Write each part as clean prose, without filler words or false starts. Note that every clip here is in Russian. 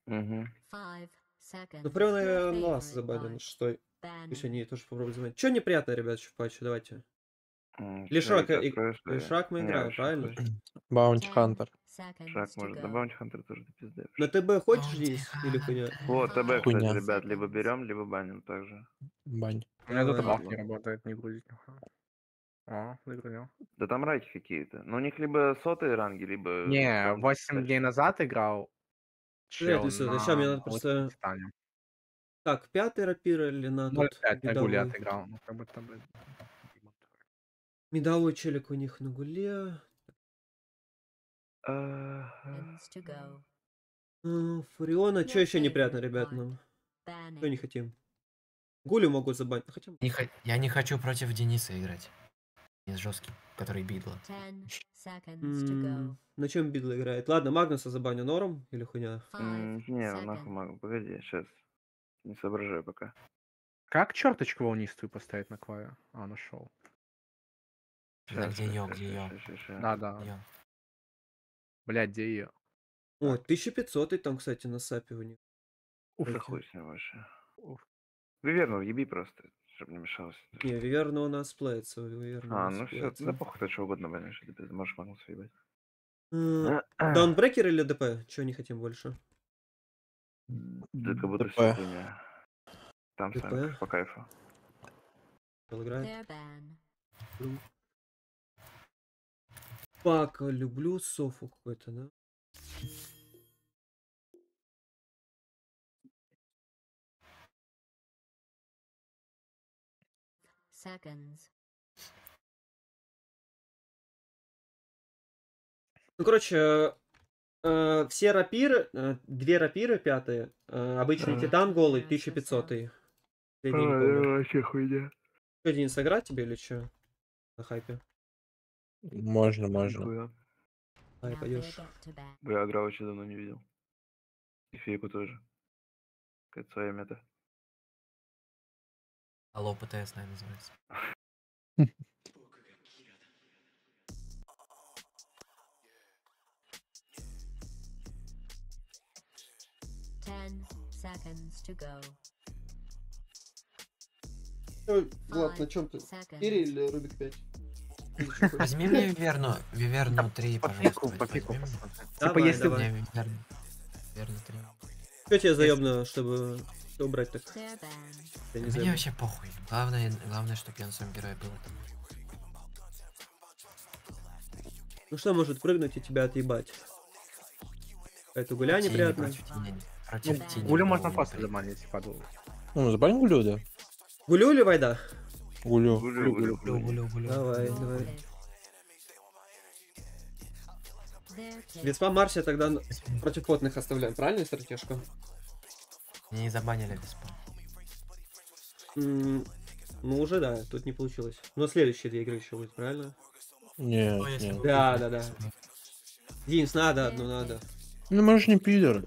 Угу. Ну прям на нас забанен, что... Пусть они тоже попробуют забанить. Чё неприятно, ребят, в патче, давайте. Лишак мы играем, правильно? Баунти Хантер. Шаг может. На Баунти Хантер тоже ты пиздаешь. На ТБ хочешь, Денис, или хуйня? Вот, ТБ, кстати, Хуйня. ребят, либо берем, либо баним также. Бань. У меня тут Давай. баф не работает, не грузит. О, загрузил. Да там райки какие-то. Но у них либо сотые ранги, либо... Не, там 8 дальше. дней назад играл. Чел Лису, на ща мне надо просто- Титане. Так, 5-й рапира или на тут 0.5 на гуле медовый? отыграл. Ну, как будто бы... Медовый челик у них на гуле. Фуриона, что еще неприятно, ребят, нам? Что не хотим? Гулю могу забанить, хотя... Я не хочу против Дениса играть. Денис жесткий, который бидло. На чем Бидла играет? Ладно, Магнуса забаню, норм или хуйня? Не, нахуй могу. Погоди, сейчас. Не соображаю пока. Как черточку волнистую поставить на клаве? А, нашел. Да, где ее, где ее? Да. Блядь, где ее? О, 1500 там, кстати, на сапе у них. Уф, Да хуй с ним вообще. Уф. Виверну еби просто, чтобы не мешалось. Не, Виверна у нас плеится, Виверна у А, нас ну все, плеится. да похуй, ты что угодно банишь, ты можешь Магнуса ебать. Даунбрекер или ДП? Чего не хотим больше? Да как будто ДП. все хуйня. Там ДП. сами по кайфу. Кто играет? Пак, люблю Софу какой-то, да? Ну, короче, все рапиры, 2 рапиры пятые, обычный титан голый, 1500. Вообще хуйня. Что, Денис, сыграть тебе или что? На хайпе. Можно. Нихуя. Ай, пойдешь. Я играл очень давно не видел. И фейку тоже. Какая-то своя мета. Алло, ПТС, наверное, называется. Влад, на чем ты? Ири или Рубик 5? Возьми мне Виверну 3, пожалуйста. По пику. Возьми мне. Типа, Давай, если давай. Мне Виверну 3. Что тебе заебно, чтобы что убрать так? Я не Мне знаю. вообще похуй. Главное, чтобы я на своем герое был. Ну что может прыгнуть и тебя отъебать? Это гуля Тени неприятно. против тени. Гулю можно не просто пройти. заманить, если подумать. Ну, забань Гулю, да? Гулю или Вайда? Гулю. Гулю. Давай. Веспа Марсия тогда против потных оставляем, правильно стратежку? Мне не забанили Веспа. Ну уже да, тут не получилось. Но следующие 2 игры еще будет, правильно? Нет. Да. Динс, надо одну, надо. Ну, можешь не пидор.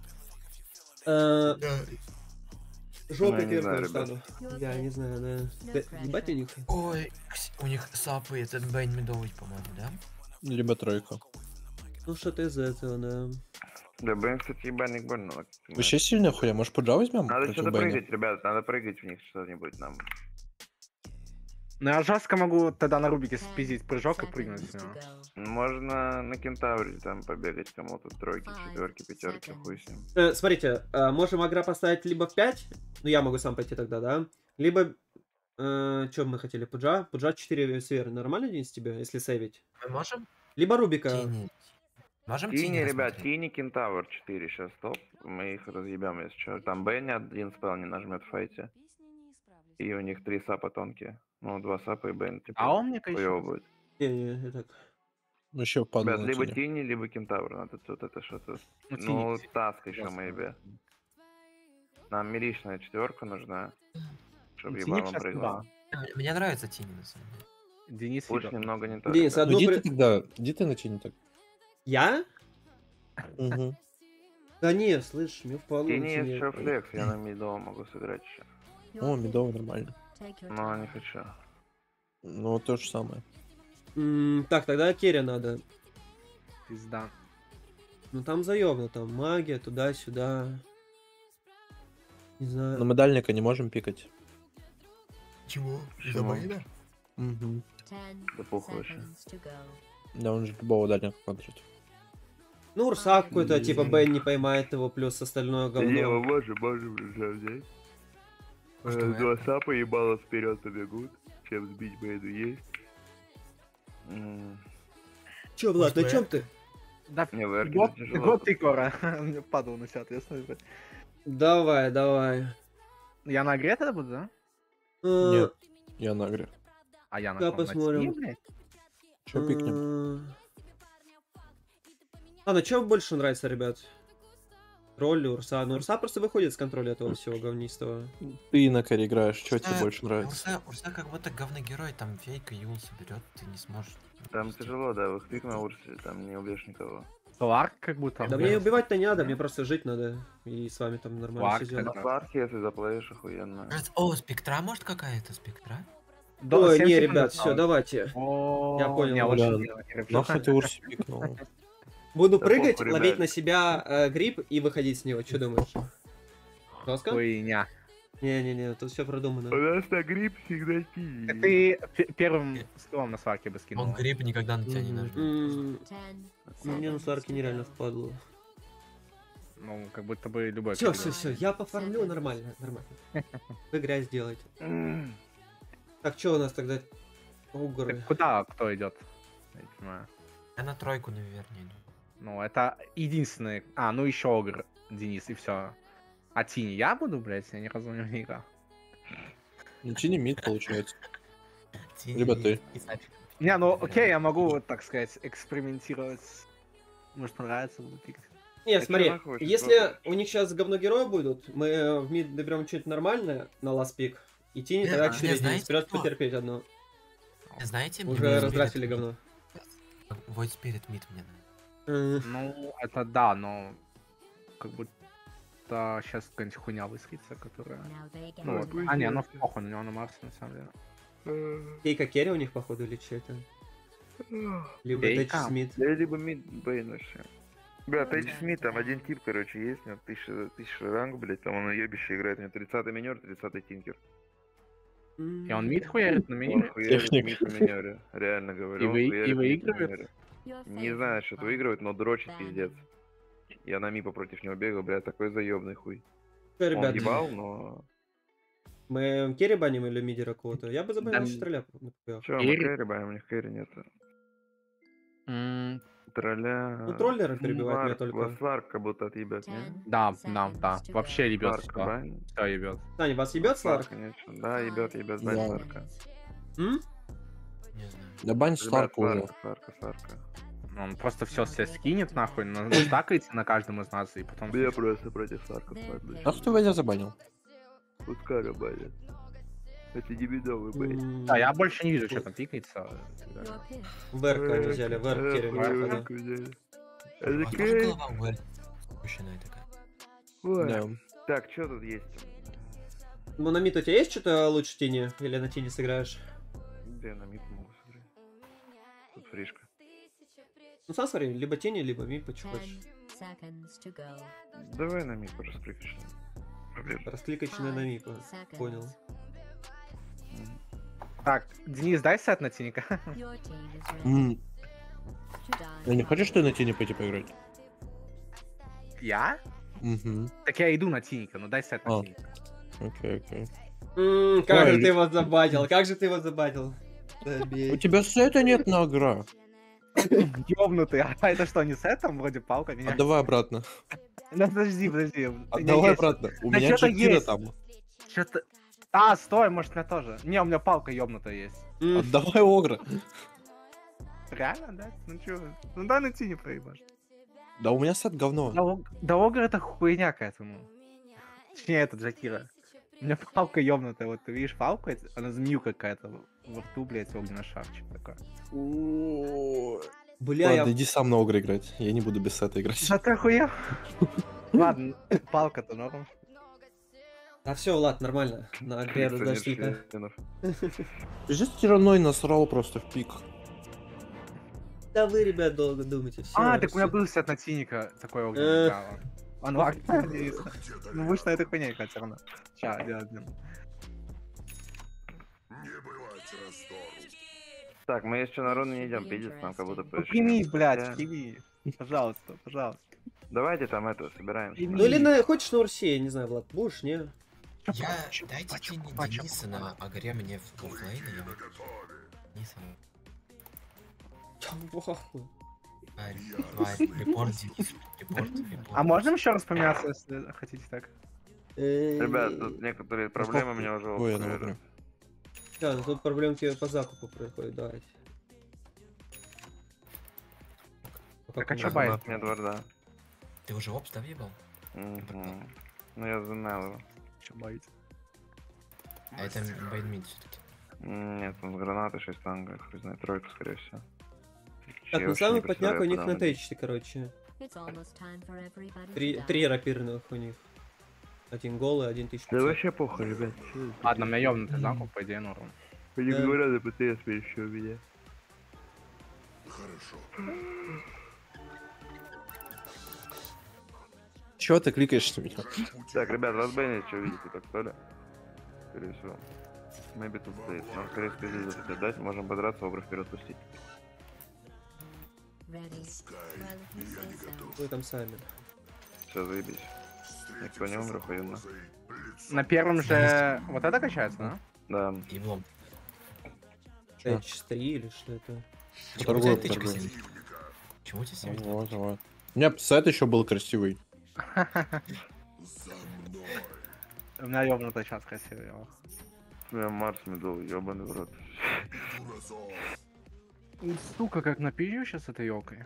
Жопой Ну, я не знаю, кверху стану. Я не знаю, да. Ебать у них. Ой, у них сапы, этот Бейн медовый, по-моему, да? Либо тройка. Ну что-то из этого, да. Да, Бэйн, кстати, ебальник больно. Вообще сильная хуя. Может, Пуджа возьмем? Надо против что-то Бэйна? прыгать, ребят, надо прыгать в них что-нибудь нам. Ну, я жестко могу тогда на Рубике спиздить прыжок и прыгнуть с него. Можно на Кентавре там побегать кому-то, тройки, четверки, пятерки, хуй с ним. Смотрите, можем агро поставить либо в 5, ну я могу сам пойти тогда, да? Либо, что мы хотели, Пуджа? Пуджа 4 сферы, нормально, Денис, тебе, если сейвить? Мы можем? Либо Рубика. Тени. Можем Тини, тени ребят, рассмотреть? Тини, Кентавр 4, сейчас топ. Мы их разъебем, если что. Там Бенни один спел не нажмет в файте. И у них 3 сапа тонкие. Ну, 2 сапа и Бен, типа, А он мне хуёво еще. будет. Не, я так. Еще падал Ребят, на либо тени. Тини, либо Кентавр. Надо тут это что-то. Ну, Ну, Тини. Таск еще мэйби. Нам миличная 4 нужна. Чтобы Тини ебалом сейчас прыгала. Мне нравится тени, на самом деле. Денис Пусть Фидо. немного не то. Денис, ребят. одну Иди при- ты тогда. Иди ты на тени так. Я? Угу. Да не, слышь, мне впало. Тини есть еще флекс, я на мидово могу сыграть еще. О, медовый нормально. Но не хочу. Ну, то же самое. Так, тогда Керри надо. Пизда. Ну там заебно, там магия, туда-сюда. Не знаю. Но мы дальника не можем пикать. Чего? Почему? Из-за Бэйна? Угу. Да похуй вообще. Да, он же любого дальника контрит. Ну, Урса какой-то, типа, Бен не поймает его, плюс остальное Не, мы говно. можем уже взять. Что вы? Два сапа ебало вперед побегут. Чем сбить Бэйду есть. Чё, Влад, на Может, чем ты? Да, Не, в эрке год, тяжело. год Икора. Мне падал на себя ответственность. Давай, давай. Я на игре тогда буду, да? Нет, я на игре. А я на Да, ком? На посмотрим. Steam, блядь? Че пикнем? Ладно, что больше нравится, ребят? Тролль, Урса. Ну, Урса просто выходит с контроля этого всего говнистого. Ты на каре играешь, что тебе Урса- больше нравится? Урса как будто говногерой, там фейка Юл соберет, ты не сможешь. Там тяжело, да, в их на Урсе, там не убьешь никого. Сларк как будто. Да мне убивать-то не надо, мне просто жить надо. И с вами там нормально Лак, все На делать. Да. Сларке, если заплеишь, охуенно. Кажется, о, спектра может какая-то спектра? Ой, 7 не, секунд ребят, все, осталось. давайте. О, Я понял, не, Бля, лучше ну, делать, не Нахуй ты Урси пикнул? Буду Да прыгать, похуй, ловить ребят. на себя гриб и выходить с него. Что думаешь? Жестко? Хуйня. Не-не-не, тут все У продумано. нас на гриб всегда ти. Ты первым скиллом на сварке бы скинул. Он гриб никогда на тебя не нажмет. Мне на сварке нереально впадло. Ну, как будто бы любой. Все, кидал. все, я пофармлю нормально, нормально. Вы грязь делаете. Так, что у нас тогда? Угоры. Так куда кто идет? Я не понимаю. Я на тройку, наверное, иду. Ну, это единственный. А, ну еще Огр, Денис, и все. А Тини я буду, блядь, я ни разу не играл. Ничего не мид получается. Тени Либо ты. и Сапик. Не, ну окей, я могу, вот, так сказать, экспериментировать. Может понравится, буду пикать. Не, А смотри, чё нахуй, если что у них сейчас говно героя будут, мы в мид доберем что-то нормальное на ласт пик, и Тини тогда не, 4 знаете вперед что? потерпеть одно. Знаете, Уже Void раздрачили Spirit говно. Mid. Void Spirit Mid мне надо. Ну, это да, но как будто сейчас какая-нибудь хуйня выстрелится, которая... Ну, вот. пусть А, не, ну делается. похуй, на него на Марсе, на самом деле. Кейка керри у них, походу, или что это? Либо Кейка? Дэч Смит. Я либо мид Бэйн вообще. Бля, Тейдж Смит, там один тип, короче, есть, у него 1000 ранг, блять, там он уебище играет, у него 30-й минер, 30-й тинкер. И он мид хуярит на Он минере? хуярит Техник. мид на минере, реально говорю. И он вы- хуярит и мид на выигрывает? минере. Не знаю, что выигрывает, но дрочит пиздец. Я на мипа против него бегал, блядь, такой заебный хуй. Что, Он ребят, ебал, но... мы керри баним или мидера кого-то? Я бы забанил Да, еще тролля. например. Че, мы Керри? кэрри баем, у них кэрри нет. Тролля... Ну, троллера перебивает меня только. Сларк как будто отъебет, не? Да, да, да. Вообще ебет Сларк все. бань. Все ебет. Таня, вас ебет Сларк? Конечно, да, ебет, Да. бань Сларка. М? Не знаю. Да бань Ребят, Сларка уже. Сларка. Он просто все себе скинет нахуй, настакается на каждом из нас, и потом... Я просто против Сларка слабый. Нахуй ты Вадя забанил? Пускай банят. Это не бедовый бань. Да, я больше не вижу, что там пикается. Верка они взяли, верк керри. походу. Это Возможно, кэрри. голова у Гвель спущенная такая. Ой. Да. Так, что тут есть? Ну, на мид у тебя есть что-то лучше тени? Или на тени сыграешь? Где на мид могу смотреть? Тут фришка. Ну, сам смотри, либо тени, либо мид, почему хочешь. Давай на мид просто прикричу. Проблем. Раскликочная на мид, понял. Так, Денис, дай сет на тиника. Я не хочешь ты на тени пойти поиграть? Я? Угу. Так я иду на тиника, ну дай сет на А. тиника. Окей. Как же Ой. ты его забатил, как же ты его забатил. У тебя сета нет на агра. Ёбнутый, а это что, не сет там вроде палка меня? Отдавай обратно. Ну, подожди. У меня Отдавай есть. обратно. У Да меня чё-то Джекира есть. там. Что-то... А, стой, может, у меня тоже. Не, у меня палка ёбнутая есть. Отдавай огра. Реально, да? Ну чё? Ну дай на тине проебашь. Да у меня сет говно. Да Огр это хуйня к этому. Точнее, это Джакира. У меня палка ёбнутая, вот ты видишь палку, она змею какая-то во рту, блядь, огненный шарчик такой. Бля, Ладно, я... иди сам на огра играть. Я не буду без сета играть. Да ты охуел? Ладно, палка-то норм. А все, Влад, нормально. На игре раздашь Здесь тираной насрал просто в пик. Да вы, ребят, долго думаете. Всё, А, так у меня всё. был сет на тиника такой огненный. Да, ладно. Анлак. Ну вышла эта хуйня, все равно. Сейчас, делаем. Так, мы еще на руны не идем, пиздец, нам как будто Ну пришли. прими, блядь, Да. прими. Пожалуйста, пожалуйста. Давайте там это, собираемся. Прими. Ну или хочешь на Урсе, я не знаю, Влад, будешь, не? Дайте Дениса на Агре мне в оффлейн, я вот... Дениса. Репорт, Денис, репорт. А можем еще раз поменяться, если хотите так? Ребят, тут некоторые проблемы меня уже Ой, я на определяют. уровне. Да, ну тут проблемки по закупу происходят, давайте. Так, а чё У нас байт? нет варда. Ты уже опс, да, въебал? Мгм. Ну я знал его. Чё боится? А это бейнмид все-таки. Нет, он с гранаты 6 танка, хуй знает, тройка, скорее всего. Так, Я ну вообще самый не потняк представляю, у них куда на он идет. тейчте, короче. Три рапирных у них. Один голый, один 1500. Да вообще похуй, ребят. Ладно, у меня ёбнутый закуп, по идее, норм. Они Да. говорят, да ПТС еще у меня. Чё ты кликаешь на меня? Так, ребят, вас бэнят, что видите, так что ли? Скорее всего. Мэйби тут стоит. Нам скорее спиздить за это дать, можем подраться, обрыв вперед пустить. Вы там сами. Все, заебись. Никто не умер, охуенно. На первом же вот это качается, да? Да. Еблом. Тейч 3 или что это? Почему у тебя Торгую, тычка торгую. сидит? Почему у тебя сидит? Вот, вот. У меня сайт еще был красивый. У меня ёбнутый сейчас красивый. ох. Я Марс медал, ебаный в рот. Сука, как напилю сейчас этой ёлкой.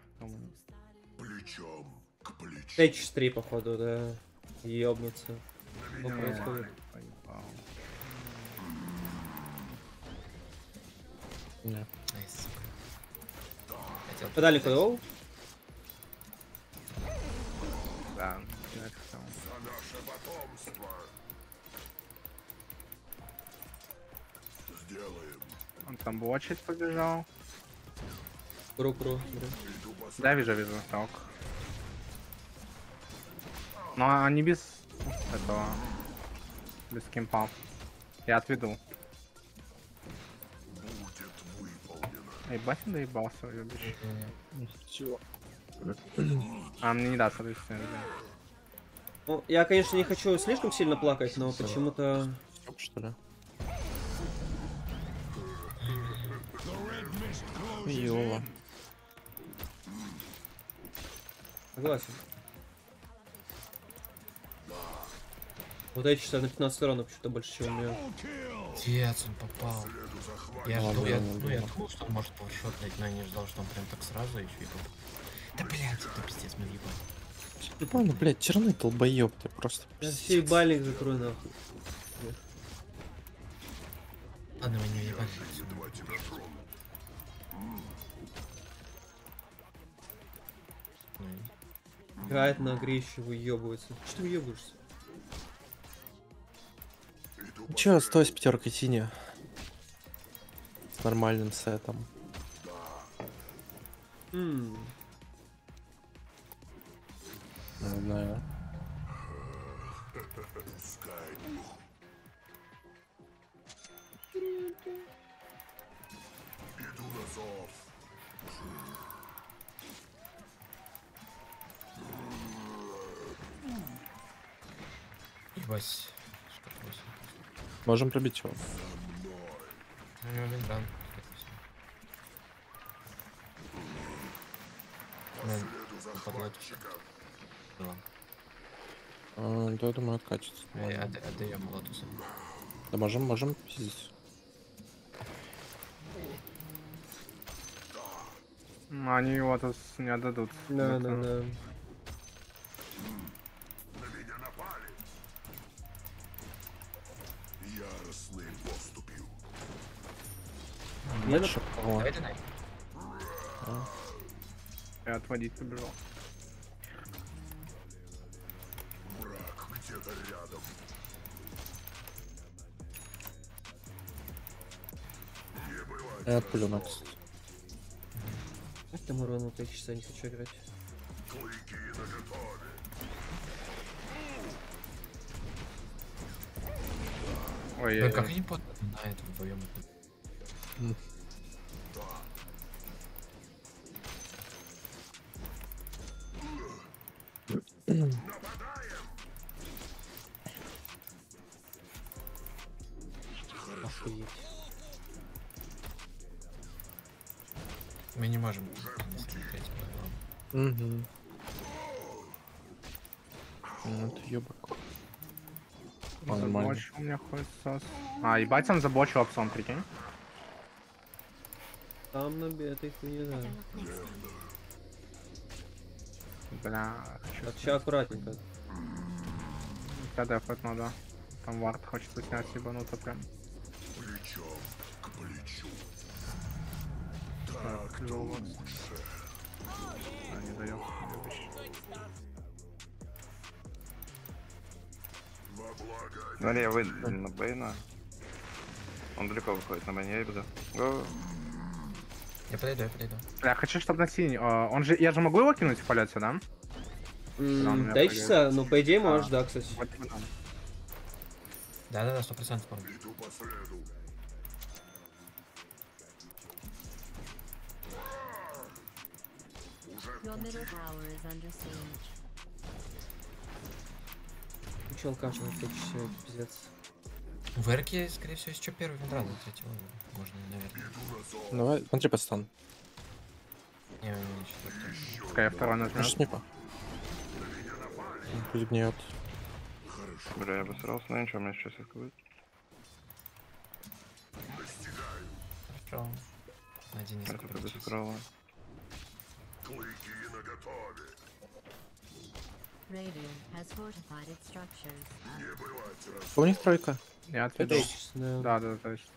Тейч 3, походу, да. Ёбнуться. Что Не, происходит? поебал. Не. Найс, сука. Хотел Подали поставить. кодовол? Да, это всё. Он там в очередь побежал. Бру. Да, вижу, так. Но они без этого. Без кемпа. Я отведу. Эй, Басин доебался, любишь. Всё. А, мне не даст, соответственно, да. Ну, я, конечно, не хочу слишком сильно плакать, но почему-то... Стёк, что ли? Ёла. Согласен. Вот эти часа на 15 урона почему-то больше, чем у меня. Отец, он попал. Я Ладно, жду, я ладно. думал, что он может пошотнуть, но я не ждал, что он прям так сразу еще и попал. Да блять, это пиздец, мы въебали. Ладно, блядь, черный долбоёб, ты просто. Я все бальник закрою нахуй. Ладно, мы не въебали. Играет на агрессию, выебывается. Что ты выебываешься? Чё, стой с пятеркой синяя. С нормальным сетом. Ммм. Не знаю. Ебать. Сколько восемь? Можем пробить его. У него винран. Подлодку. Да, думаю, откатится. Отдаем лотусом. Да можем пиздить. Они его тут не отдадут. Да. Мне на- Давай динай. Я отводить побежал. Я отпулю Накс. Как там урона 5 часа не хочу играть. Ой, Ну как они на это вдвоем? Охуеть. Мы не можем смотреть. Угу. Ну, это ёбак. Нормально. Заблочил у меня ходит сос. А, ебать, он заблочил опцион, прикинь. Там на этой хуйне, да. Бля, Так, сейчас аккуратненько. когда хоть надо. Там вард хочет снять, ебануто прям. Так, тяжело. А, не даёт. Смотри, я выйду на Бейна. Он далеко выходит на Бейне, я иду. Го. Я подойду. Я хочу, чтобы на синий. Он же. Я же могу его кинуть в полете, да? Дай часа, ну по идее можешь, да, кстати. Вот именно. Да, 100% помню. Your middle tower is under siege. Че алкаш на всякий все, пиздец. В Эрке, скорее всего, еще первый виндран, третьего можно, наверное. Давай, смотри, подстан. Не, четвертый. Пускай я второй нажмёт. Может, снипа. Пусть гниет. Бля, я обосрался, но ничего, у меня сейчас будет. Хорошо. Один из Это без скрала. Radiant has fortified its structures. У них тройка. Я отведу. Тейчис, да. Да, точно.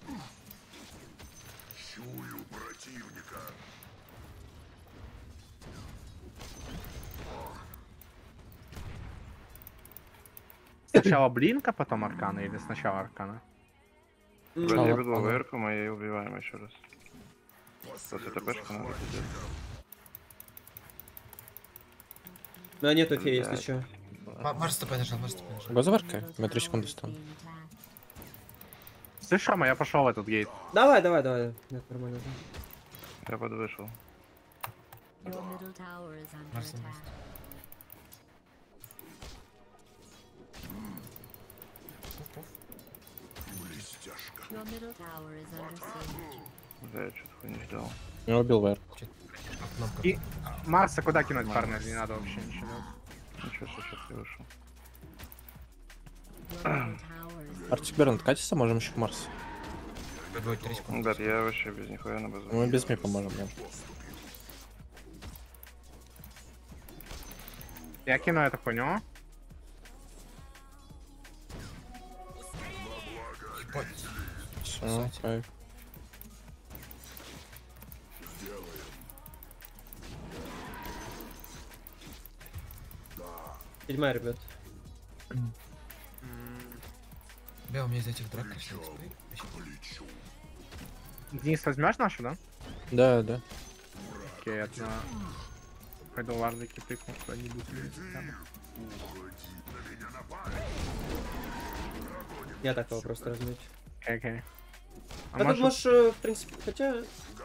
Сначала блинка, потом аркана или сначала аркана? Бля, я ладно, веду ладно. ВР-ку, мы ее убиваем еще раз. После ТПшка надо пиздец. Да, нет эфе, если Блядь. что. Марс ТП нажал. Го заверкай, у меня 3 секунды стан. Слышь, Рома, я пошел в этот гейт. Давай. Нет, нормально. Я подвышел. Your middle tower is under Марс attack. Your middle tower is under siege. Да, я что-то хуй не ждал. Я убил ВР. Кнопка. И Марса куда кинуть, парня? Не надо вообще ничего делать. Ничего, сейчас я вышел. Your middle tower is Артик Берн, откатится, можем еще Марс. Будет 3 секунды. Да, я вообще без нихуя на базу. Мы без ми поможем. Да. Я кину эту хуйню. Все, кайф. Седьмая, ребят. Бля, у меня из этих драк кошли. Денис, возьмешь нашу, да? Да. Окей, это на... Пойду вардыки тыкну куда-нибудь. Я так его просто размечу. Окей. А тут можешь, в принципе, хотя...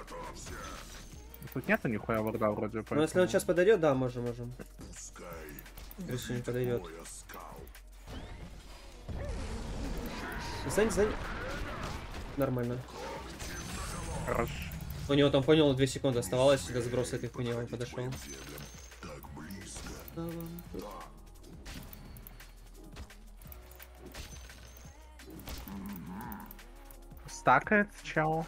Тут нету нихуя варда вроде, Ну, поэтому... если он сейчас подойдет, да, можем. Если не подойдет. Зань. Нормально. Хорош. У него там, понял, 2 секунды оставалось до сброса этой хуйни, он подошел. Стакает чел.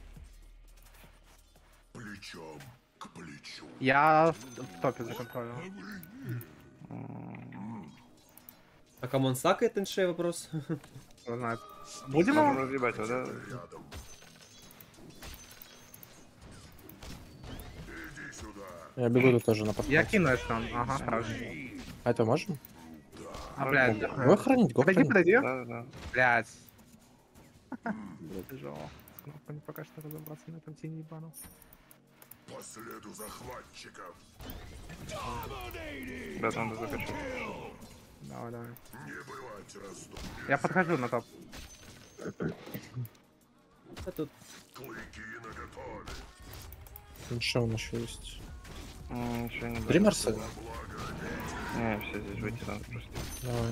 Я в топе законтролил. А кому он стакает, иншей вопрос? Кто знает. Будем Можем его? разъебать его, да? Я бегу тут тоже на Я подхват. кину, если он. Ага, хорошо. А это можем? А, блядь. Го охранить, го Подойди, охранить. подойди. Да. Блядь. Тяжело. С кнопками пока что разобраться на этом тени ебану. Да, там надо закачать. Давай. Я подхожу на топ. А тут Ну что у нас еще есть? Ничего не Три будет. Марселя? Не, все здесь выйти надо просто. Давай,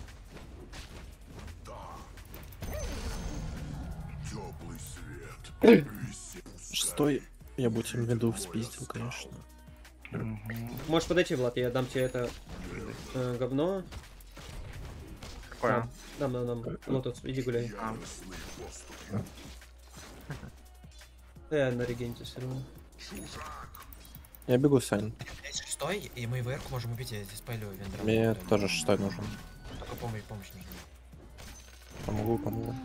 давай. Шестой я бы тебе меду спиздил, конечно. можешь подойти, Влад, я дам тебе это говно. Какое? Дам. Лотос, иди гуляй. А. Я на регенте все равно. Я бегу, Сань. Шестой, и мы ВР можем убить, я здесь палю вендора. Мне тоже шестой нужен. Только помощь нужна. Помогу.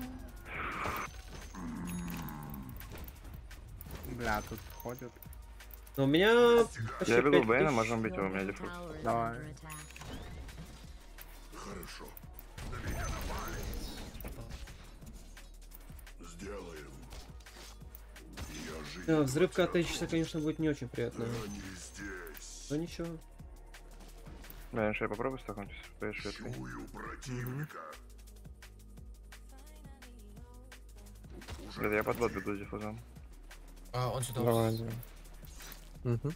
Бля, тут ходят. Но у меня почти Я бегу 5000. Бэйна, можем бить его, у меня дефолт. Давай. Да, взрывка от Эйчса, конечно, будет не очень приятно. Но ничего. Бэйн, я попробую стакнуть с шведкой. Да, я под бот бегу с диффузом. А, он сюда. Давай. Угу.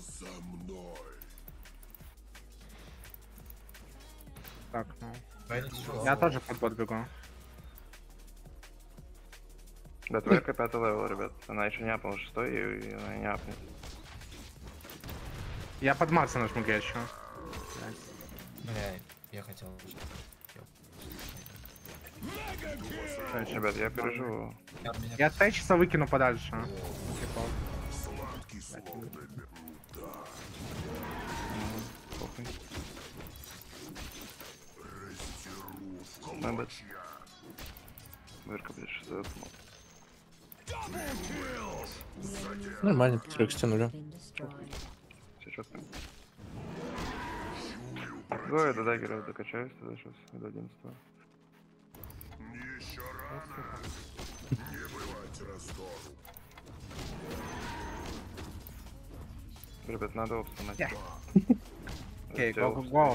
Так, ну. Вайна тяжело. Я тоже под бот бегу. Да, твоя 5 левел, ребят. Она еще не апнула 6 и она не апнет. Я под Марса нажму еще. Бля, я хотел. Ребят, я переживу. Я Тэчиса выкину подальше. Похуй. Надо. Вырка, блядь, 6 Нормально, 4 стянули. Все четко. Го, я до даггера докачаюсь тогда сейчас, до 11. Ребят, надо опс сломать. Окей, го.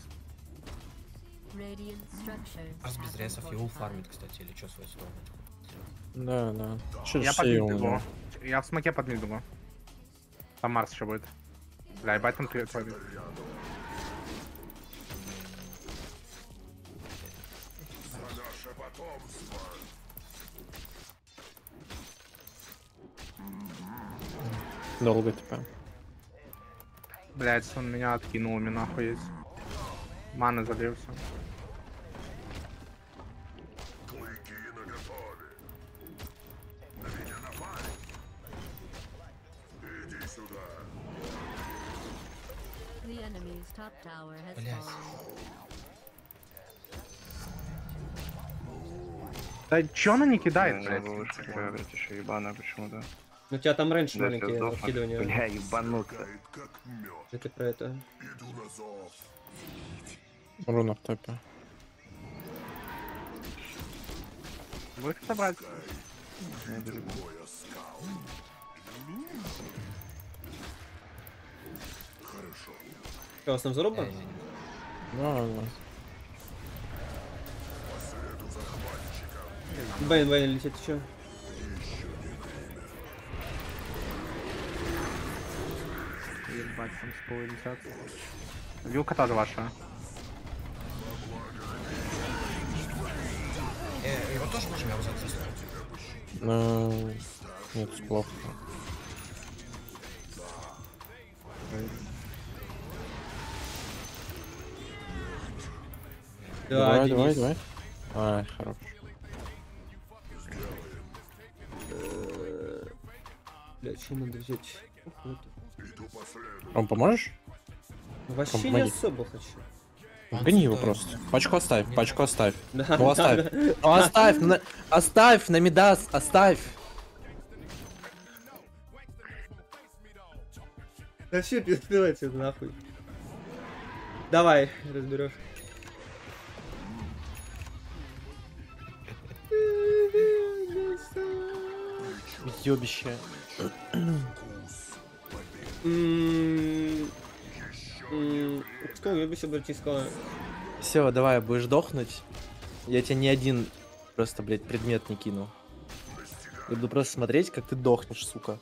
Раз без ресов его фармит, кстати, или что свою сторону. Да. Че Я ж под мид сейвил, бегу. да. Я в смоке под мид бегу. Там Марс еще будет. Бля, ебать там твой. Долго типа. Блять, он меня откинул, мне нахуй есть. Маны залился. The enemy's top tower has Блять. fallen. Да чё она не кидает, Не блядь? было вышка, блядь, еще ебаная почему-то. Ну у тебя там рейндж Да, маленький сейчас на сдохну. вкидывание. Бля, ебануться. Что ты про это? Руна в топе. Будешь собрать? Не беру. Что, у вас там заруба? Да. Бэйн летит еще. Ебать, там с пола летят. Вилка тоже ваша. Его тоже можем я взять? Нет, плохо. Да, Давай. Денис. Ай, хорош. Бля, что надо взять? Ух, вот. Он поможешь? Вообще не Помоги. особо хочу. Гони его просто. Пачку оставь. Да, Ну оставь. да. Ну оставь, оставь, на Мидас, оставь. Да все, перестывайте это нахуй. Давай, разберешь. Ёбище. Что, я бы себе братишка. Все, давай, будешь дохнуть. Я тебе не один просто, блядь, предмет не кинул. Я буду просто смотреть, как ты дохнешь, сука.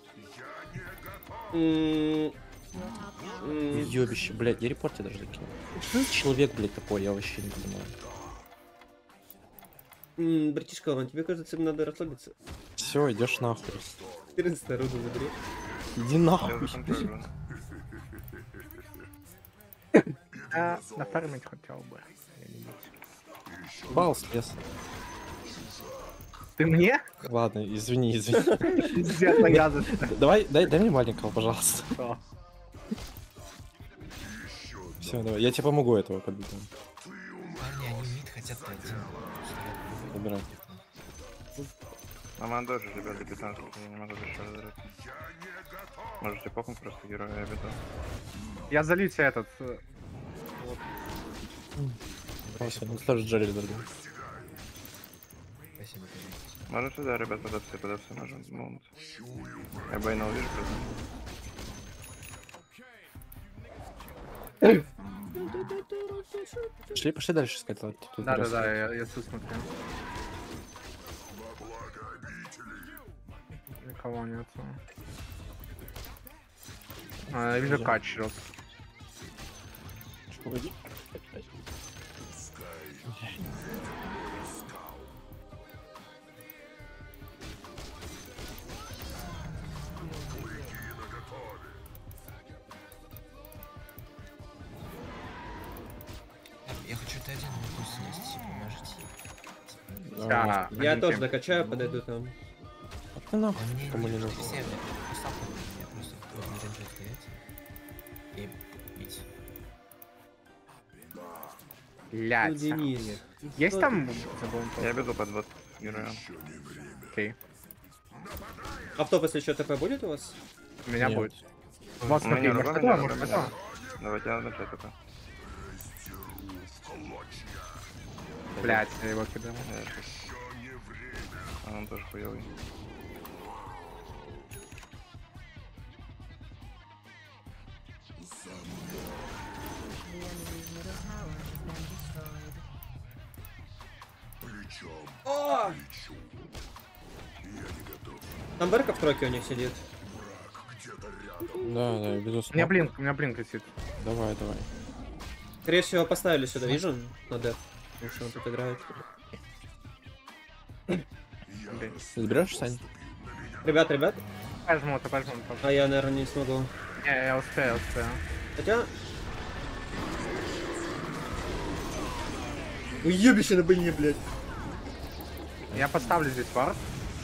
Ёбище, блядь, я репорт тебе даже закинул. Что за человек, блядь, такой, я вообще не понимаю. Братишка, Иван, тебе кажется, им надо расслабиться. Все, идешь нахуй. 14 руду забери. Иди Я нахуй. законтролю. Нафармить хотел бы. Бал слез. Ты мне? Ладно, извини. Пиздец, я за что? Давай, дай мне маленького, пожалуйста. Что? Все, давай, я тебе помогу этого подбить. Парни, они мид хотят пройти. Выбирай. А ман тоже, ребята, 15, я не могу еще разораться. Можете попнуть просто героя, я веду. Я залью тебе этот... Ну тоже Джерри дорогой. Спасибо, пожалуйста. Можно сюда, ребят, податься можем. Маунт. Я Бэйна увижу просто. Пошли дальше искать. Да, я тут смотрю. Никого нету. Я вижу кач рот. Погоди. Я хочу Т1 могу снести, поможете. Да, Я тоже докачаю, подойду там. А ты нахуй, А мне кому не нужно. все, поставь на меня, я просто буду на рейнже стоять и бить. Блядь. Ну, Денис. Есть там... Забыл. Я веду подвод героя. Окей. Автоп, если что, ТП будет у вас? У меня Нет. будет. Вот Ну, смотри, не, может ну, готово, не, может не, готово. Давайте я начать только. Блядь, я его кидал. Я щас- А он тоже хуёвый. The enemy's middle tower has been destroyed. Там Берка в тройке у них сидит. Да, без У меня блинк летит. Давай. Скорее всего, поставили сюда Vision на деф. Потому что он тут играет. Заберешь, Сань? Ребят. Пожму. А я, наверное, не смогу. Не, я успею. Хотя... Уебище на быне, блядь. Я поставлю здесь вард.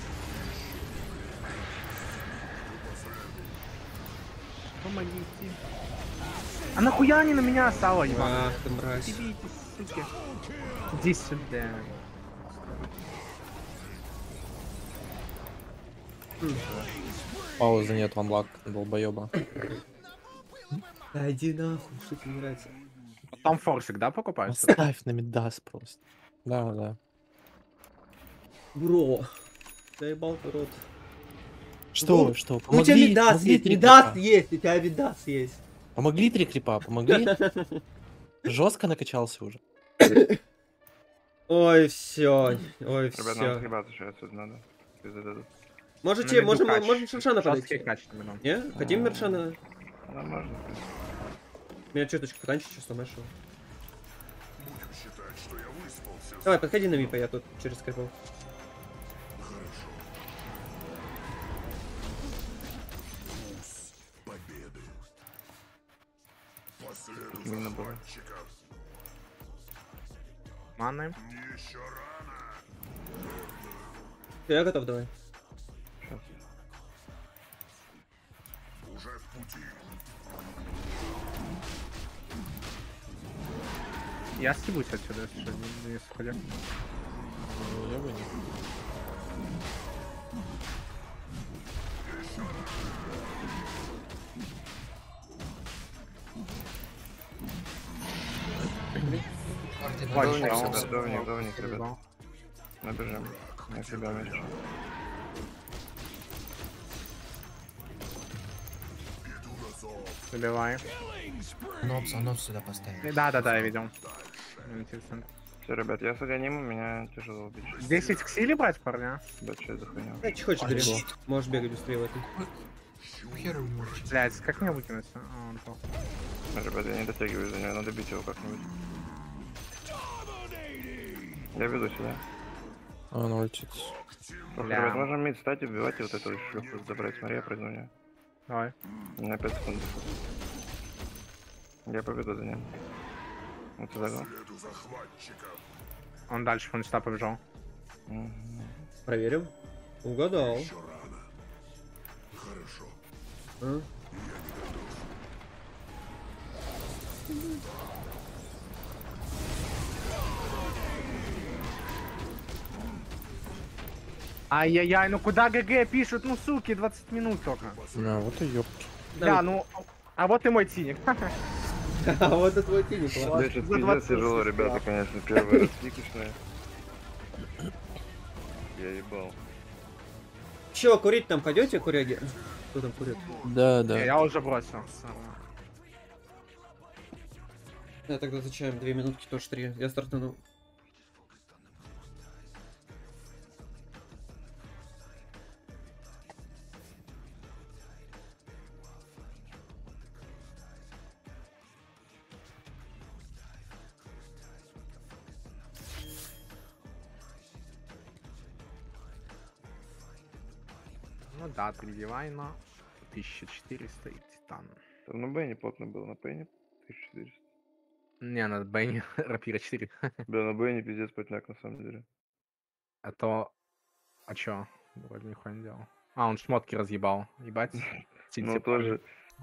Помогите. А нахуя они на меня сало ебаное? Ах ты мразь. Идите, суки. Иди сюда. Паузы нет, ванлак, долбоеба. Да иди нахуй, что тебе не нравится? Там форсик, да, покупается? Оставь на мидас просто. Да. Бро. Заебал ты рот. Что? Ну, у тебя Мидас есть, Мидас есть, у тебя Мидас есть. Помогли 3 крипа, помогли? Жестко накачался уже. Ой, все, Ребят, нам съебаться сейчас отсюда надо. Пизды дадут. Можете, можем Шершана подойти. подойти. Не? Хотим Мершана? Да, можно. Меня чуточку потанчить, сейчас сломаешь его. Давай, подходи на мипа, я тут через скайпов. Мина было. Маны. Я готов, давай. Сейчас. Я стебусь отсюда, если что, не сходя. Я бы не. Довник, ребят. Набежим. На себя меч. Забивай. Нопс сюда поставим. Да, я видел. Интересно. Все, ребят, я с анонимом, меня тяжело убить. 10 к силе брать, парня? Да, что это за хуйня? Да, че хочешь, бери. Можешь бегать быстрее в этой. Хер его морчит. Блять, как мне выкинуть? А, он похуй. Ребят, я не дотягиваю за него, надо бить его как-нибудь. Я веду сюда. Он ультит. Просто, ребят, можем мид стать, убивать и вот эту шлюху забрать. Смотри, я пройду нее. Давай. У меня 5 секунд. Я победу за ним. Вот сюда, да? Он дальше, он сюда побежал. Проверим. Угадал. А? Ай-яй-яй, ну куда ГГ пишут? Ну суки, 20 минут только. А, вот и ёпки. Да, ну... А вот и мой тиник. А вот это твой тиник, ладно. Да, сейчас пиздец тяжело, ребята, конечно, первый раз тикушные. Я ебал. Че, курить там пойдете, куряги? Кто там курит? Да, да. Я уже бросил. Я тогда зачем? 2 минутки, тоже 3. Я стартану. Ну да, 3 дивайна, 1400 и титан. Там на Б не плотно было, на П не 1400. Не, на Бенни рапира 4. Да, на Б не пиздец потняк на самом деле. А то... А чё? Вроде нихуя не делал. А, он шмотки разъебал. Ебать. Ну тоже.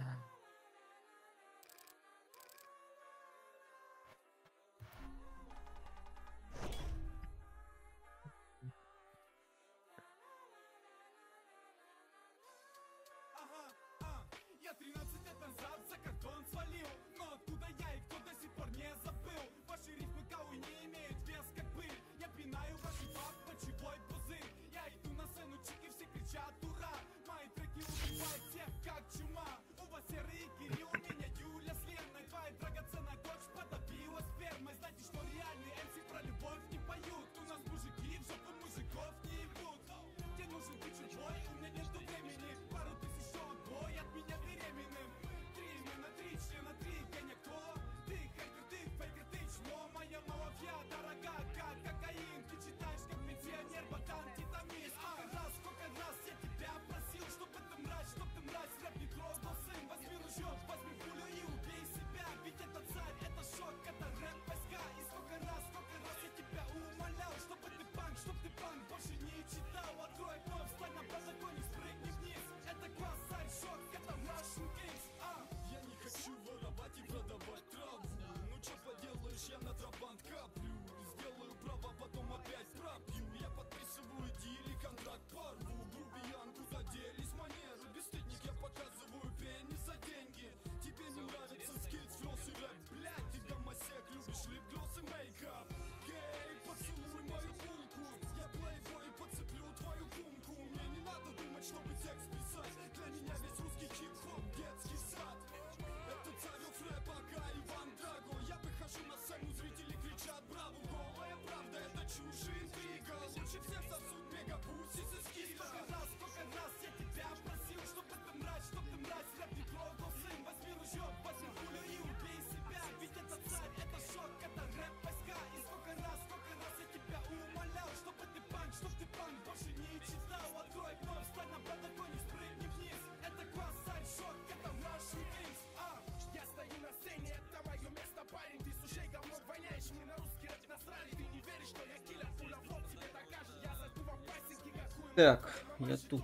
Я 13 лет назад за кордон свалил, но оттуда я и кто до сих пор не забыл. Ваши рифмы кауи не имеют вес как пыль. Я пинаю ваши баб мочевой пузырь. Я иду на сцену, чики все кричат ура. Мои треки убивают всех как чума. У вас серый Кирилл, у меня Юля с Леной. Твоя драгоценная дочь подавила спермой. Знаете, что реальные MC про любовь не поют. У нас мужики в жопу мужиков не ебут. Тебе нужен ты чужой, у меня нету времени. Пару тысяч шоу отбой от меня беременным. 3 имена, 3 члена, 3 гоня кто? Ты хейтер, ты фейкер, ты чмо. Моя мафия дорога, как кокаин. Ты читаешь, как пенсионер, ботан, титамин. Сколько раз я тебя просил, чтоб ты мразь, рэп не трогал, сын. Возьми ружье, возьми пулю и убей себя. Ведь это царь, это шок, это рэп войска. И сколько раз я тебя умолял, чтобы ты панк, больше не читал. Открой окно, встань на подоконник, спрыгни вниз. Это квасарь, шок, это Russian Kings. Я не хочу воровать и продавать траву. Ну чё поделаешь, я на трабант каплю. Сделаю право, потом опять пропью. Я подписываю дили, контракт порву. Грубиян, куда делись манеры? Бесстыдник, я показываю пенис за деньги. Тебе не нравится скилл, слёз и рэп, блядь. Ты гомосек, любишь лип-глосс и мейкап. Гей, поцелуй мою булку. Я плейбой и подцеплю твою кумку. Мне не надо думать, чтобы текст писать. Для меня весь русский хип-хоп детский сад. Это царев рэпа, Иван Драго. Я выхожу на сцену, зрители кричат браво. Голая правда, это чушь и интрига. Лучше всех сосут мегапуси со скидка. Сколько раз я тебя просил, чтобы ты мразь, рэп не трогал, сын. Возьми ружье, возьми пулю и убей себя. Ведь это царь, это шок, это рэп войска. И сколько раз я тебя умолял, чтобы ты панк, больше не читал. Открой окно, встань на подоконник, спрыгни вниз. Это квасарь, шок, это Russian Kings. Я стою на сцене, это мое место, парень. Ты с ушей говном воняешь, мы на русский рэп насрали. Ты не веришь, что я киллер, пуля в лоб тебе докажет. Я зайду вам пасенки, какую. Так, я тут.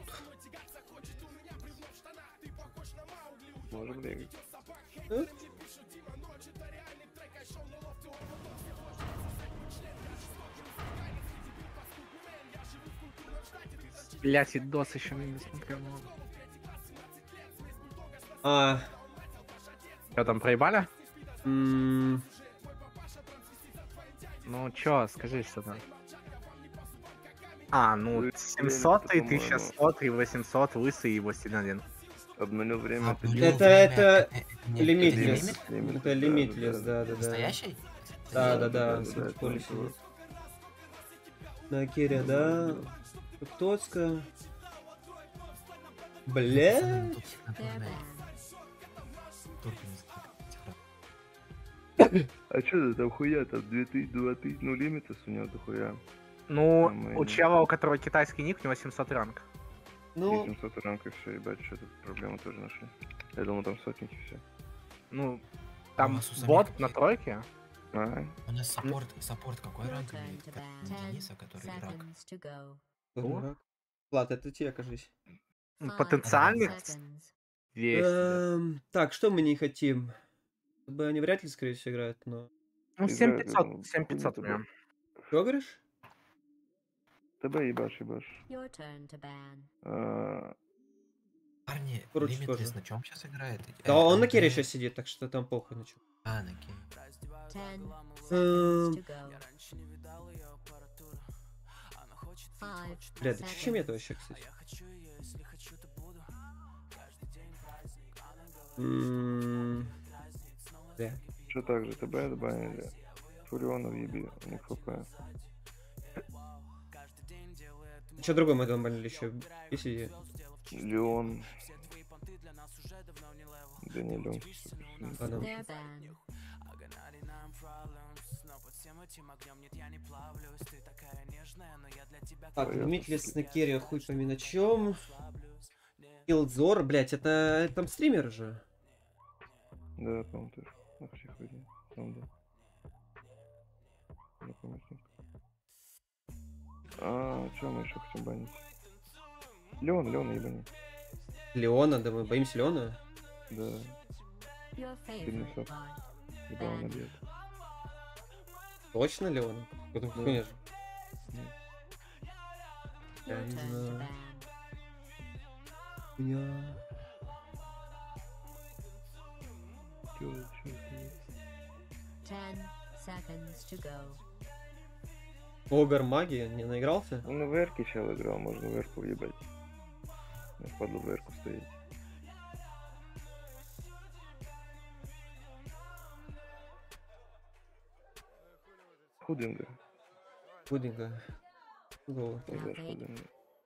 Можем бегать. Блять, и дос еще не смотрел. Что там, проебали? Ну чё, скажи что-то. Ну 700, и 1100, и 800, лысый и 81. Обнулил время. Это лимитлес. Это лимитлес, да. Настоящий? Да, это Светополе это сидит. На Керри, да. Фруктоцкая. Бля. Пацаны, тут синхронная. Турки не закрыты. А что это там хуя? Там 2000, ну лимитас у него дохуя. Ну, Там у и- чела, у которого китайский ник, у него 700 ранг. Ну, 700 ранг и все, ебать, что тут проблему тоже нашли. Я думал, там сотники все. Ну, А там у вас у самих бот какие? на тройке. А, У нас саппорт какой ранг имеет? Как у Дениса, который враг. дурак. Влад, это тебе, кажись. Потенциальных 200. Так, что мы не хотим? Они вряд ли, скорее всего, играют, но... Ну, играют, 7500, ну, 7500 у хуйня меня. Что говоришь? ТБ ебашь. А, Парни, Круч Лимитлес тоже. на чем сейчас играет? Да, он на МД. Керри сейчас сидит, так что там похуй на чё. А, на Керри. Бля, да чё мне это вообще, кстати? Бля. что так же, ТБ отбанили. Фуриона въеби, у них ФП. Что другой мы там банили еще? Если... Леон. Да не Леон. Ладно. Так, Лимитлес на Керри, хуй пойми на чем. Киллзор, блять, это там стример же. Да, по-моему, тоже. Ах, все хуйня. Там, да. Я помню, что. А, что мы еще хотим банить? Леон ебани. Леона, да мы боимся Леона. Да, ебал он обед. Точно Леона? Потом, Да. конечно. Я не знаю. Я... Огар магии не наигрался? Он на ВРке чел играл, можно ВРку въебать. Я впадло в ВРку стоит. Худинга. Пудинга. Гол. Играешь Худинга.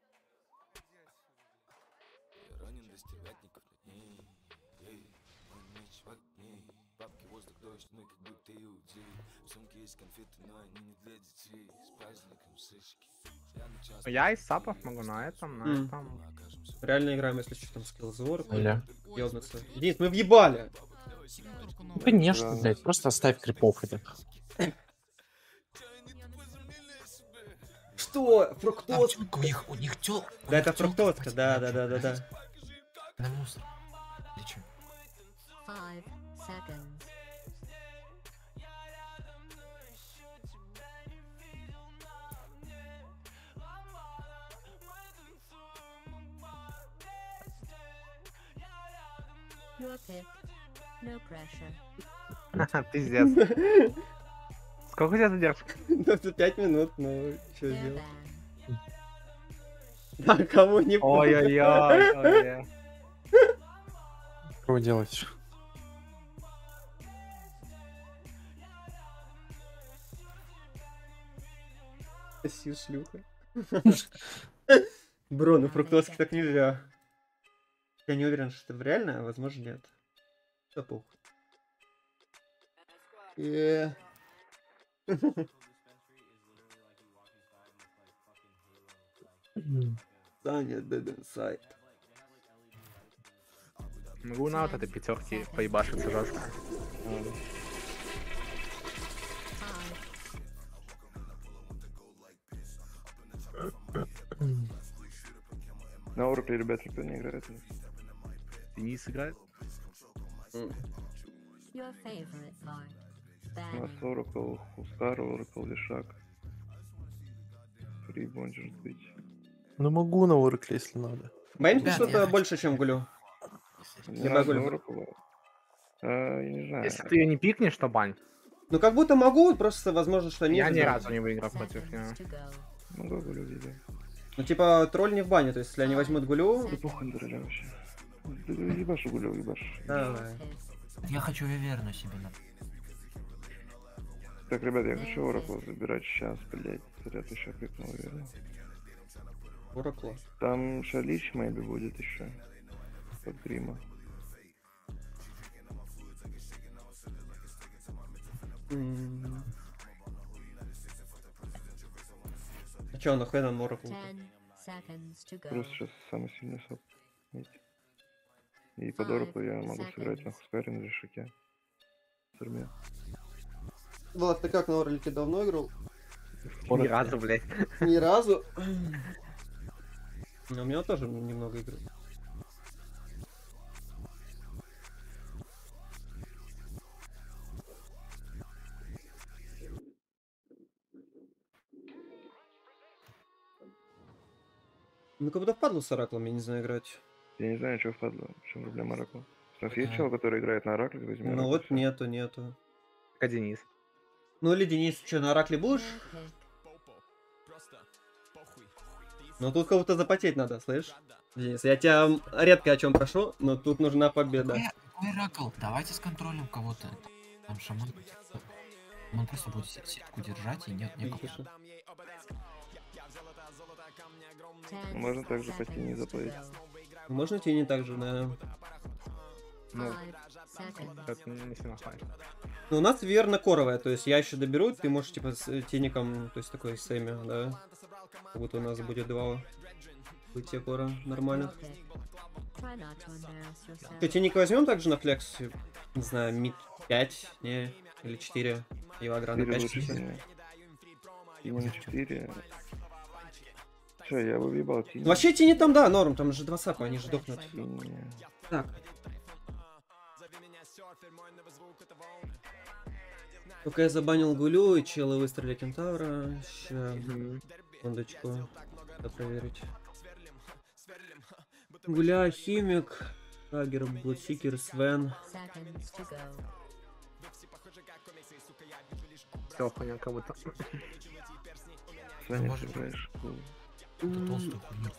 Я из сапов могу на этом, на этом. Реально играем, если что, там скиллзор. Аля. Ёбнуться. Денис, мы въебали! Ну, конечно, блядь, просто оставь крипов этих. Что? Там Фруктоз? тёлка, у них тёлка. Да, это фруктозка, да. На мусор. Или чё? Пиздец. Сколько у тебя задержка? Ну, это 5 минут, ну, что сделать? Да, кому не Ой-ой-ой. Что делать? Спасибо, шлюха. Бро, ну фруктозки так нельзя. Я не уверен, что это реально, а возможно нет. Да похуй. Саня dead inside. Могу на вот этой пятерке поебашиться жестко. На Oracle, ребят, никто не играет. Денис играет? У нас Oracle, Хускар, Oracle, Лишак. Фри может быть. Ну могу на Oracle, если надо. Боимся Ребят, я что-то хочу- больше, чем гулю. Не Я надо могу. Oracle. Я не знаю. Если ты ее не пикнешь, то бань. Ну как будто могу, просто возможно, что нет. Я ни да. разу не выиграл против него. Много гулю видел. Ну типа тролль не в бане, то есть если они возьмут гулю. Да похуй на дураля вообще. Да ебашь гулю, ебашь. Давай. Я хочу Виверну себе на... Так, ребят, я хочу Oracle забирать сейчас, блять. Зря ты еще кликнул, верно? Oracle. Там Шалич, maybe, будет еще. Под грима. А чё, нахуй нам Oracle? 10 seconds to go. Просто сейчас самый сильный сап. Видите? И под Oracle я могу сыграть на Хускаре, на Решаке. С армией. Влад, ты как на Орлике давно играл? Ни разу, блядь. Ни разу. У меня тоже немного игр. Ну как будто впадло с Ораклом, я не знаю играть. Я не знаю, что впадло. В чем проблема Оракла? У нас есть чел, который играет на Оракле, возьми Ну Оракл, вот всё. нету. Как Денис. Ну или Денис, что, на Оракле будешь? Pick. Ну тут как будто запотеть надо, слышь? Денис, я тебя редко о чем прошу, но тут нужна победа. Какой Ракл? Давайте сконтролим кого-то. Там шаман. Он просто будет сетку держать и нет никого. Тише. Можно также по тени заплатить. Можно тебе не так же, да. Ну, 5 seconds. это не сильно файн. Ну, у нас верно коровая, то есть я еще доберу, ты можешь типа с теником, то есть такой Сэмми, да. Как будто у нас будет два быть кора нормальных. Try not to embarrass yourself. Что, теник возьмем также на флекс? Не знаю, мид 5, не, или 4. Его аграна 4 5 лучше чуть-чуть. сильнее. Тени на 4. Че, я бы въебал тени. Ну, вообще тени там, да, норм, там же 2 сапа, они же дохнут. Тени. Так. Только я забанил Гулю, и челы выстрелили Кентавра. Ща, секундочку, надо проверить. Гуля, Химик, Рагер, Блудсикер, Свен. Seconds to go. Все, хуйня как будто. Саня, Может ты играешь. Эту толстую хуйню.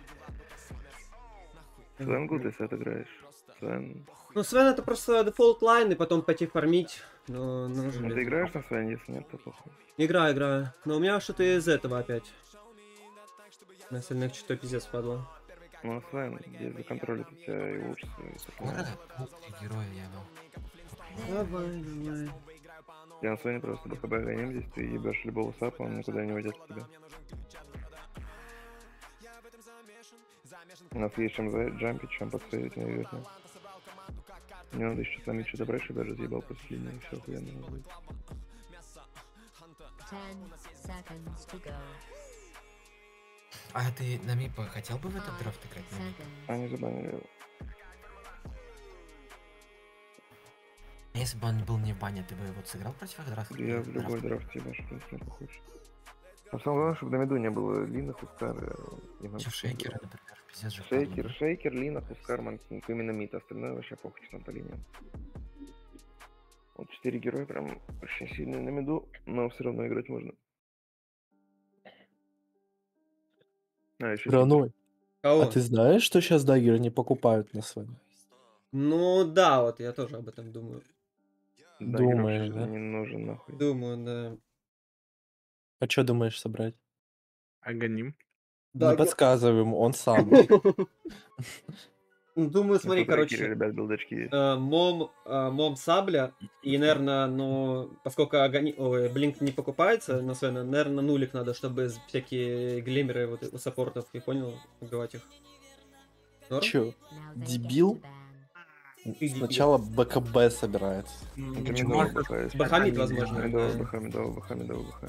Свен Гуд, если ты играешь. Свен. Ну, Свен это просто дефолт лайн, и потом пойти фармить. Но нужно Ну, ты ли? играешь на Свене, если нет, то плохо. Играю. Но у меня что-то из этого опять. На остальных что-то пиздец падло. Ну, а Свен, если контролит у тебя и улучшится. и Скоро такое. героя я дал. Давай. Я на Свене просто БКБ гоним здесь, ты ебешь любого сапа, он никуда не уйдет от тебя. У нас есть чем джампить, чем подсейвить, наверное. Мне надо еще самить что-то брать, чтобы даже заебал после линии, и все охуенно будет. 10 seconds to go. А ты на Мипа хотел бы в этот драфт играть? На Мипа? Seconds. Они забанили его. А если бы он был не в бане, ты бы вот сыграл против их драфта? Я в любой драфт ебашу, в принципе, не хочешь. А самое главное, чтобы на меду не было Лина, Хускар и Чё, шейкеры, например, пиздец же. Шейкер, Лина, Хускар, Манкинг, именно мид, остальное вообще похуй, что там по линиям. Вот 4 героя прям очень сильные на меду, но все равно играть можно. А, еще Граной. Кого? А ты знаешь, что сейчас даггеры не покупают на своем? Ну да, вот я тоже об этом думаю. Думаешь, да? Не нужен нахуй. Думаю, да. А что думаешь собрать? Аганим. Не подсказывай ему, он сам. Думаю, смотри, короче, Ребят, билдочки есть. мом сабля, и, наверное, ну, поскольку блинк не покупается на Свена, наверное, нулик надо, чтобы всякие глимеры вот у саппортов, ты понял, убивать их. Норм? Чё? Now they Дебил? get to ban. Сначала БКБ собирается. Это Почему? медовый БХ есть. Бахамид, возможно. Медовый да. БХ, медовый БХ.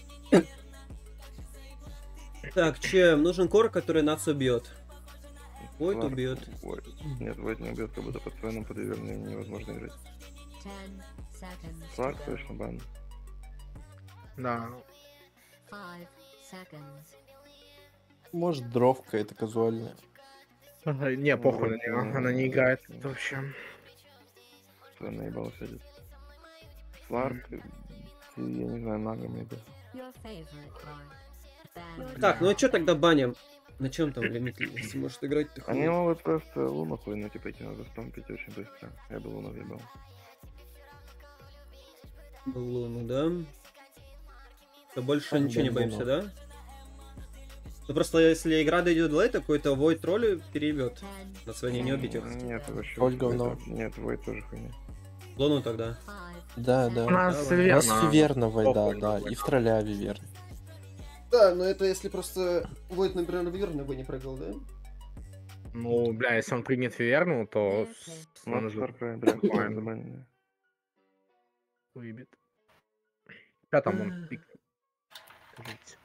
Так, чем? Нужен кор, который нас убьет. Войд Сларк, убьет. Войд. Нет, Войд не убьет, как будто под Свеном под Иверной невозможно играть. 10 seconds to Сларк go. точно бан. Да. 5 seconds. Может, дровка это казуальная. Не, похуй на нее. Она не играет вообще. Свен наебал сядет. Сларк, я не знаю, нагами это. Your favorite card. Ban. Так, ну а что тогда баним? На чем там лимит, если может играть-то хуй? Они могут просто луну хуйнуть, типа идти надо спампить очень быстро. Я бы луну въебал. Луну, да? То больше Так, ничего не да, боимся, Луну. да? Ну просто если игра дойдет до лейта, какой-то войд тролли переебет. На своей не убить их. Нет, вообще. Тролль говно. Нет, Войд тоже хуйня. Луну тогда. Да, да. У нас давай. У Виверна. нас Виверна войда, Похуй, да, какой. и в тролля Виверна. Да, но это если просто войд, например, Виверна бы не прыгал, да? Ну, бля, если он примет Виверну, то Ну, он уже Фаркрай, бля, Нормально. забанили. выбит. Что там он? Скажите.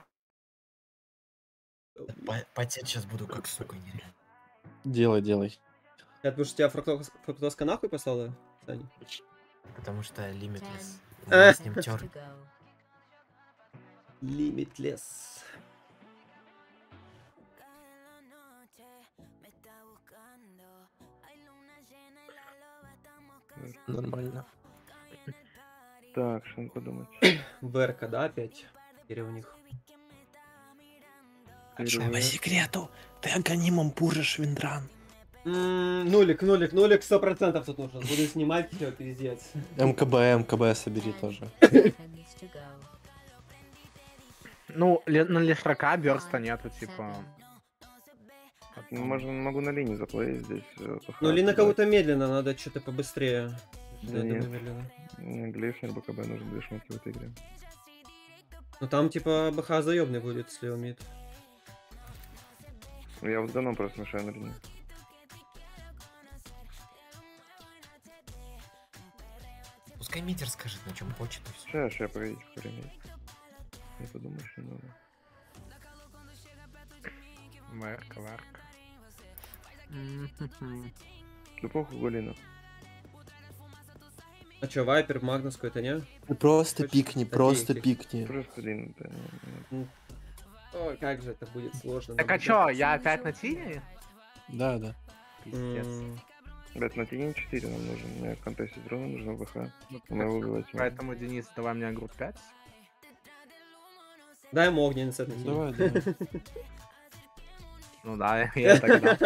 Потеть сейчас буду как сука, нереально. Делай, делай. Это потому что тебя фруктоска нахуй послала, Саня? Потому что Limitless. У Э. нас с ним тёр. Limitless. Нормально. Так, что надо подумать. ВРК, да, опять? Или у них? Перевес. секрету, ты аганимом пуришь Виндран. Нулик, 100% тут нужно. Буду снимать, все, пиздец. МКБ собери тоже. Ну, на Лешрака бёрста нету, типа. Ну, могу на линии заплатить здесь. Ну, Лина кого-то медленно, надо что-то побыстрее. Да Я думаю, нет. медленно. Глефнер, БКБ нужен две шмотки в этой игре. Ну там типа БХ заебный будет, если умеет. Я вот с Ганом просто мешаю на линии. Пускай Митер скажет, на чем хочет, и все. Сейчас, погодите, время. Я подумаю, что надо. Варка. Да похуй, Галина. А чё, Вайпер, Магнус какой-то, не? Ты просто Хочешь пикни, такие просто какие? пикни. Просто Лина, да. Ой, как же это будет сложно. Так а чё, я опять на Тине? Да, да. Пиздец. Ребят, на Тине 4 нам нужен. Мне в контесте дрона нужно ВХ. Ну, Мы его убивать не можем. Поэтому, Денис, давай мне групп 5. Дай ему огненный сет. Давай, давай. Ну да, я тогда.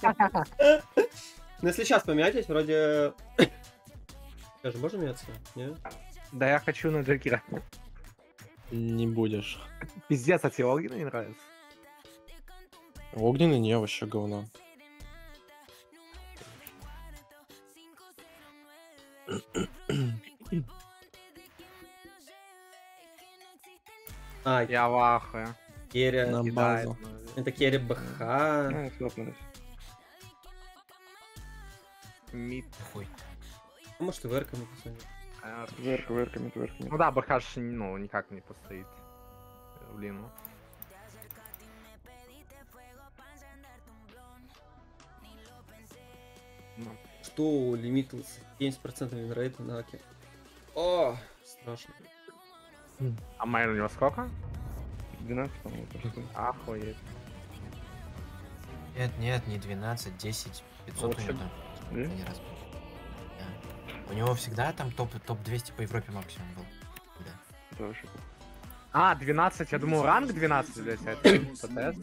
Ну если сейчас поменяйтесь, вроде... Скажи, можно меняться? Не? Да я хочу на Джекира. Не будешь. Пиздец, а тебе Огненный не нравится? Огненный не, вообще говно. А, Я в ахуе. Керри. На Кидает, базу. ну, Это Керри БХ. А, слопнулись. Мид. Хуй. А может и ВРК мы посмотрим. Верка, мид. Ну да, БХ ну никак не постоит. В Лину. Ну, Что лимитлess? 70% винрейта на Аке. О, страшно. а Майер у него сколько? 12, по-моему, просто. Охуеть. Нет, не 12, 10, 500 у Лучше. него там. Да? Один раз был. Да. У него всегда там топ-200 по Европе максимум был. Да. Это вообще похуй. А, 12, я думал ранг 12, блядь, а это ПТС.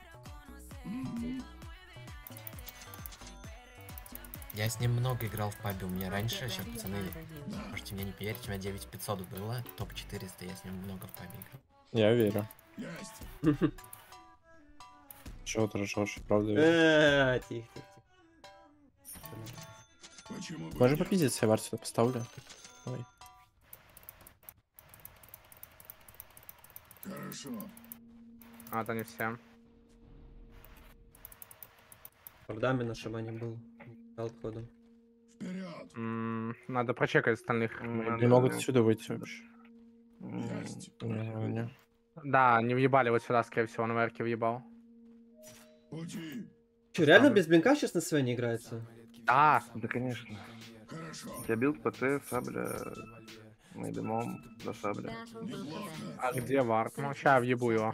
Я с ним много играл в пабе. У меня раньше, сейчас пацаны, можете мне не поверить, у меня 9500 было, топ 400, я с ним много в пабе играл. Я верю. Чего ты ржешь, правда верю. Тихо. Можешь попиздиться, я вард сюда поставлю. Ой. А, это не все. Правдами на шамане был. Дал ходу. Надо прочекать остальных. Надо. Не могут отсюда выйти вообще. М, Не. Да, не въебали вот сюда, скорее всего, на ВРК въебал. Че, реально без блинка сейчас на своей не играется? Да, Да, конечно. У тебя билд ПТ, сабля, мейдемом, до сабля. а где вард? Ну, ща въебу его.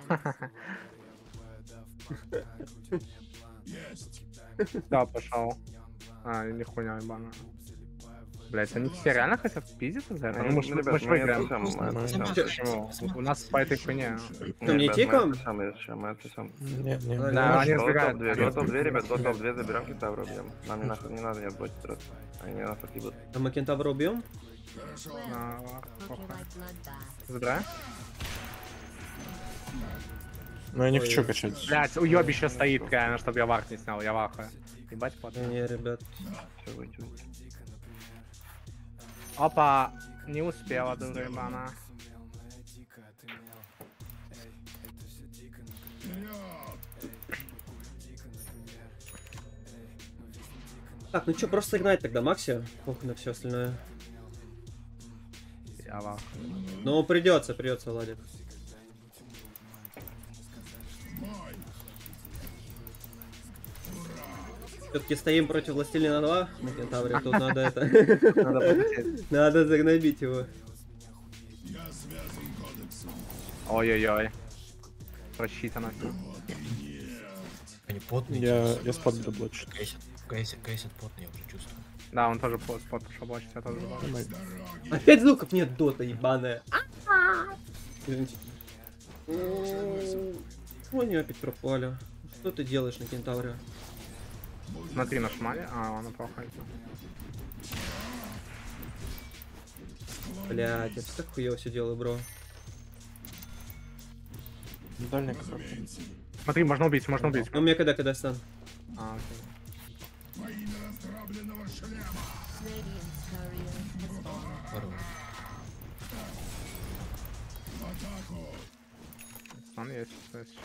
Да, пошел. А, нихуя ебаная. Блять, они все реально хотят пиздиться за это? Ну, мы ж ребят, мы выиграем. это сам, мы это сам. Почему? У нас по этой хуйне. Там не ребят, тиком? Мы это сам, мы это сам. Не. Да, Да, они До разбегают. топ-2, ребят, до топ-2 заберем кентавра убьем. Нам не нахуй не надо не отботить раз. Они нас отъебут. А мы кентавра убьем? На, Hope you похуй. like bloodbath. Забираю? Ну я не Ой. хочу качать. Блять, уебище стоит, реально, чтобы я вард не снял, я вахаю. Ебать, вот. Не, ребят. Всё, выйдет. Опа, не успела, дура ебана. Так, ну что, просто игнать тогда Макси. Похуй на все остальное. Я вахаю. Ну, придется, Владик. Все-таки стоим против Властелина 2 на Кентавре, тут надо это... Надо полететь. Надо загнобить его. Ой-ой-ой. Просчитано всё. Они потные. Я спад буду блочить. Кейсят потные, я уже чувствую. Да, он тоже спот пошел блочить, я тоже забыл. Нормально. Опять звуков нет, дота ебаная. Извините. Они опять пропали. Что ты делаешь на Кентавре? Смотри, нажимали. А, он плохо. Блять, я так хуево все делаю, бро. Дальник. Смотри, можно убить, можно убить. Ну, мне когда стан? А, окей. Radiant's courier has fallen. Здорово. Он есть, то есть.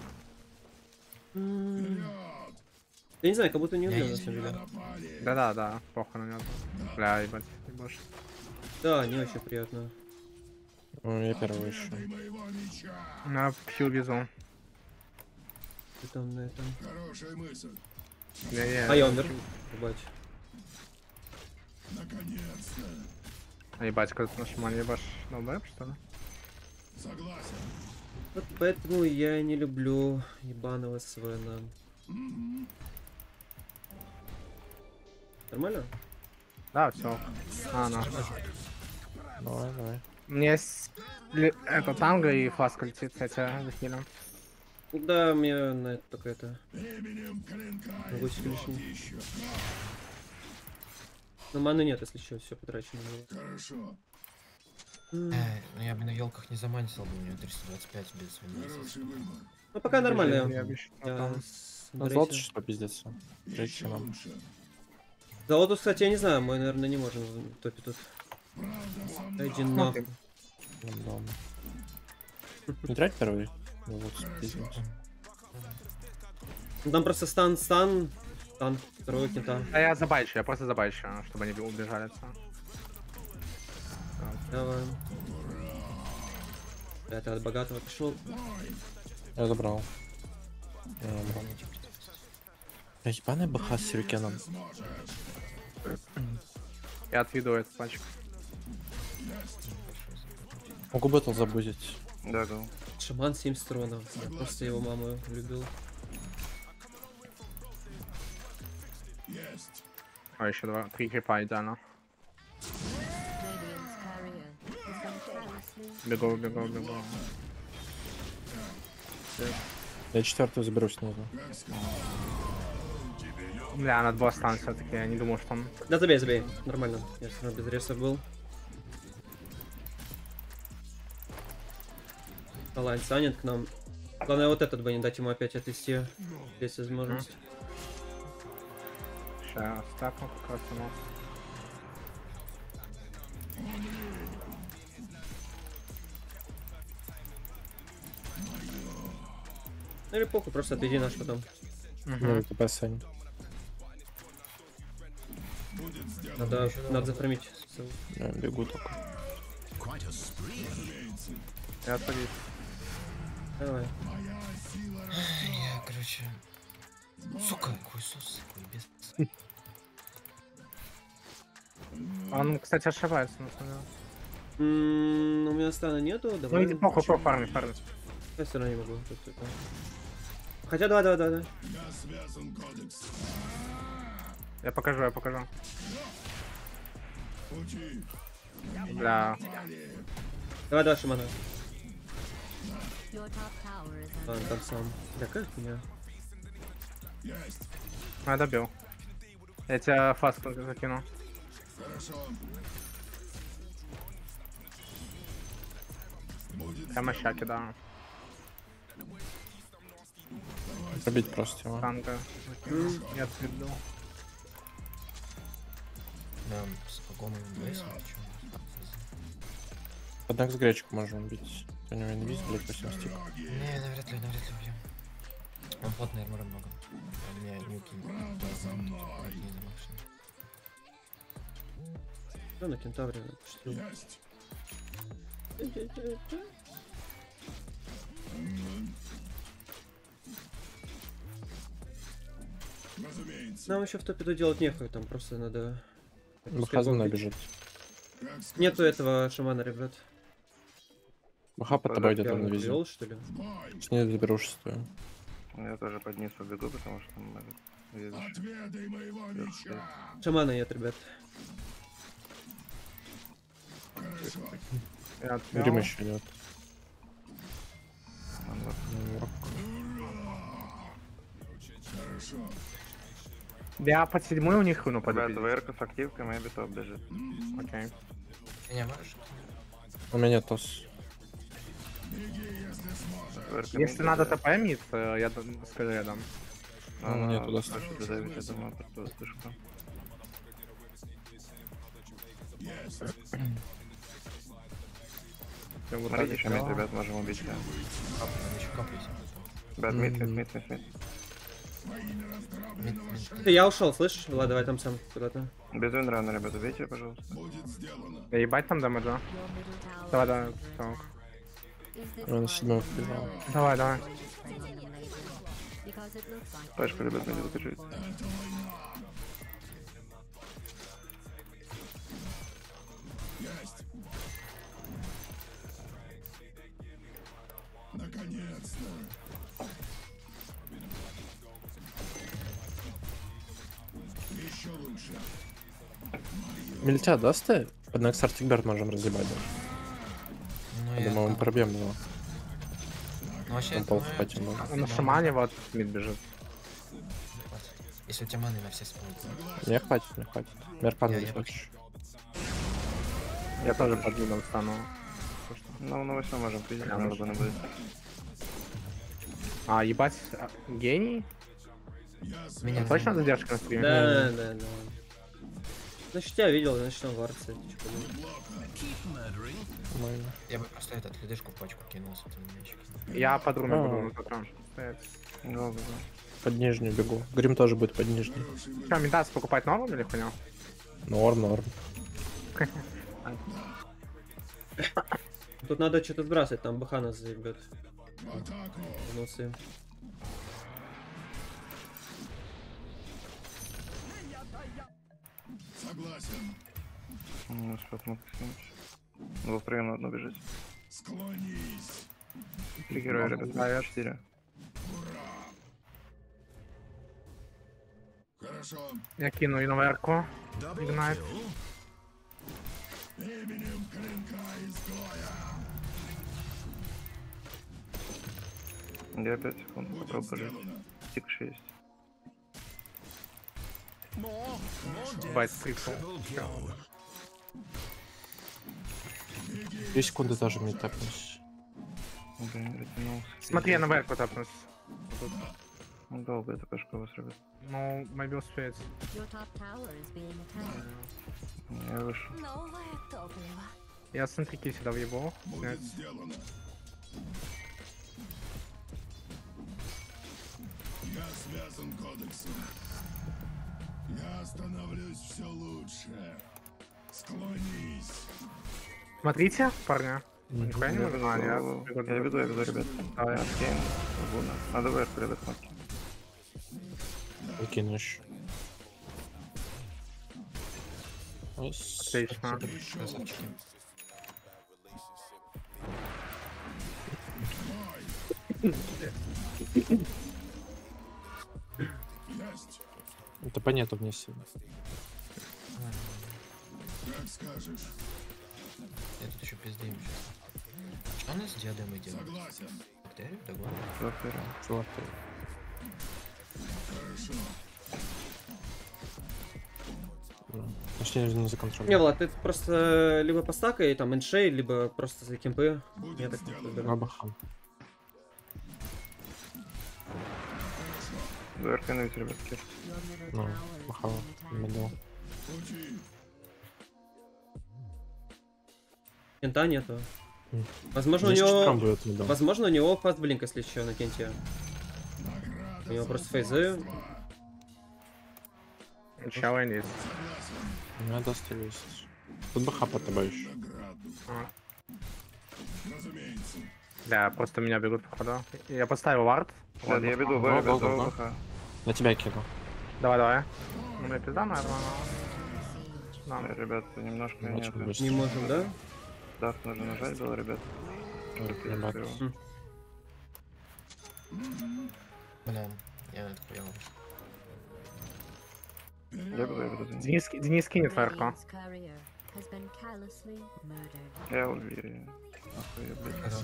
Я не знаю, как будто не убил, Я на самом деле. Да-да-да, похуй на него. Бля, ебать, ебашь. Да, не очень приятно. Ну, я первый еще. На пью везу. Ты там на этом. Не-не. А я умер. Ебать. А ебать, как нажимали, ебашь. Долбоеб, что ли? Вот поэтому я не люблю ебаного Свена. Нормально? Да, все. А, ну. Давай. Мне это танго и фласка летит, хотя захилим. Да, мне на это только это. Гусик лишний. Но маны нет, если что, все потрачено было. Ну я бы на елках не заманил бы, у него 325 без вина. Ну пока нормально. Я обещал, Я там. с На Андреем- золото сейчас попиздец. Джейки нам. Золоту, кстати, я не знаю, мы, наверное, не можем в топе тут. Да иди нахуй. Рандом. Не трать первый? Ну вот, спиздец. Ну, там просто стан, второй кента. А я забайчу, я просто забайчу, чтобы они убежали отсюда. Давай. Это от богатого пришел. Я забрал. Я забрал. Я ебаный БХ с сюрикеном. Я отведу этот пачку. Могу бэтл забудить. Да. Шаман 7 стронов. Я просто его маму любил. А, еще 3 крипа идеально. Radiant's courier has been carelessly. Бегу. Я четвертую заберу снизу. Бля, надо было стан все-таки, я не думал, что он... Да забей. Нормально. Я все равно без реса был. Алайн станет к нам. Главное вот этот бы не дать ему опять отвести. Есть возможность. Сейчас, так, ну как раз оно. Ну или похуй, просто отведи наш потом. Ну, ТП Сань. Надо зафармить. Я бегу только. Я отходить. Давай. Я, короче... Сука, хуесос, хуебес. Он, кстати, ошибается, на самом деле. У меня стана нету, Ну давай. иди похуй, фарми. Я все равно не могу. Тут это. Хотя да. Я покажу. Бля. Давай, Шамана. Your top tower is А, under там сам. Да как хуйня? Я добил. Я тебя фаску закину. Прямо ща кидаю. Побить просто его. Танка. Я отведу. Да, с погоном весом, Однако с гречку можем убить. У него инвиз, блядь, 8 стик. не, навряд ли убьем. Он плотный армора много. У меня нюки не замахшены. Да, на кентавре пустил. Нам еще в топе делать нехуй, там просто надо... Баха за мной бежит. Нету этого шамана, ребят. Баха под тобой идет Я на визе. привел, что ли? С ней заберу шестую. Я тоже под низ побегу, потому что там видишь. Шамана нет, ребят. Я отвел. Грим еще идет. Я под 7 у них хуну Ребят, подбил. ВРК с активкой, мэйби топ бежит. Окей. Ты не можешь? У меня тос. ВРК Если мид надо бежит. ТП мид, я скажу, я дам. Ну, мне туда хочет задавить, я думаю, просто вспышку. Я вот Смотрите, так еще мид, сделал. ребят, можем убить. Да. Надо еще капать. Ребят, мид. Я ушел, слышишь? Влад, давай там сам куда-то. Без винрана, ребят, убейте, пожалуйста. Да ебать там дамеджа. Your middle tower Давай, давай. так. is this Он one седьмой побежал. Давай, давай. on them later? Because it looks like Пашка, ребят, не закажите. Мельтя даст ты? Однако с Артикберт можем разъебать даже. Ну, Я думаю, мы пробьем его. Ну, вообще, Там это, пол ну, хватит много. На шамане вот мид бежит. если у тебя маны на все спают. Не хватит, не хватит. Меркан Я не почти. хочешь. Я тоже под мидом стану. Ну, на 8 можем пиздить, Прям надо бы будет. А, ебать, гений? Меня Точно задержка на стриме? Да. Значит, я видел, значит, он варится. Нормально. Я бы просто этот ледышку в пачку кинул с этим мячиком. Я под руме А. буду на тот раунд стоять. Голубо, да. Под нижнюю бегу. Грим тоже будет под нижнюю. Че, Мидас покупать новым или хуйня? Норм. Тут надо что-то сбрасывать, там БХ нас заебет. Молодцы. Ну, спотнут во втроем на одну бежит. Три героя, ребят, Да, 4. Я кину инверку. Игнайт. Я 5 секунд попробую пожить. Тик 6. Байт прикол. 2 секунды тоже мне тапнешь. Блин, затянулся. Смотри, я на верку тапнусь. Ну, долго это пешка у вас, ребят. Ну, maybe успеет. your top tower is being attacked. Я вышел. Новое топливо. Я с интрики сюда въебал. Снять. Смотрите, парня. Нихуя не можно. А, Я веду, ребят. Давай. Кейн, Луна. Надо вверх, ребят, смотри. Выкинешь. Найс. Отлично. Красавчики. Это понятно вниз. Я тут еще пиздеем сейчас. Что у нас с диадемой делать? Бактерию? Догон? Чувак, Почти не законтролил. Не, Влад, ты просто либо по стакой, там, иншей, либо просто за кемпы. Я так не выбираю. Рабахан. ДРК на ветер, ребятки. Your middle Ну, tower is махал. under attack. Медал. Кента нету. Возможно, Здесь у читром него... будет медал. Возможно, у него фастблинк, если еще на кенте. У него просто фейзы. Чего нет? У меня даст есть. Тут БХ под тобой еще. Да, просто меня бегут, походу. Я поставил вард. Вот, я веду, Го, В, го, веду го, го. ВХ. На тебя кину. Давай. Ну, мне пизда, наверное. Да. Ребят, немножко нет. Иначе будешь. Не можем, да? Дафт нужно нажать было, ребят. Ребят. Блин, я отхуел. Я веду за ним. Денис кинет варку. Radiant's courier has been callously murdered. Я уверен. Охуеть, блядь. Хорош,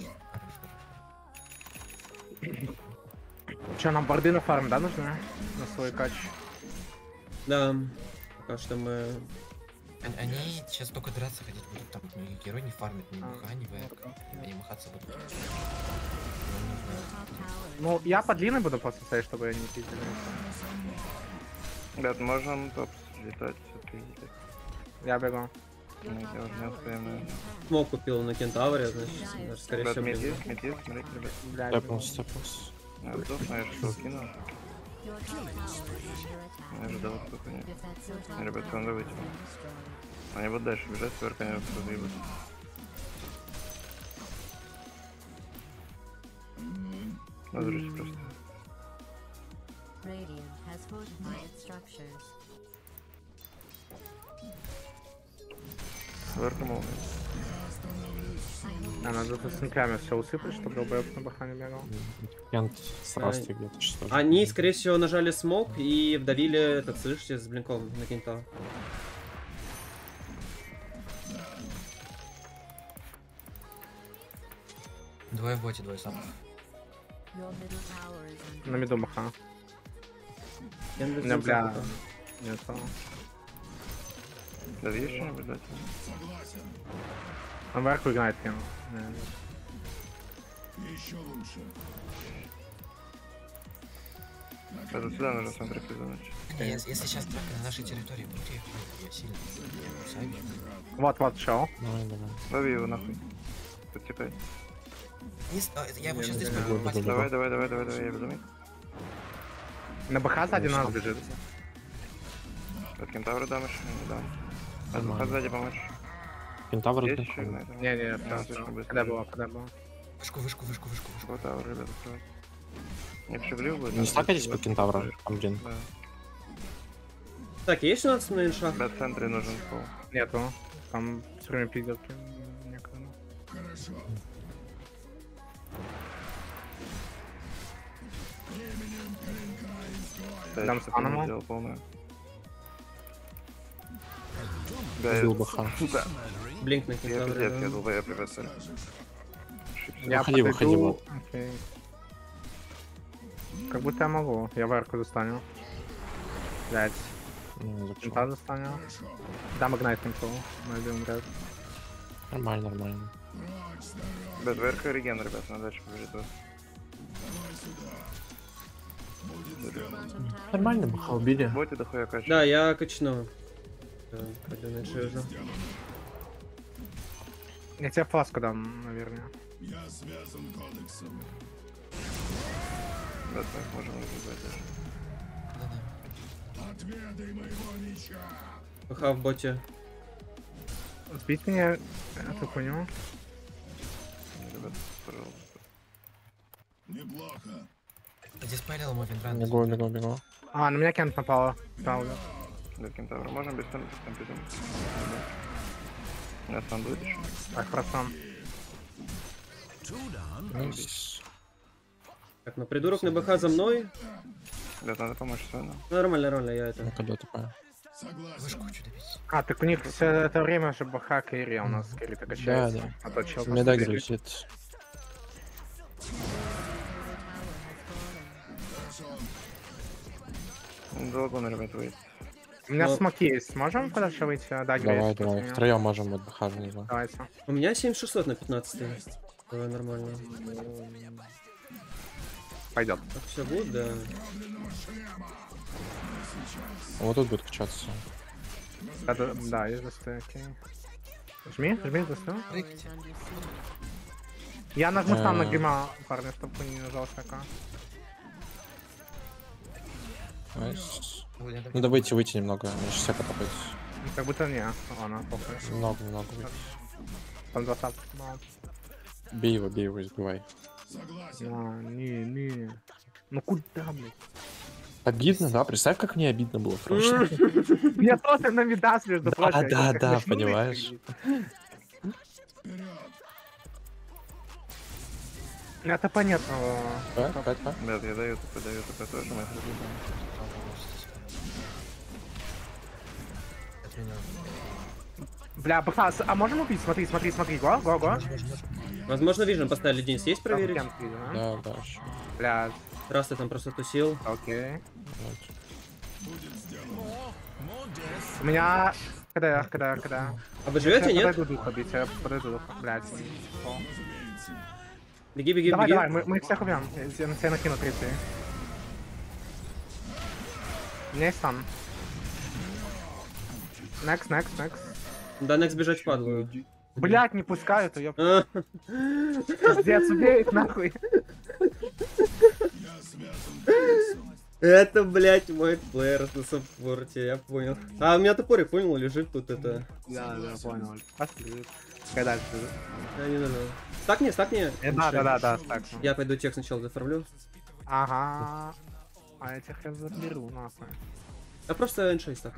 хорош. Че, нам борды на фарм, да, нужны? На свой кач. Да. Пока что мы... Они сейчас только драться хотят будут, там ни герой не фармит, ни БХ, ни ВЭК. Они махаться будут. Ну, не знаю. Top tower Ну, я под длинной буду просто стоять, чтобы я не пиздили. Ребят, можем топ летать все-таки. Я бегу. Я уже не успеем, наверное. Смог купил на кентавре, значит, даже, скорее Ребят, всего, мид блин. есть, смотрите, ребят. Блядь. Тэпнулся. Я сдохну, я что кину. Your top tower is under attack. Я ожидал, что хуйня. Defensive top Ребят, tower надо выйти. has been destroyed. Они будут дальше бежать, сверху они разъебут. Разрушить просто. Radiant has fortified its structures. Сверху молния. Надо тут с нуклями все усыпать, чтобы долбоёб на баха не бегал. Кент просто где-то что. Они, скорее всего, нажали смог и вдавили, этот, слышите, с блинком на кента. Двое в боте, двое сам. Your middle tower is under На миду баха. Я У на меня, лицо бля, пока. нету. Да есть что-нибудь дать? Он вверху игнает кину. Это сюда нужно центр придумать. Если сейчас так на нашей территории будет, я сильно кусаюсь. Вот, шел. Давай, давай. Лови его нахуй. Подтекай. Я его сейчас здесь Бегу, могу бегу, попасть. бегу. Давай, я веду мид. На БХ сзади нас бежит. От кентавра дам еще, не дам. От Нормально. БХ сзади помочь. Кентавр Есть еще отдыхал. на этом? Не, Да, слишком быстро. когда было, когда было. Вышку. Вот тавр, ребята, открывать. Не пшевлил будет? Не стакайтесь под кентавра, там блин. Да. Так, есть у нас на иншах? Ребят, в центре нужен пол. Нету. Там все время пиздилки. Некогда. Да, Дам я что-то станому. не сделал полную. Да, Убил БХ. сука. Блинк на Я кентавре, пиздец, я да. думал, я привет, сори. Ошибся. Я Выходи, подойду. выходи, вот. Окей. Как будто я могу. Я варку достану. Блять. Ну, зашел. Кента достану. Дам игнайт контрол. Найди умрет. Нормально, нормально. Ребят, ВРК реген, ребят, надо дальше побежит. bottom tower. Нормально, БХ убили. Будете дохуя качать? Да, я качну. Да, пойду на иншей уже. Я тебе фласку дам, наверное. Да, так, можем разъебать даже. Да-да. ПХ в боте. Сбить мне эту хуйню. Ребят, пожалуйста. Диспарил ему виндран. Бегу. А, на меня кент напала. Правда. Для кентавра. Можем без центра там придумать. У нас там будет еще. Так, просто. Найс. Так, ну придурок на БХ за мной. Ребят, надо помочь Свену. Нормально, я это. Ну-ка, да, тупая. Вышку хочу добить. А, так у них все это время же БХ Кэрри, а у нас Кэрри так качается. Да. А то чел Мне просто дагер бегает. летит. Your middle tower has fallen. Долго, ребят, выйти. У меня Но смоки есть. Можем куда-то выйти? Дать Давай, грейс давай. против меня? Втроем можем от БХ внизу. Давайте. у меня 7600 на 15. Давай, нормально. Пойдет. Так, все будет, да. Вот тут будет качаться. Да, есть застой, окей. Жми застой. Прыгайте. Я нажму сам на Э. грима, парни, чтобы не нажал шака. Найс. Ой, я Ну давайте выйти немного, мне сейчас все потопать. Ну, как будто не. Ладно, похуй. Немного выйти. Там 2 сапа. мало. Бей его, избивай. Не. Ну куда, блядь? Обидно, да? Представь, как мне обидно было в прошлом. Я тоже на Мидас, между Да, прочим. да, как да, начну понимаешь. их. Это понятно. П. Ребят, я даю ТП тоже, мы их разъебаем. Бля, Бахас, а можем убить? Смотри. Го. Возможно, Vision поставили Денис. Есть проверить? Кент видел, а? Да, ещё. Бля, Раз ты там просто тусил. окей. Вот. У меня... Когда? А вы живете, Я нет? подойду духа бить, я подойду духа, блядь. Беги, Давай, беги. мы их всех убьем. Я на тебя накину 30. У меня есть стан. Next. Да, next бежать впадлую. Блядь, не пускают, я А, пиздец, убей их нахуй. Это, блядь, мой плеер на саппорте, я понял. А, у меня топорик, понял, лежит тут это. Да, понял. Когда дальше? Да, не надо. Стакни. Да, так. Я пойду тех сначала заформлю. Ага. А я тебя хрен заберу, нахуй. Я просто N6 так.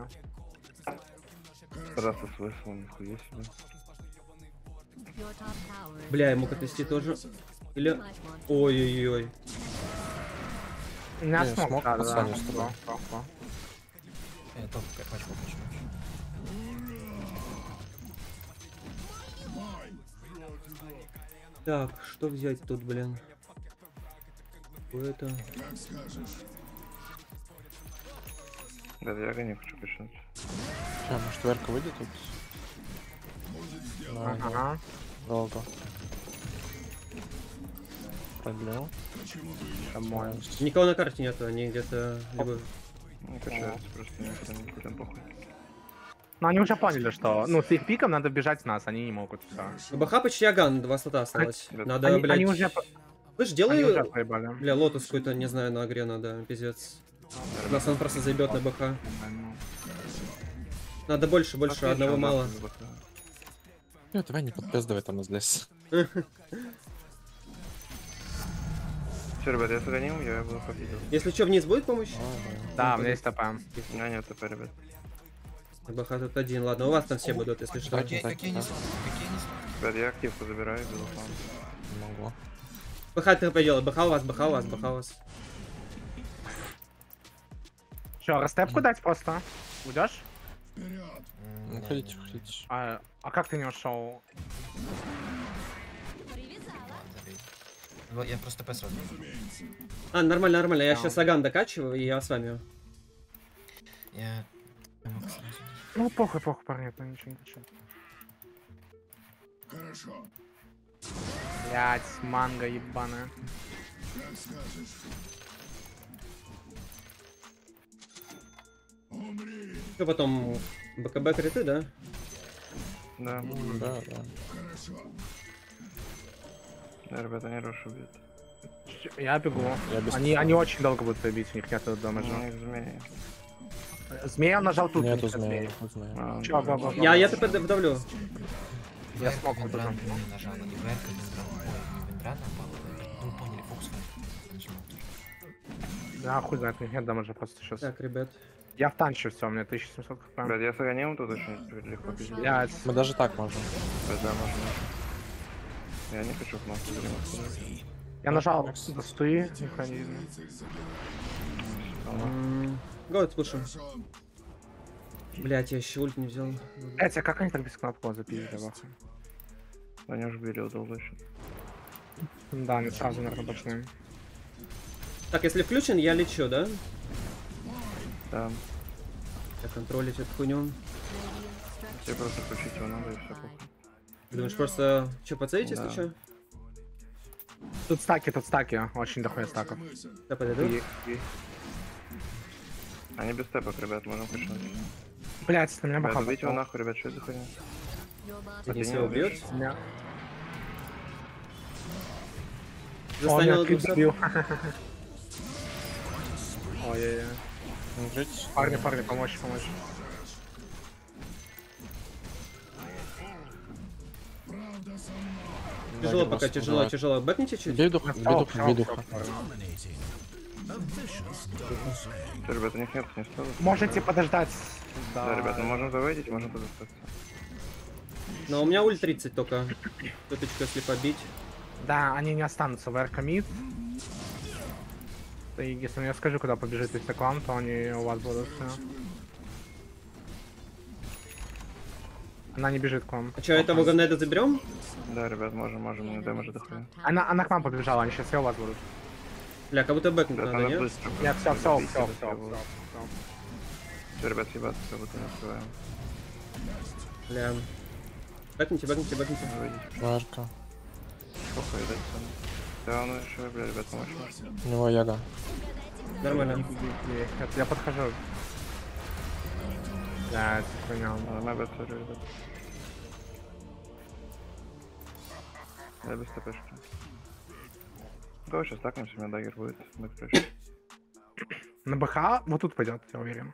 Раз с вышел, нихуя себе. Your top tower is Бля, ему отвести тоже. Или... Ой-ой-ой. У меня Не, смог, смог да. подстанешь с тобой. Я только пачку. Так, что взять тут, блин? Это... Да, я не хочу пишать. Ща, может, Верка выйдет тут? Ага. Долго. Продлил. Домой. Никого на карте нету, они где-то... либо- Не качается, просто никуда не будем похуй. Ну, они уже поняли, что, ну, с их пиком надо бежать с нас, они не могут, всё. У БХ почти Аган, 2 слота осталось. Они- Надо, Они, блядь... они уже, Слышь, они делай... уже проебали. Бля, лотос какой-то, не знаю, на агре надо, пиздец. Нас он просто заебет на БХ. Надо больше, одного мало. Ну, давай не подпиздывай там из леса. Все, ребят, я сохранил, я буду победил. Если что, вниз будет помощь? Да, у меня есть ТП. У меня нет ТП, ребят. БХ тут один, ладно, у вас там все будут, если что. Давайте. Какие несут? Ребят, я активку забираю, беру фан. Не могу. БХ ты поделай, БХ у вас. Че, растепку дать просто? Уйдешь? Ну, ходите. А как ты не ушел? Я просто ТП сразу. А, нормально, я сейчас Аган докачиваю, и я с вами. Я мог сразу. Ну, похуй, парни, это ничего не хочу. Блять, манго ебаная. Что потом, БКБ криты, да? Да. Да. Да, ребят, они Рош убьют. Я бегу. Я без Они очень долго будут бить, у них нету У дамажа. них змеи. Змея нажал тут. Нету у них нет змеи. змеи. А, Чё, ба-ба-ба. Я ТП вдавлю. Я смог вот Вендран это. не нажала, и Верка Вендран. Ой, не Вендран напал. Ну, поняли, Фокс нажимал тоже. Да, хуй знает, у них нет дамажа просто сейчас. Так, ребят. Я в танче все, у меня 1700 хп. Ребят, я сохранил, тут очень легко пиздец. Блять, Мы даже так можем. Да, можно. Я не хочу кнопку заниматься. я нажал стуи, механизм. Год, слушай. Блять, я еще ульт не взял. Блять, а как они так без кнопки запилили, ваха? Они уже били удобно еще. Да, они сразу, наверное, пошли. Так, если включен, я лечу, да? Да. Я контролить эту хуйню. Тебе просто включить его надо и все. Думаешь, просто что, подсадить, если Да. что? Тут стаки, очень дохуя стаков. Я подойду. Они без тэпов, ребят, можем качнуть. Блять, на меня Ребят, бахал. убейте его нахуй, ребят, что это за хуйня? Если не убьет, Меня... О, застанет меня клип двух сбил. Ой-ой-ой. Держитесь. Парни, помочь. Тяжело Да, пока, просто тяжело, давай. тяжело. Бэкните чуть. Бей духа, бей духа, бей духа. Что, ребят, у них нет не что. Можете подождать. Да, ребят, мы можем заводить, можем подостаться. Но у меня ульт 30 только. Туточку, если побить. Да, они не останутся в Эркомид. И если я скажу, куда побежит весь к вам, то они у вас будут. Всё. Она не бежит к вам. А что, этого говнеда заберем? Да, ребят, можем, не дэмэджа дохуя. Она к вам побежала, они сейчас все у вас будут. Бля, как будто бэкнуть Да, надо, надо нет? быстро. Нет, все. Все, ребят, съебаться, как будто не успеваем. Бля. Бэкните. Заводить. Варка. Похуй, дать цену. Да, он еще, бля, ребят, помочь может. У него яга. Нормально. Я подхожу. Да, это хуйня. My bad, sorry, ребят. Я без ТПшки. Давай сейчас стакнемся, у меня дагер будет. Мы пришли. На БХ вот тут пойдет, я уверен.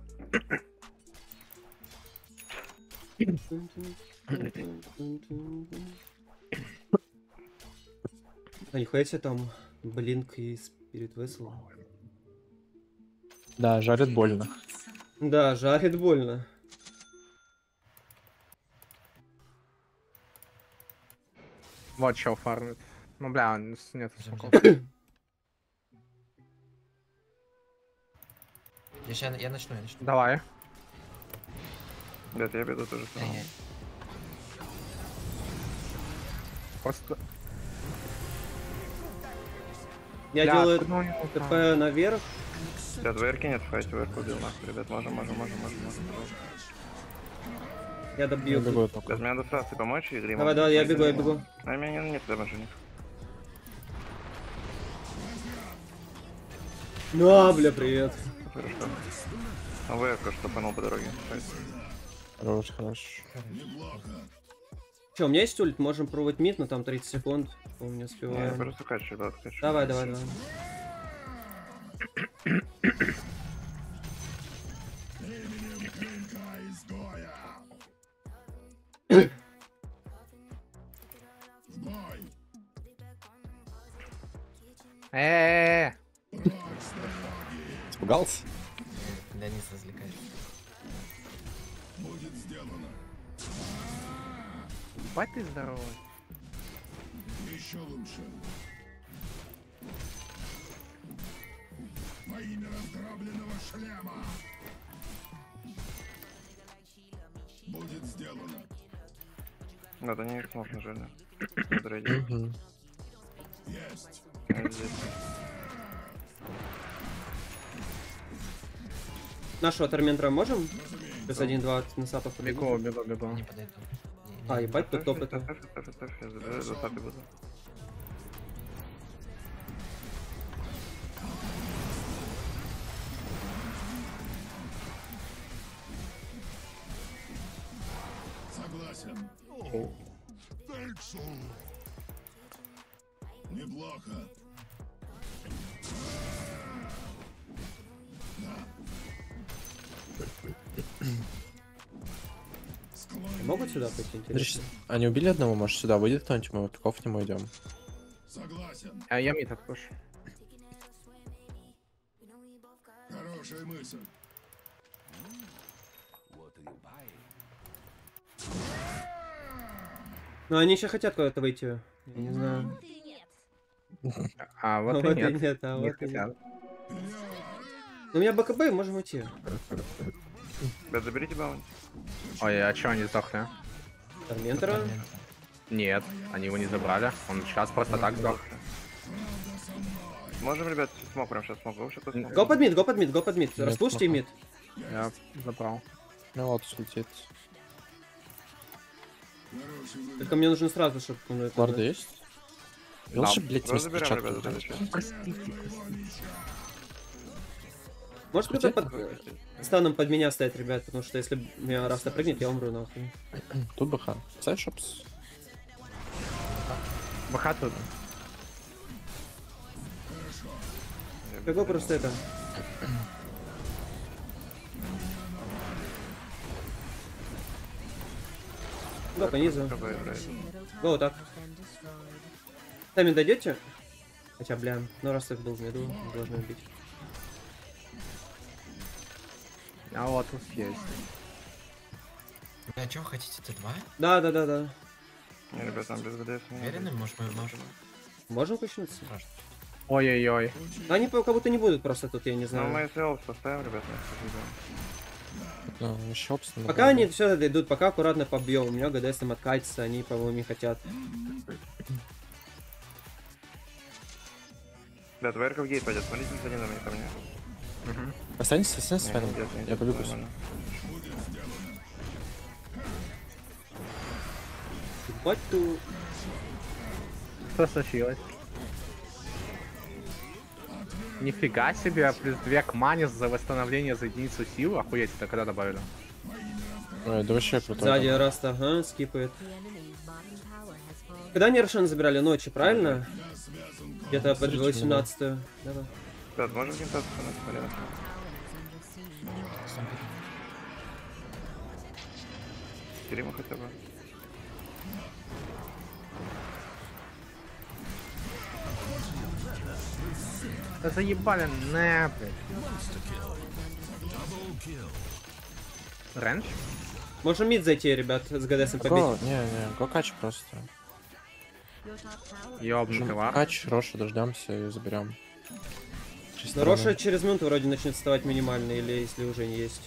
А нихуя себе там Блинк и Спирит Весел. Да, жарит больно. Да, жарит больно. Вот чё фармит. Ну бля, нет смоков. Я начну. Давай. Ребят, я беду тоже самое. Ай-яй. Просто... Я Бля, делаю откуда у него ТП там? наверх. Ребят, ВРК нет в хайте, ВРК убил нахуй, ребят, можем, пожалуйста. Я Я добью. бегу Ребят, только. мне надо сразу помочь или... Давай, я бегу. А у меня нет дэмэджа них. Ну, бля, привет. Хорошо. А ВРК что панул по дороге. Хорош. Че, у меня есть ульт, можем пробовать мид, но там 30 секунд. По-моему, не Не, успеваем. просто качу, да, откачу. Давай. Испугался? Денис развлекает. Бать ты здоровый. Надо не смог, нажали. Подрейди. Мгм. Нашего Торментера можем? Плюс 1-2 на сапах Бегу. Не подойду. А, ебать, тут топ это. Я забираю, за сапи буду. Могут сюда пойти, интересно? Они убили одного, может сюда выйдет кто-нибудь, мы пиков к нему идем. Я мид отпуш. Ну, они еще хотят куда-то выйти. Я не знаю. А вот и нет. а Не вот и нет. хотят. Ну, у меня БКБ, можем уйти. Ребят, заберите баунти. Ой, а чё они сдохли? Торментера. Нет, они его не забрали. Он сейчас просто так сдох. Можем, ребят, смог прям сейчас смог. Вообще тут смог. Го под мид. Распушьте смока. мид. Я забрал. Мелотус летит. Только мне нужно сразу, чтобы... ну, это- Лорда есть? Я лучше, блядь, Просто вместо забираем, перчатки ребята, играть. дальше. Простите. Может кто-то под... станом под меня стоять, ребят, потому что если меня раз прыгнет, я умру нахуй. Тут БХ. Сайшопс. БХ тут. Какой просто это? Да, по низу. Го, так. Сами дойдете? Хотя, бля, ну раз их был в меду, должны убить. А вот тут есть. А что вы хотите, Т2? Да. Не, ребят, там без ГДС не Уверены? Может, мы можем? Можем качнуться? Ой-ой-ой. Они как будто не будут просто тут, я не Ну, знаю. мы СЛ поставим, ребят, Ну, еще опс. Пока они все дойдут, пока аккуратно побьем. У меня ГДС там откатится, они, по-моему, не хотят. Ребят, ВРК в гейт пойдет, смотрите, за ними ко мне. Останься с Не, вами. не идет, не Я идет, побегусь. нормально. Ебать ту. Что случилось? Нифига себе, плюс 2 к мане за восстановление за единицу силы. Охуеть, это когда добавили? Ой, да вообще круто. Сзади Раста, ага, скипает. Когда они Рошан забирали? Ночью, правильно? Где-то под 18-ю. Да-да. Ребят, можем геймпад посмотреть? Стрима хотя бы. Да заебали, не, блядь. Рэнч? Можем мид зайти, ребят, с ГДСом побить. Не, го кач просто. Ёбнутый лар. Кач, Роша, дождемся и заберем. Но Роша через минуту вроде начнет вставать минимально, или если уже не есть.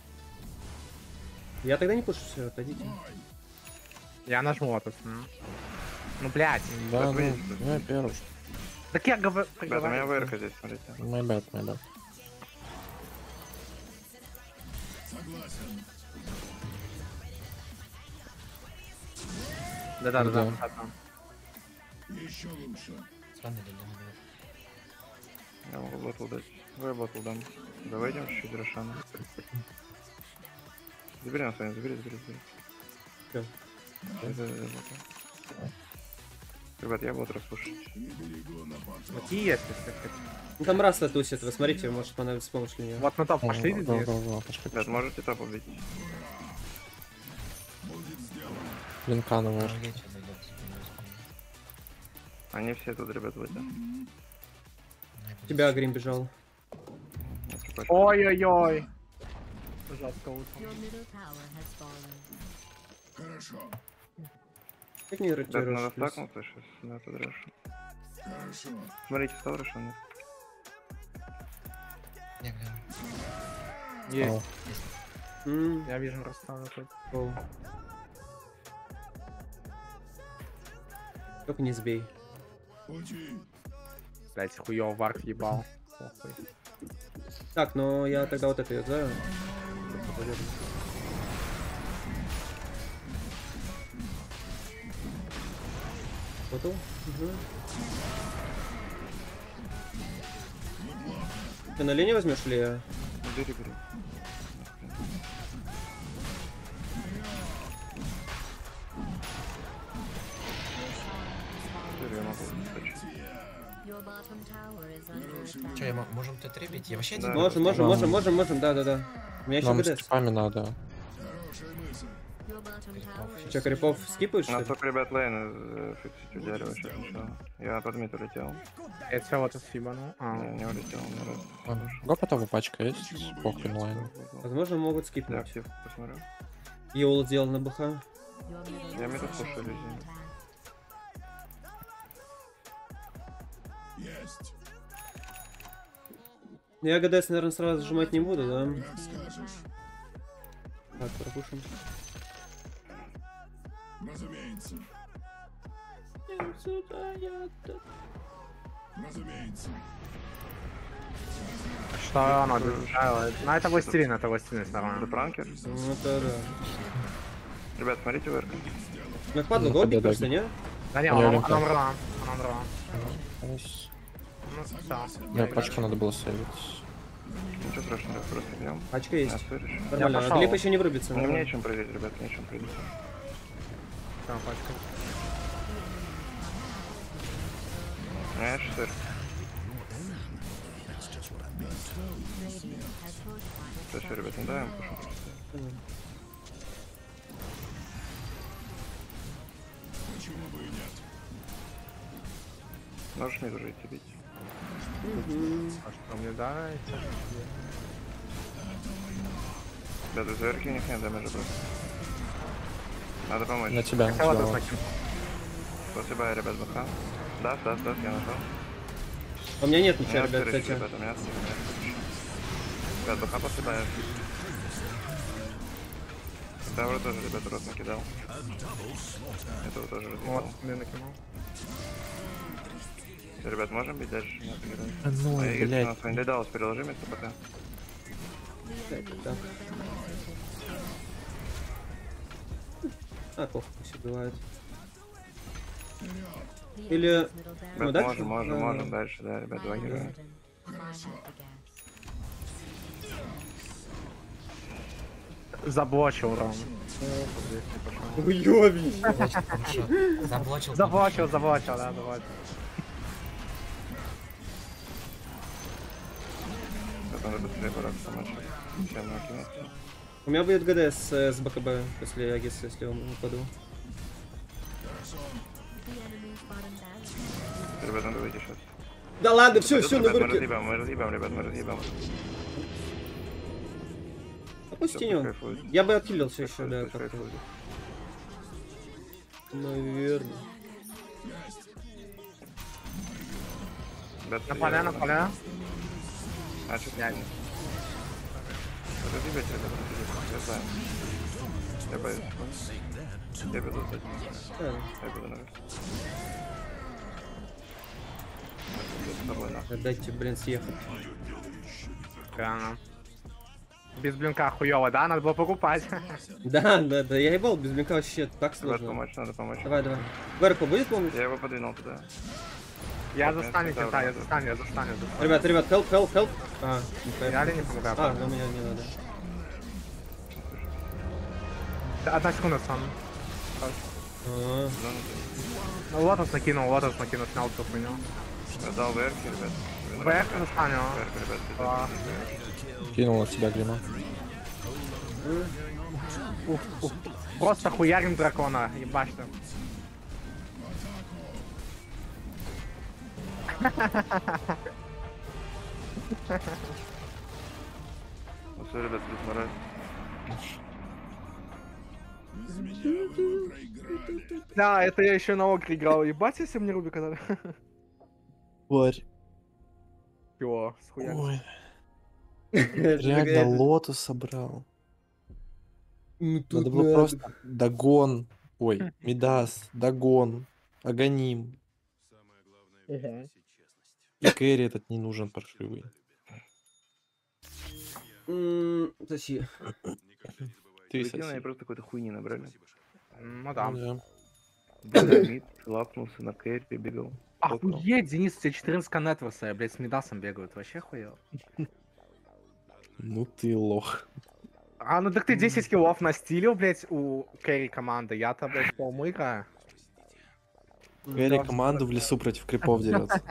Я тогда не пушу, все, отойдите. Я нажму вот это. Ну, блядь. Да, Так, ну, я первый. Так я говорю... Ребят, у меня ВРК здесь, смотрите. My bad. Да. Странно ли не Я могу ботл дать. Давай ботл дам. Давай идем чуть-чуть Рошана. Забери нас, Саня, забери. Всё. Ребят, я бот распушить. Какие есть, если хотите? Ну там Раста тусит, вы смотрите, может понадобится помощь для нее. Вот на топ пошли, Денис? Пошли. Ребят, можете топ убить? Блинка на вэр. Они все тут, ребят, вот. У тебя Грим бежал. Ой-ой-ой. Жестко утро. Как не Ребят, надо ротируешь? плюс? стакнуться сейчас на этот Рошан. Смотрите, стал Рошан? Не гляну. Есть. М, Я вижу, расставлю тут. оу. Только не сбей. Блять, хуёво варк ебал. Похуй. Так, но я тогда вот это юзаю. Готов? Угу. Ты на линии возьмешь или я? Бери. Я могу скачать. Че, можем Т3 бить? Я вообще не Да. знаю. Можем, да. У меня еще Нам с ГДС. крипами надо. Че, крипов скипаешь, что Нас ли? только, ребят, лейн фиксить у дерева сейчас сначала. Я под мид улетел. Я все вот съебанул. Не улетел, ни разу. Го потом пачка есть. Похуй на лайн. Возможно, могут Я скипнуть. актив посмотрю. Йоул сделал на БХ. Я мид слушаю резину. Я ГДС, наверное, сразу сжимать не буду, да? Так, пропушим. Что оно делает? Ну это властелин Это нормально. пранкер. Ну, это да. Ребят, смотрите вверх. Ну, впадло, голди да, просто, не? Да не, Я она Олимпа. умерла. Она умерла. Ось. Ну, всё. Да, пачку надо было сейвить. Ничего страшного, просто бьем. Пачка есть. Настыришь. Нормально, пошёл. глип еще не врубится. Мне нормально. нечем прыгать, ребят, нечем прыгать. Всё, пачка. Знаешь, сэр? Сейчас, ребят, не даем, пошел просто. Можешь не жить бить. А что мне дается? Ребята, зверки у них нет дамажа просто. Надо помочь. На тебя. Хотела тебя. бы накинуть. Спасибо, ребят, БХ. Да, я нажал. У меня нет У ничего, меня ребят, отсырыч, кстати. ребята, у меня отсырыч. Ребят, БХ посыпаешь. Тавра тоже, ребят, рот накидал. Этого тоже Вот, разъебал. мне накинул. Ребят, можем бить дальше? Нет, играем. А ну, Если блядь. нас не додалось, переложи место пока. Так. А, плохо все бывает. Или... Ну, Ребят, дальше? можем дальше, да, ребят, два героя. Заблочил Ром. Уёбись! Заблочил. Заблочил, да, заблочил. Тут надо быстрее бороться, помочь. Всем накинуться. У меня будет ГДС с БКБ после Агиса, если он упаду. Ребят, надо выйти сейчас. Да ладно, все, Ребят, на мы вырке. разъебем, ребят, мы разъебем. Опусти Всё, него. кайфует. Я бы отхилился еще, Кайфует, да, пусть как-то. кайфует. Наверное. Ребят, На поля, на поля. А, что ты? Разъебать, ребят, разъебать. Я знаю. Я боюсь. Я буду сзади. Я буду наверх. Я с тобой нахуй. Дайте, блин, съехать. Реально. Без блинка хуёво, да? Надо было покупать. Да, я ебал, без блинка вообще так Ребят, сложно. надо помочь. Давай. Верку будет помнить? Я его подвинул туда. Я Вот, застану я кента, сказал, я застану. Ребят, help. А, не Я поехал. ли не помогаю? А, ну меня не надо. Одна секунда, сам. А, Ну, лотос накинул, снял эту хуйню. Я дал ВР, ребят. ВР застану. ВР, ребят, А. Кинул от тебя Глима. Ух. Просто хуярим дракона, ебать ты. Ну все, ребят, без мораль. Да, это я еще на Огре играл. Ебать, если мне Рубика надо. Тварь. Чего? Схуярил. Ой, это реально лотос собрал. Ну, тут Надо было надо. просто Дагон. Ой, Мидас, Дагон, Аганим. И Кэрри этот не нужен паршивый. Соси. Ты Прикинь, они соси. просто какой-то хуйни набрали. Ну да. Да. Динамит, лапнулся на Кэрри, бегал. Охуеть, Денис, у тебя 14 коннетверса, я, блядь, с Мидасом бегают. Вообще хуел. Ну ты лох. А, ну так ты 10 киллов настилил, блядь, у Кэрри команды. Я-то, блядь, по играю. Кэрри команду в лесу против крипов дерется.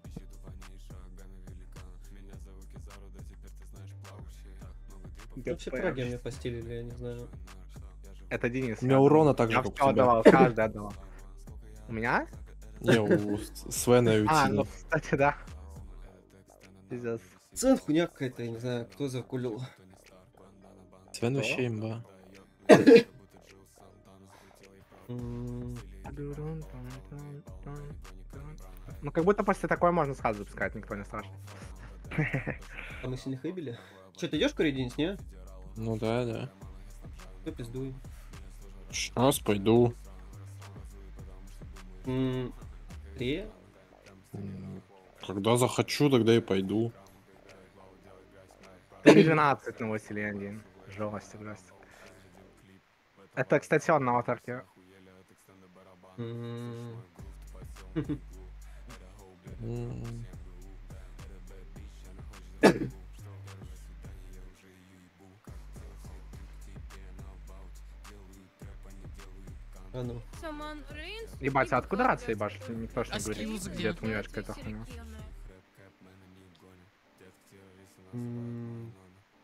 Вообще праги мне постелили, я не знаю. Это Денис. У меня урона так же, Я как у всё тебя. отдавал, каждый отдавал. У меня? Не, у Свена и у А, ну, Тина. кстати, да. Пиздец. Цен хуйня какая-то, я не знаю, кто закулил. Свен вообще имба. Ну, как будто после такой можно сразу запускать, никто не страшно. А мы сильных выбили? Че, ты идешь курить, Денис, не? Ну да. То пиздуй. Сейчас пойду. 3? Когда захочу, тогда и пойду. Ты 12 на Василий. Жестик, жестик. Это, кстати, он на аватарке. М. М, А ну. Ебать, а откуда рация ебашь? Никто ж А не говорит, скиллз где где? ты умеешь какая-то хуйня. М.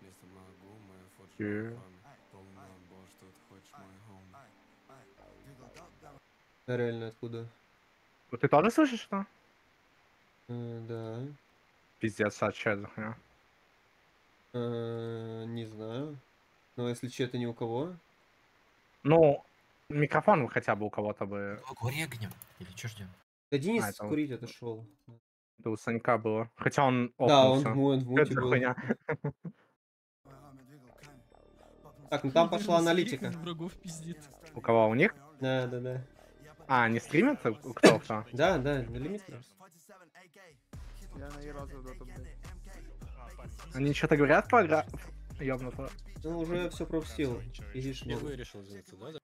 А реально откуда? Ну, ты тоже слышишь, что? Да. Пиздец, а чё это за хуйня? Не знаю. Но если че-то ни у кого. Ну, микрофон хотя бы у кого-то бы... Ого, регнем. Или что ждем? Да Денис это вот. курить отошел. Да у Санька было. Хотя он Да, охнул он, всё. он в Чё муте это за был. хуйня? Так, ну там пошла аналитика. Врагов пиздит. У кого? У них? Да, да, да. А, не стримят? Кто? Кто? Да, да, на лимит просто. Они что-то говорят по игра? Ёбнуто. Ну, уже все пропустил. Видишь, ну. решил заняться, да?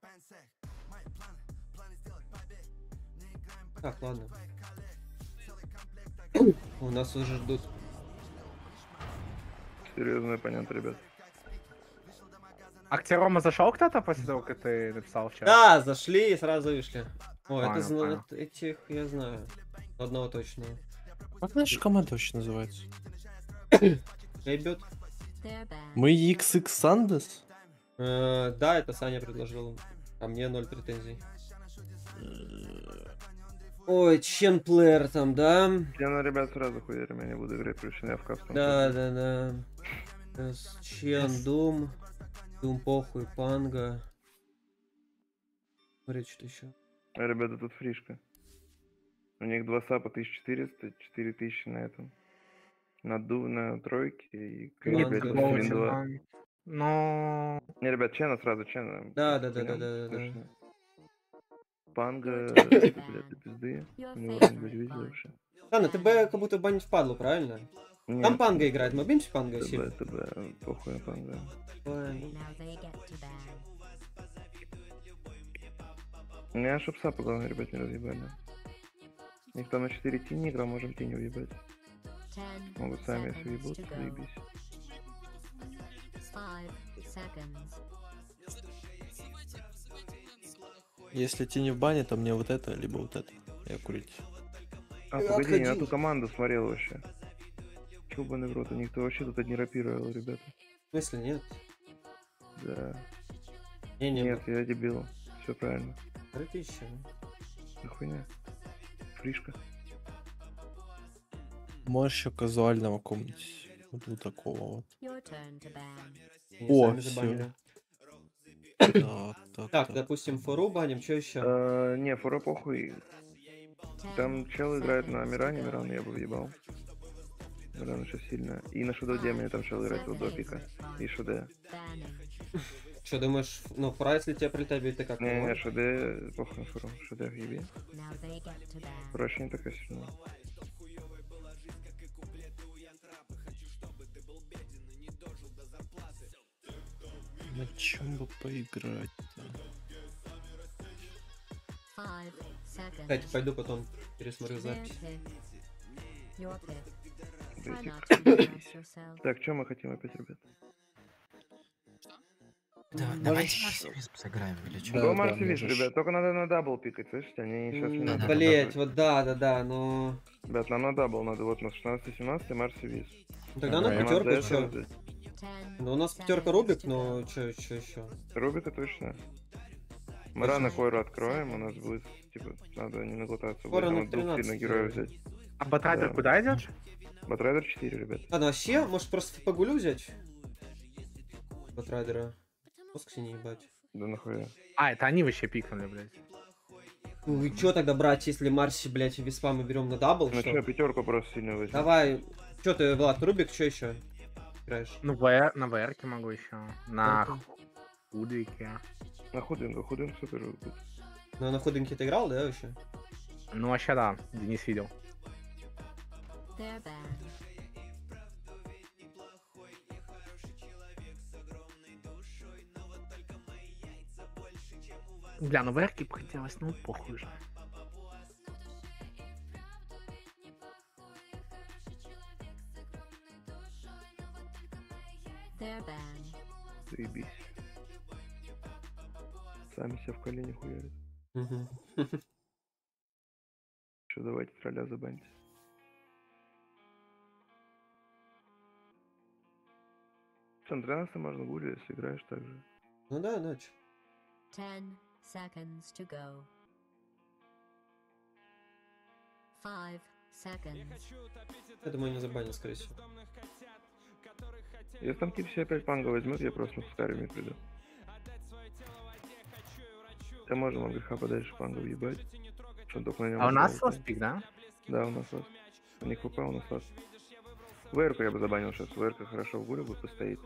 Так, ладно. У нас уже ждут. Серьезный оппонент, ребят. А к тебе, Рома, зашел кто-то после того, как ты написал вчера? Да, зашли и сразу вышли. О, это Понял, понял. этих я знаю. Одного точно. Как наша команда вообще называется? Ребят. Мы XX Sandes? Да, это Саня предложил. А мне 0 претензий. Ой, чен-плеер там, да? Я на ребят сразу хуярим, я не буду играть против меня в кастом. Да, да, да. Чен, Дум. Дум похуй, Панга. Смотри, что еще. А, ребята, тут фришка. У них 2 сапа 1400, 4000 на этом. На тройке и Ладно, блядь, да, плюс да, вин да. 2. Ну... Не, ребят, чена сразу, чена. Да, да, да, Хуйня, да, да, да. слышно. Панга, блядь, до пизды. У него уровень быть видел вообще. Ладно, ТБ как будто банить впадло, правильно? Нет, Там Панга играет, мы бимся Панга ТБ, сильно? ТБ, похуй на панга. Ладно. У меня чтоб сапа, главное, ребят, не разъебали. У них там на 4 тени игра, можем тени уебать. Могут сами, если ебут, заебись. Если тени в бане, то мне вот это, либо вот это. Я курить. А, погоди, я на ту команду смотрел вообще. Чубаный в рот, у них-то вообще тут одни рапировал, ребята. В смысле, нет? Да. Не, не, Нет, я дебил. Все правильно. 3000. Да хуйня. Фришка. Можешь еще казуального какого-нибудь. Вот такого вот. Не, О, сами всё. забанили. Так, Так, допустим, фору баним, что еще? Не, фура похуй. Там чел играет на Миране, Миран я бы въебал. Миран еще сильно. И на Шудо Демоне там чел играет до пика. И Шуде. Что думаешь, ну, фора, если тебе прилетает, бить, ты как? Не, Шуде, похуй на фуру. Шуде еби. Фура не такая сильная. на чем бы поиграть-то? Кстати, пойду потом пересмотрю запись. Так, что мы хотим опять, ребят? Да, давайте Марсивиз сыграем или что? Да, Go да, Марси Виз, можешь. ребят, только надо на дабл пикать, слышите? Они сейчас не надо. Блять, вот да, но... Ребят, нам на дабл надо, вот на 16-17 Марси Виз. Ну, тогда на Ага, пятерку что? Ну, у нас пятерка Рубик, но что еще? Рубика точно. Мы рано Койру откроем, у нас будет, типа, надо не наглотаться. Койра будет, на надо двух 13 сильных героев взять. А Батрайдер Да. куда идет? Батрайдер 4, ребят. Ладно, вообще, может просто погулю взять? Батрайдера. Мозг не ебать. Да нахуя. А, это они вообще пикнули, блядь. Ну и чё тогда брать, если Марси, блять, и Веспа мы берем на дабл? Ну что? что, пятерку просто сильно возьмем. Давай. Чё ты, Влад, Рубик, чё еще играешь? Ну, на ВРке могу еще. На Ага. Худвике. На худинг супер будет. Ну, на худенький ты играл, да, вообще? Ну, вообще да, Денис видел. Бля, ну верки бы хотелось, ну похуй же. They're banned. Заебись. Сами себя в колени хуярят. Мгм. Что, давайте тролля забаньте. Что, на 13 можно гули, если играешь так же. Ну да, да, чё. 10 seconds to go. 5 seconds. Я думаю, не забанят, скорее всего. Если там тип себе опять панга возьмет, я просто с карами приду. Я можем от греха подальше панга въебать. Что только на нем. А у нас ластпик, да? Да, у нас ласт. У них ВП, у нас ласт. ВРК я бы забанил сейчас. ВРК хорошо в гуле будет постоит.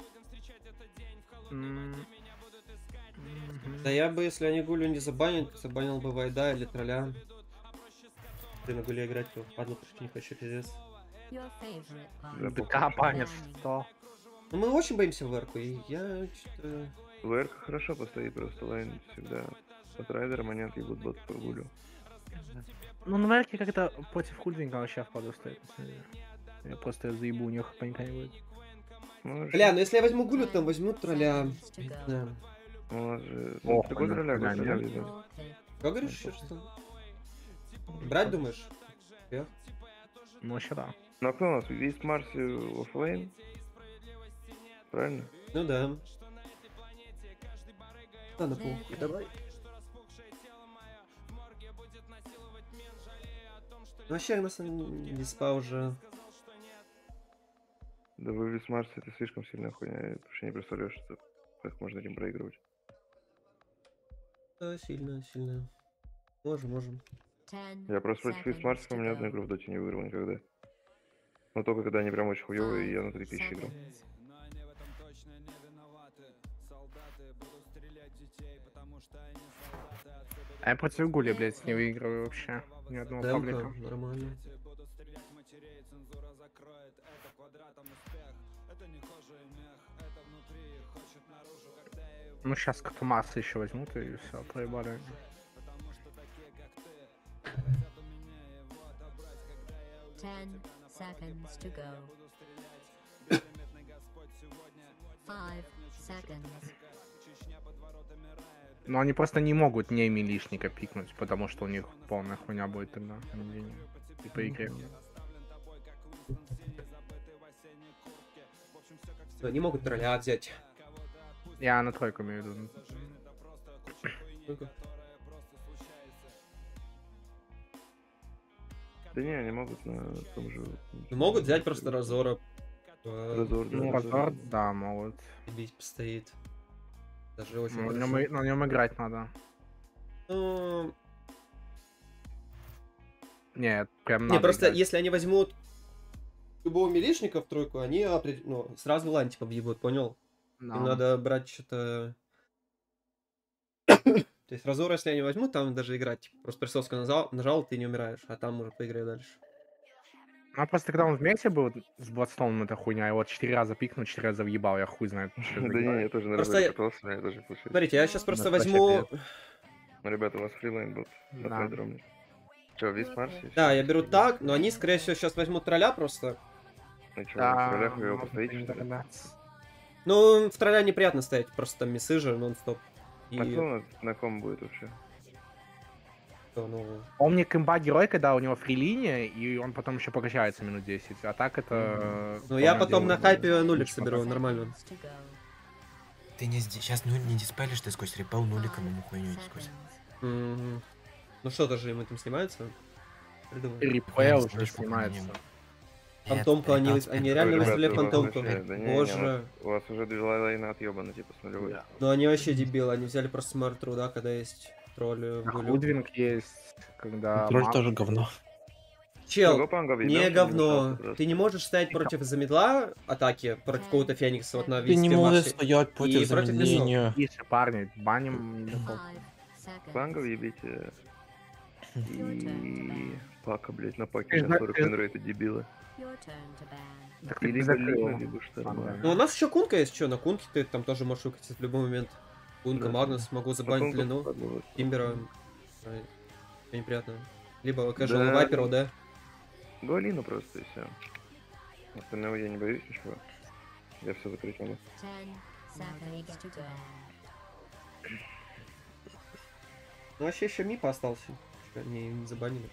Да я бы, если они гулю не забанят, забанил бы Вайда или тролля. Ты на гуле играть, то падлу почти не хочу, пиздец. Your favorite part. Да, БК банят, что? Ну мы очень боимся Верку, и я что-то... ВРК хорошо постоит, просто лайн всегда от райдера монет ебут бот по гулю. Ну, на верке как-то против худенького вообще впаду стоит, на самом деле. Я просто заебу, у них паника не будет. Ну, Бля, ну если я возьму гулю, там возьму тролля. To go. Да. у нас же... Ох, Ну, ты год тролля, да, год тролля нет. везет. Four pick. Что говоришь еще что? Брать думаешь? Я? Ну, вообще да. Ну а кто у нас? Весь Марси оффлейн? Правильно? Ну да. Ладно, похуй, давай. Вообще, у нас диспа уже... Да вы весь Марси это слишком сильная хуйня. Я вообще не представляю, что как можно им проигрывать. Да, сильно, сильно. Можем. 10 Я просто против весь Марси у меня одну игру в доте не выиграл никогда. Но только когда они прям очень хуёвые, и я на 3000 играл. seconds. А я против Гули, блядь, не выигрываю вообще. Ни одного Демка, паблика. нормально. Ну, сейчас Катумаса еще возьмут и все, проебали. 10 seconds to go. 5 seconds. Но они просто не могут не милишника пикнуть, потому что у них полная хуйня будет тогда. И по игре. Они могут тролля взять. Я на тройку имею в виду. Ну-ка. Да не, они могут на том же... Ну, могут взять просто Разора. Разор, да, Ну, Разор, да, могут. Бить постоит. Даже очень Ну, хорошо. на нем играть надо. Ну, Нет, прям не, надо просто играть. если они возьмут любого милишника в тройку, они сразу лайн типа въебут, понял? Да. Им надо брать что-то... То есть Разора, если они возьмут, там даже играть. Типа, просто присоска нажал, ты не умираешь, а там уже поиграй дальше. Ну, просто когда он вместе был с Бладстоуном, эта хуйня, я вот 4 раза пикнул, 4 раза въебал, я хуй знает. что Да за игра. не, я тоже на Просто Разоре я- пытался, я тоже получилось. Смотрите, я сейчас просто Ну, вообще возьму... Ну, ребята, у вас фрилайн был на Да. трейдере. Че, весь Марси? Да, я беру так, но они, скорее всего, сейчас возьмут тролля просто. Ну что, Да, в троллях вы его можно постоите, что ли? догадаться. Ну, в тролля неприятно стоять, просто там миссы же нон-стоп. И... А кто у нас на ком будет вообще? ну, Омник имба герой, когда у него фрилиния, и он потом еще прокачается минут 10. А так это... ну, я полное потом дело. на хайпе нулик Ничего соберу, так. нормально. To go. Ты не сейчас не диспелишь, ты сквозь репел нуликом ему хуйню сквозь. Seconds. Мгм. Ну что, даже им этим снимается? Придумай. Репел Я уже сколько снимается. мне- Фантомку, Нет, они 15 реально Ой, ребята, выставили у вас фантомку. вообще- да не, не, Боже. у вас уже две лайна отъебаны, типа, с нулевой. Да. Ну они вообще дебилы, они взяли просто смарт труда, когда есть тролль в гулю. Худвинг есть, когда... Тролль маг- тоже говно. Чел, Панга не въебёшь, говно. не просто. Ты не можешь стоять против замедла атаки, против какого-то феникса, вот на Ты не виске можешь Марси. стоять против против замедления. Тише, парни, баним... 5 seconds. Панга въебите. И... Пака, блядь, на паке Ты на зна- 40 ты- винрейта дебилы. Your turn to ban. Так ты Или закрыл. либо что Ага. нормально. Ну у нас еще кунка есть, что на кунке ты там тоже можешь выкатить в любой момент. Лунка, Да. Магнус, могу забанить Потом Лину, попробовать. Тимбера. Ай, неприятно. Либо casual Да. вайпер, да? Галину просто и все. Остального я не боюсь ничего. Я все закрыть могу. 10 seconds to go. Ну вообще еще Мипа остался. Чё, не забанили.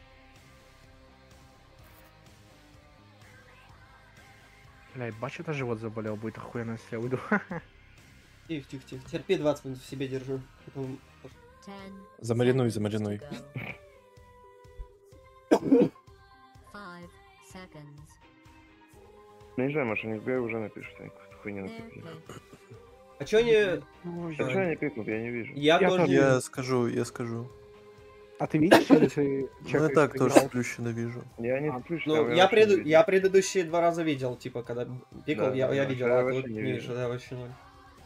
Блядь, бачу, это живот заболел, будет охуенно, если я уйду. Тихо, тихо, тихо. Терпи 20 минут в себе держу. Потом... 10 Замаринуй, seconds замаринуй. to go. 5 seconds. Наезжай, Маша, не сбегай, уже напишешь. Они какую-то хуйню Their написали. pick. А чё они... А что они пикнут, я не вижу. Я Я тоже... тоже. Я скажу. А ты видишь, или ты Ну я чекаешь, так ты тоже играл? сплющенно вижу. Я не А, включу. Ну, я предыдущие 2 раза видел, типа, когда пикал, Да, я да, видел, я а вообще тут не не вижу. вижу, да, вообще ноль.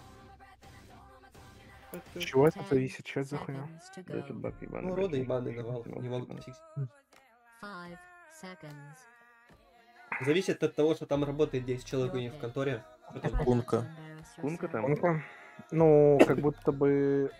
С чего это зависит? Что это за хуйня? Seconds to Да, этот go. баг ебаный. Ну, блядь, рода не ебаный хочу, давал, не не могу могут фиксить. фиксить. 5 seconds. Зависит от того, что там работает 10 человек у них в конторе. Потом- Кунка. Кунка там? Ну-ка. Ну, как будто бы...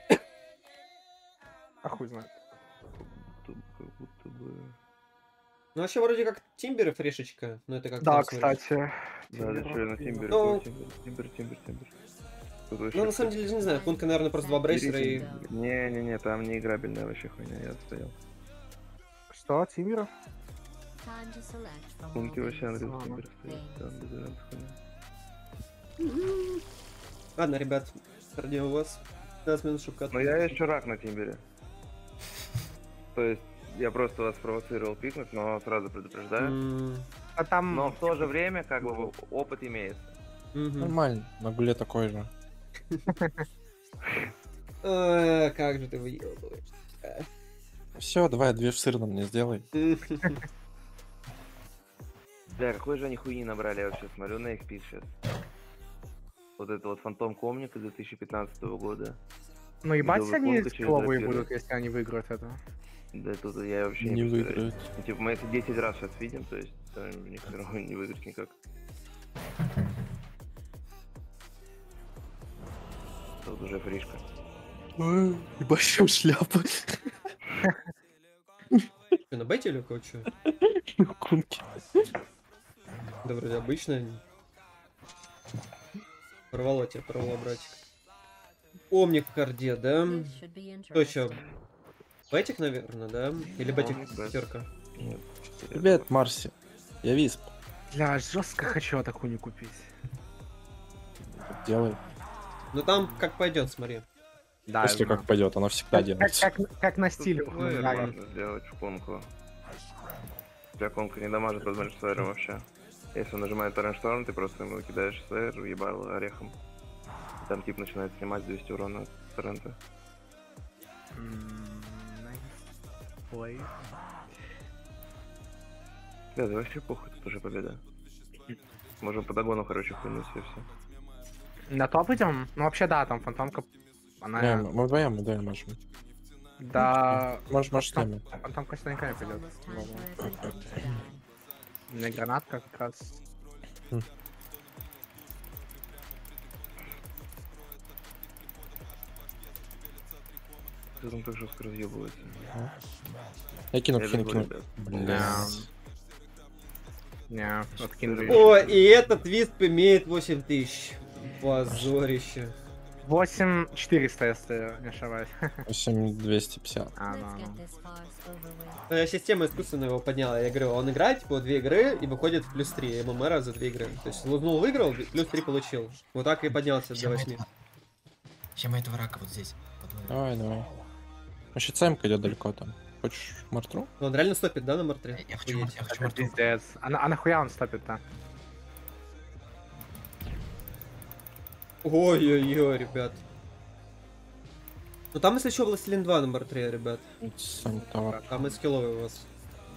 А хуй знает. Как будто бы... Ну, вообще, вроде как Тимбер и фрешечка, но это как Да, там смотреть. кстати. Да, да, что я на Тимбере? Ну- Тимбер. Тут Ну, вообще на самом деле, не знаю, Кунка, наверное, просто 2 брейсера и... Не-не-не, там не играбельная вообще хуйня, я отстоял. Что, Тимира? Time to select from Кунки all вообще these Андрей Ладно. Тимбер стоит, там без вариантов хуйня. Ладно, ребят, ради у вас 15 минут шутка. Но я еще рак на Тимбере. То есть, я просто вас спровоцировал пикнуть, но сразу предупреждаю. А там... Но в то же время, как бы, опыт имеется. Нормально, на гуле такой же. Как же ты выебываешь. Все, давай 2 в сырном мне сделай. Бля, какой же они хуйни набрали, я вообще смотрю на их пик сейчас. Вот это вот Фантом Комника 2015 года. Ну ебать Медовый они конка через скилловые драпиры. будут, если они выиграют это. Да тут я вообще Не представляю. выиграют. Ну, типа, мы это 10 раз сейчас видим, то есть никого не выиграть никак. Тут уже фришка. Ебашим шляпы. Что, на бете или кого чё? Кунки. Да вроде обычно. Порвало тебя, порвало, братик. Омник в карде, да? This should be Кто еще? interesting. Бетик, наверное, да? Или бетик Омник, Бет. пятерка? Нет. Привет, Марси. Я Висп. Бля, жестко хочу такую не купить. Делай. Ну там как пойдет, смотри. Да, Если как пойдет, она всегда делается. как на стиле. Тут хуй флэр знает. можно сделать в конку. Тебя конка не дамажит под флэром вообще. Если он нажимает Торреншторм, ты просто ему кидаешь флэр, въебал орехом. И там тип начинает снимать 200 урона от торрента. Ой. Да, да вообще похуй, тут уже победа. Можем по догону, короче, хуйнуть все. На топ идем? Ну вообще да, там фантомка. Не, Она. мы вдвоем можем. Да. Можешь с нами. Фантомка с наверняка не пойдет. It's time for everything to go. У меня гранатка как раз. Кто там так жестко разъебывается? Я кину, Я кину. забыл, ребят. Блядь. Не, вот кинули. О, и этот висп имеет 8000. Позорище. 8400, если не ошибаюсь. 8250. А, Let's ну, get ну. this farce over with. Система искусственно его подняла. Я говорю, он играет типа 2 игры и выходит в плюс 3 ММР за 2 игры. То есть лугнул, выиграл, плюс 3 получил. Вот так и поднялся до 8. Чем этого рака вот здесь? Давай. Значит, Саймка идет далеко там. Хочешь Мартру? Он реально стопит, да, на Мартре? Я хочу Это марту. пиздец. А нахуя он стопит-то? Ой-ой-ой, ребят. Ну там, если еще Властелин 2 на Мартре, ребят. Сам товар. Там и скилловый у вас.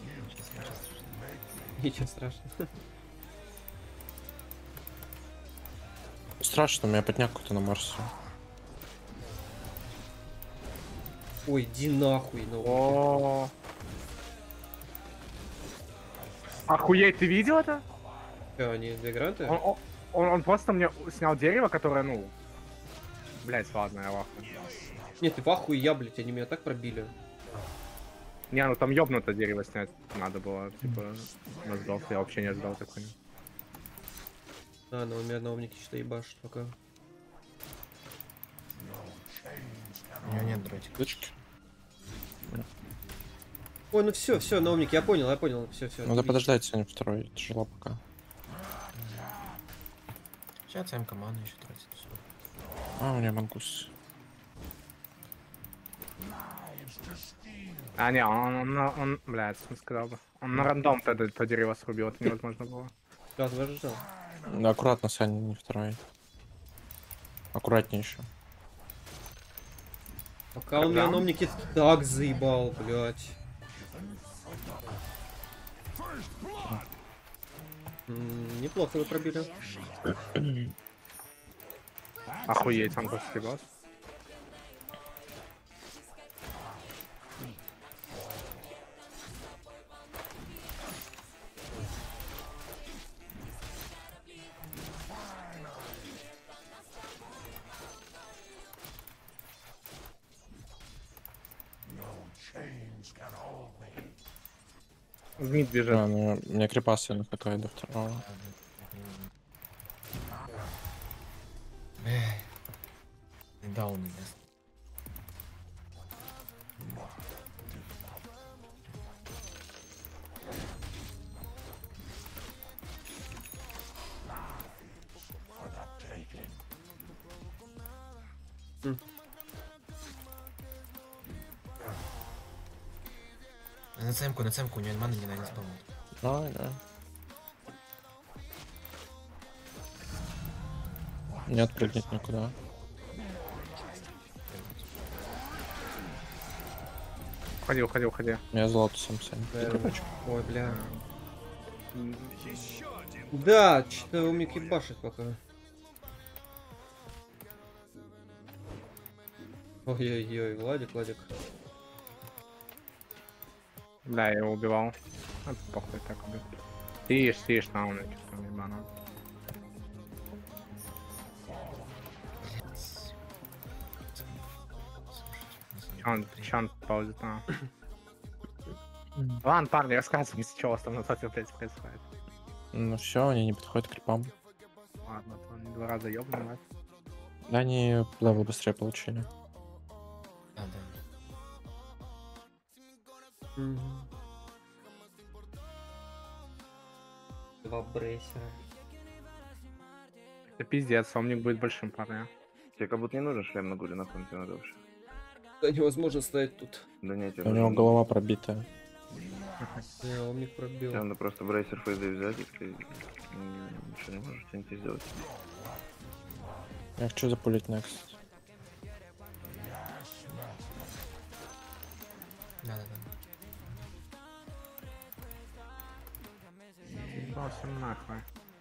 Ничего страшного. Страшно, у меня подняк какой-то на Марсе. Ой, иди нахуй, ну. О. Охуеть, ты видел это? Что, они 2 гранты? Он просто мне снял дерево, которое, ну, Блять, ладно, я лахну. Нет, ты в ахуе, я, блядь, они меня так пробили. Не, ну там ёбнуто дерево снять надо было, типа, на сдох, я вообще не ожидал такой. А, ну у меня на умнике что ебашит пока. У него нет дротика. Дочки. Ой, ну все, на умнике, я понял, все. Надо подождать сегодня второй. Тяжело пока. Сейчас ЦМ ману еще тратит. Всё. А, у меня мангус. А, не, он блядь, не сказал бы. Он на рандом тогда то дерево срубил, это невозможно было. Возможно, ждал. Да, аккуратно, Саня, не второй. Аккуратнее еще. Пока он меня на умнике так заебал, блядь. Неплохо вы пробили. Охуеть, он просто съебался. В мид бежит. А, ну, у меня крипасы не хватает до второго. Да, он меня. На цемку, у него маны не надо спамать. Давай, да. Не отпрыгнет никуда. Уходи. Я золотусом, Саня. Ой, бля. Да, что-то умник ебашит пока. Ой-ой-ой, Владик. Бля, я его убивал. А, похуй, так убил. Сидишь на умнике, там ебано. Чан паузит, а. Ладно, парни, рассказывайте, что у вас там на тоте, блядь, происходит. Ну все, они не подходят к крипам. Ладно, то они 2 раза ёбнули. Да, они левел быстрее получили. А, да. Два брейсера. Это пиздец, умник будет большим, парня. Тебе как будто не нужен шлем на гуле, нахуй тебе надо вообще. Да невозможно стоять тут. Да нет, тебе У него нужен... голова пробитая. Не, умник пробил. Тебе надо просто брейсер фейзы взять, и ты ничего не можешь что-нибудь сделать. Я хочу запулить next. Да. Ебался нахуй.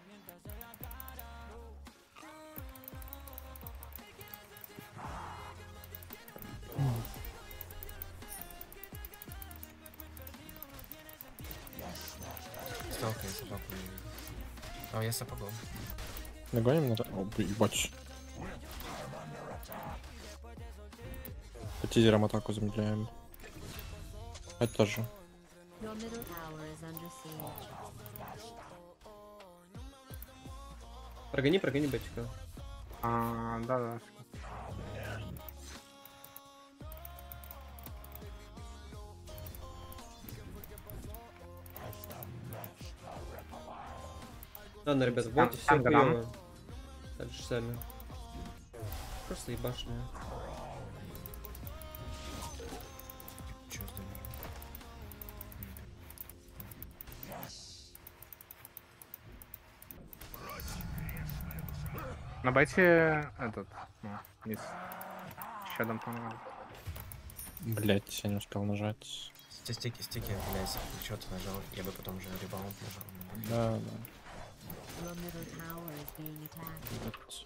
Сталка, я собаку не видел. А, я сапогом. Нагоним надо? О, ебать. По тизерам атаку замедляем. Это тоже. Your middle tower is under siege. Прогони, бэтика. Да. Ладно, ребят, в боте все Танго, да? хуёво. Дальше сами. Просто ебашные. Чё с домом? На байте этот, ну, низ. Щадом помогал. Блять, я не успел нажать. Стики, блядь, что-то нажал, я бы потом уже ребаунт нажал. Да. Your middle tower is being attacked.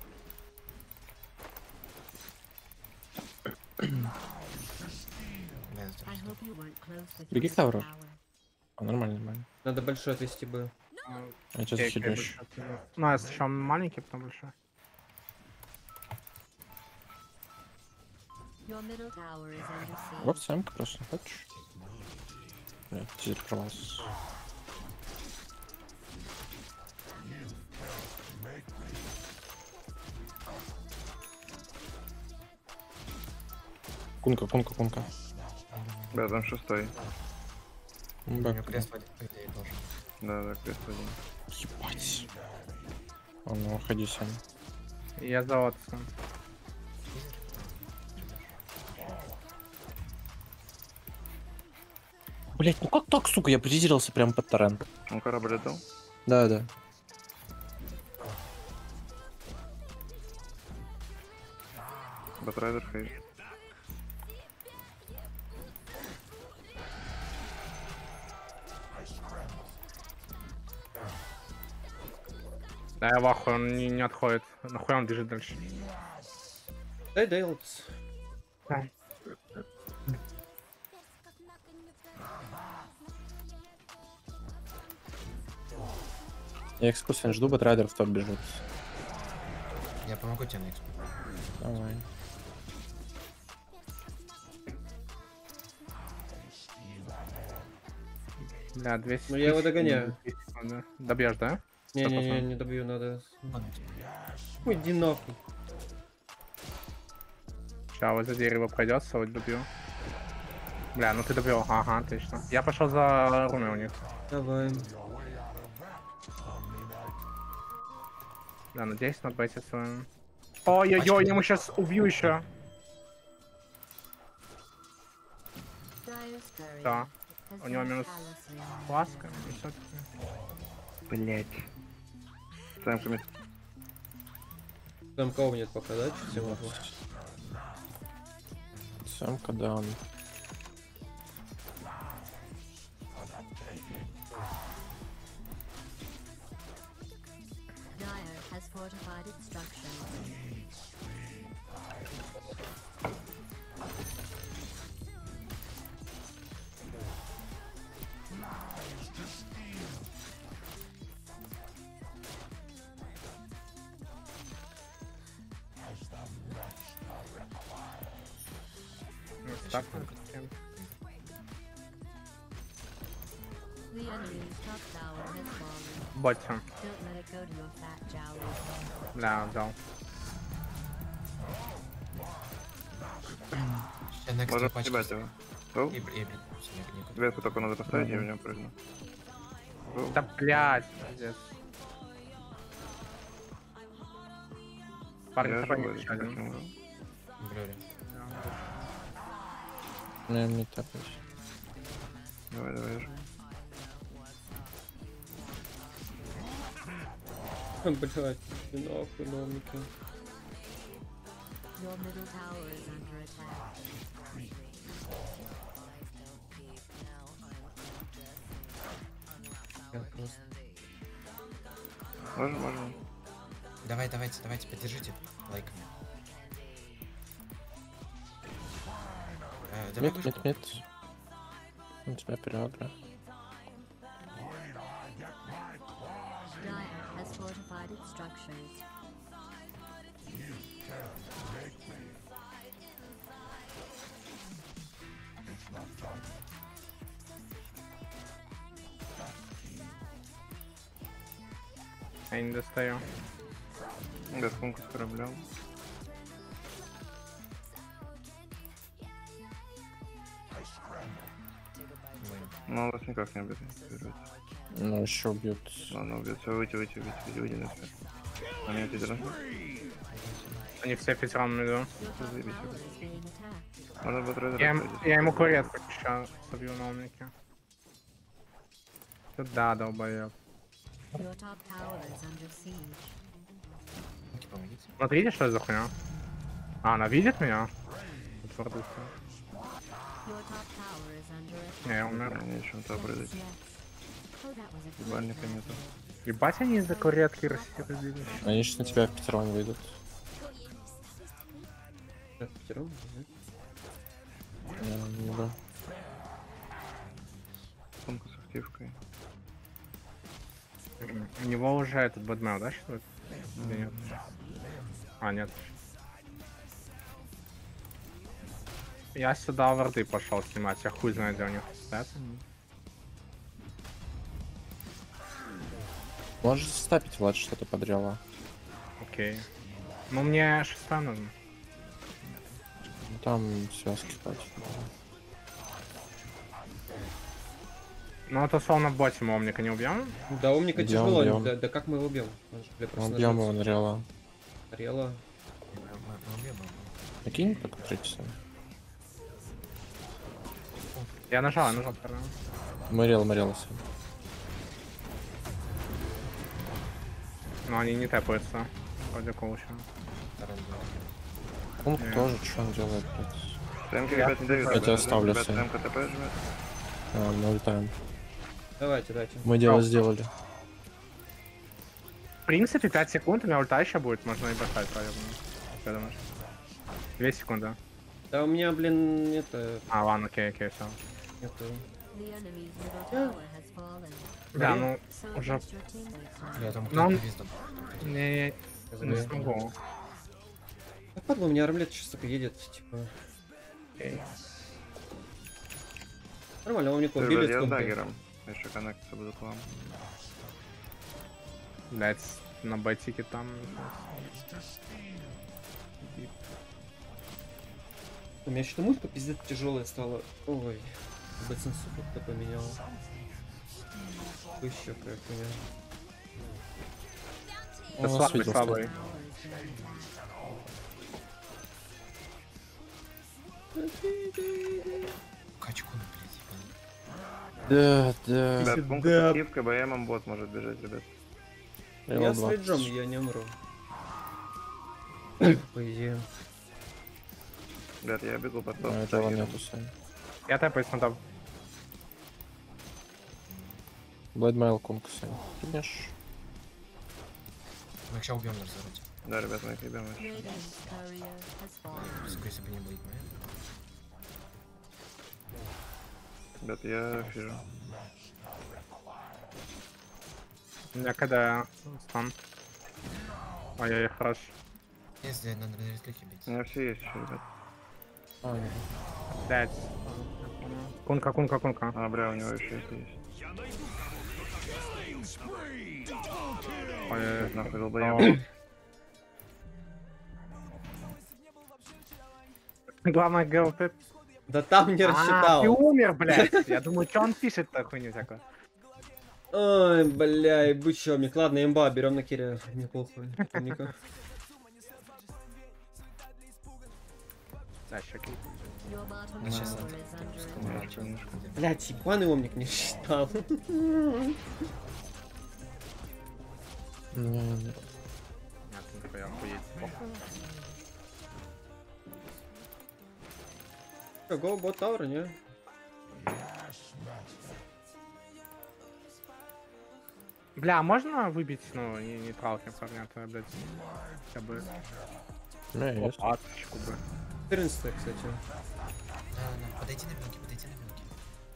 Да, I hope you weren't close with Беги your к тавру. tower. А, нормально. Надо большой отвести бы. Я тебя захилю еще. Ну, я сначала маленький, потом большой. Your middle tower is under siege. Вот самка просто, хочешь? Нет, теперь про вас. Кунка, кунка, кунка. Да, там шестой. У него Бэк. крест в один, по идее, тоже. Да, крест один. Ебать. А ну, уходи, Сань. Я за отцом. Блять, ну как так, сука, я призирался прям под торрент. Он корабль летал? Да, да. Батрайдер хейт. Да, я в ахуе, он не отходит. Нахуй он бежит дальше. Дай Дейлокс. Я экскурсию жду, Батрайдер в топ бежит. Я помогу тебе на экспо. Давай. Да, 200. Ну, я его догоняю. 200 секунд, да. Добьешь, да? Не-не-не, не добью, надо. Ой, иди нахуй. Сейчас вот за дерево пройдется, вот добью. Бля, ну ты добил. Ага, отлично. Я пошел за руны у них. Давай. Да, надеюсь на бете своем. Ой-ой-ой, я ему сейчас убью еще. Dyer's Courier Да. has У него been минус callously ласка и всё-таки. Блять. Самка Там кого нет пока, да? Чуть всего могу. Самка даун. Dyer has fortified its structures. Ну, так. The enemy's top tower has fallen. Ботя. Don't let it go to your fat jowls. Бля, взял. Я на экспо Можно пачку. съебать его. Гоу. И, блин, всё, никуда. Ветку только надо поставить, я в него прыгну. Гоу. Да блядь, пиздец. Парни, Я топай живой, еще один. так не могу. Блюри. Ну, не так еще. Давай, я же. Блять, иди нахуй, ломники. Your middle tower is under attack. Я просто... Можем. Давайте, поддержите лайками. Давай Мид, вышку. мид, мид. У тебя переигра. Dyer has fortified its structures. Я не достаю. Без кунка с кораблем. Ну, он вас никак не убьет. Ну, еще убьют. Ладно, убьет. Все, выйти на все. А меня пидора. Они все пятером иду. Заебись. Tower is being attacked. Можно батрейдер Я ему кларетку сейчас собью на умнике. Туда, долбоёб. Your top tower is under siege. Помогите. Смотрите, что это за хуйня? А, она видит меня? Твердо всё. Your top tower is under attack. Не, я умер. Мне еще то прыгать. Yes. Oh, that was a great Ебальника нету. Ебать, они из-за кларетки рассердились. Они сейчас на тебя в пятером выйдут. Так, пятером, да? Не могу. Кунка с активкой. У него уже этот бэдмейл, да, считают? Или нет? А, нет. Я сюда варды пошел снимать, я хуй знает, где у них стоят. Можешь стапить, Влад, что-то подряло. Окей. Ну мне 6 нужно. Ну, там связки хватит. Ну вот условно в боте мы Омника не убьем. Да, умника Бьем, тяжело. бьем. Да как мы его убьем? Он же, бля, просто Убьем его, нажмётся. нарела. Орела. Мы убьем его. Накинь только 3 часа. Я нажал вторую. Морела сам. Но они не тэпаются. Вроде коуча. Он Не. тоже, что он делает, блядь? ТМК, ребят, не дают. Я тебя оставлю, Ребят, Сань. ТМК ТП жмет. А, мы улетаем. Давайте. Мы дело сделали. В принципе, 5 секунд, у меня ульта еще будет, можно и бросать, правильно. Что думаешь? 2 секунды. Да у меня, блин, это... А, ладно, окей, все. Нету. The enemy's middle tower has fallen. Да, ну, So уже... rest your teammates. Я там Но он- кто-то виздом. Не смогу. Да падла, у меня армлет сейчас только едет, типа... Окей. Нормально, он мне Ребят, убили я с с компой. даггером. Еще коннектиться буду к вам. Блять, на бэтике там... У меня что-то мулька пиздец тяжелая стала. Ой, бацинсу как-то поменял. Еще как меня. Да Он слабый, осветился. слабый. Качку, ну, блядь, ебаный. Да. Ребят, пункт Да. актив, КБМом бот может бежать, ребят. Я с рейджом, я не умру. По идее. Ребят, я бегу под топ. А, с этого даггером. нету, Сань. Я тэпаюсь на топ. Бладмейл кунг, Сань. Кинешь? Мы их сейчас убьем на развороте. Да, ребят, мы их ебем еще. Radiant's courier has fallen. Сука, если бы не будет моя. Ребят, я фижу. У меня когда стан. Ой-ой, хорош. Если надо на ветлюхе бить. У меня все есть еще, ребят. А, 5. Кунка. А, бля, у него еще есть. Ой, Нахуй долбоёб. Главное, ГЛП. Да там не А, ты рассчитал. умер, блядь. Я думаю, что он пишет такую хуйню всякую. Ой, бля, и бычомик. Ладно, имба, берем на Кире. Не похуй. Умника. Да, щеки. Your bottom Ну, сейчас tower это is under скоро attack. немножко. Блять, ебаный умник не считал. не, Нет, нихуя, охуеть. Го, бот тауэр, не? Бля, а можно выбить, ну, не тралки, парня, то, блядь, хотя бы есть. лопаточку бы. 14, кстати. Да, подойди на мелкий, подойди на мелкий.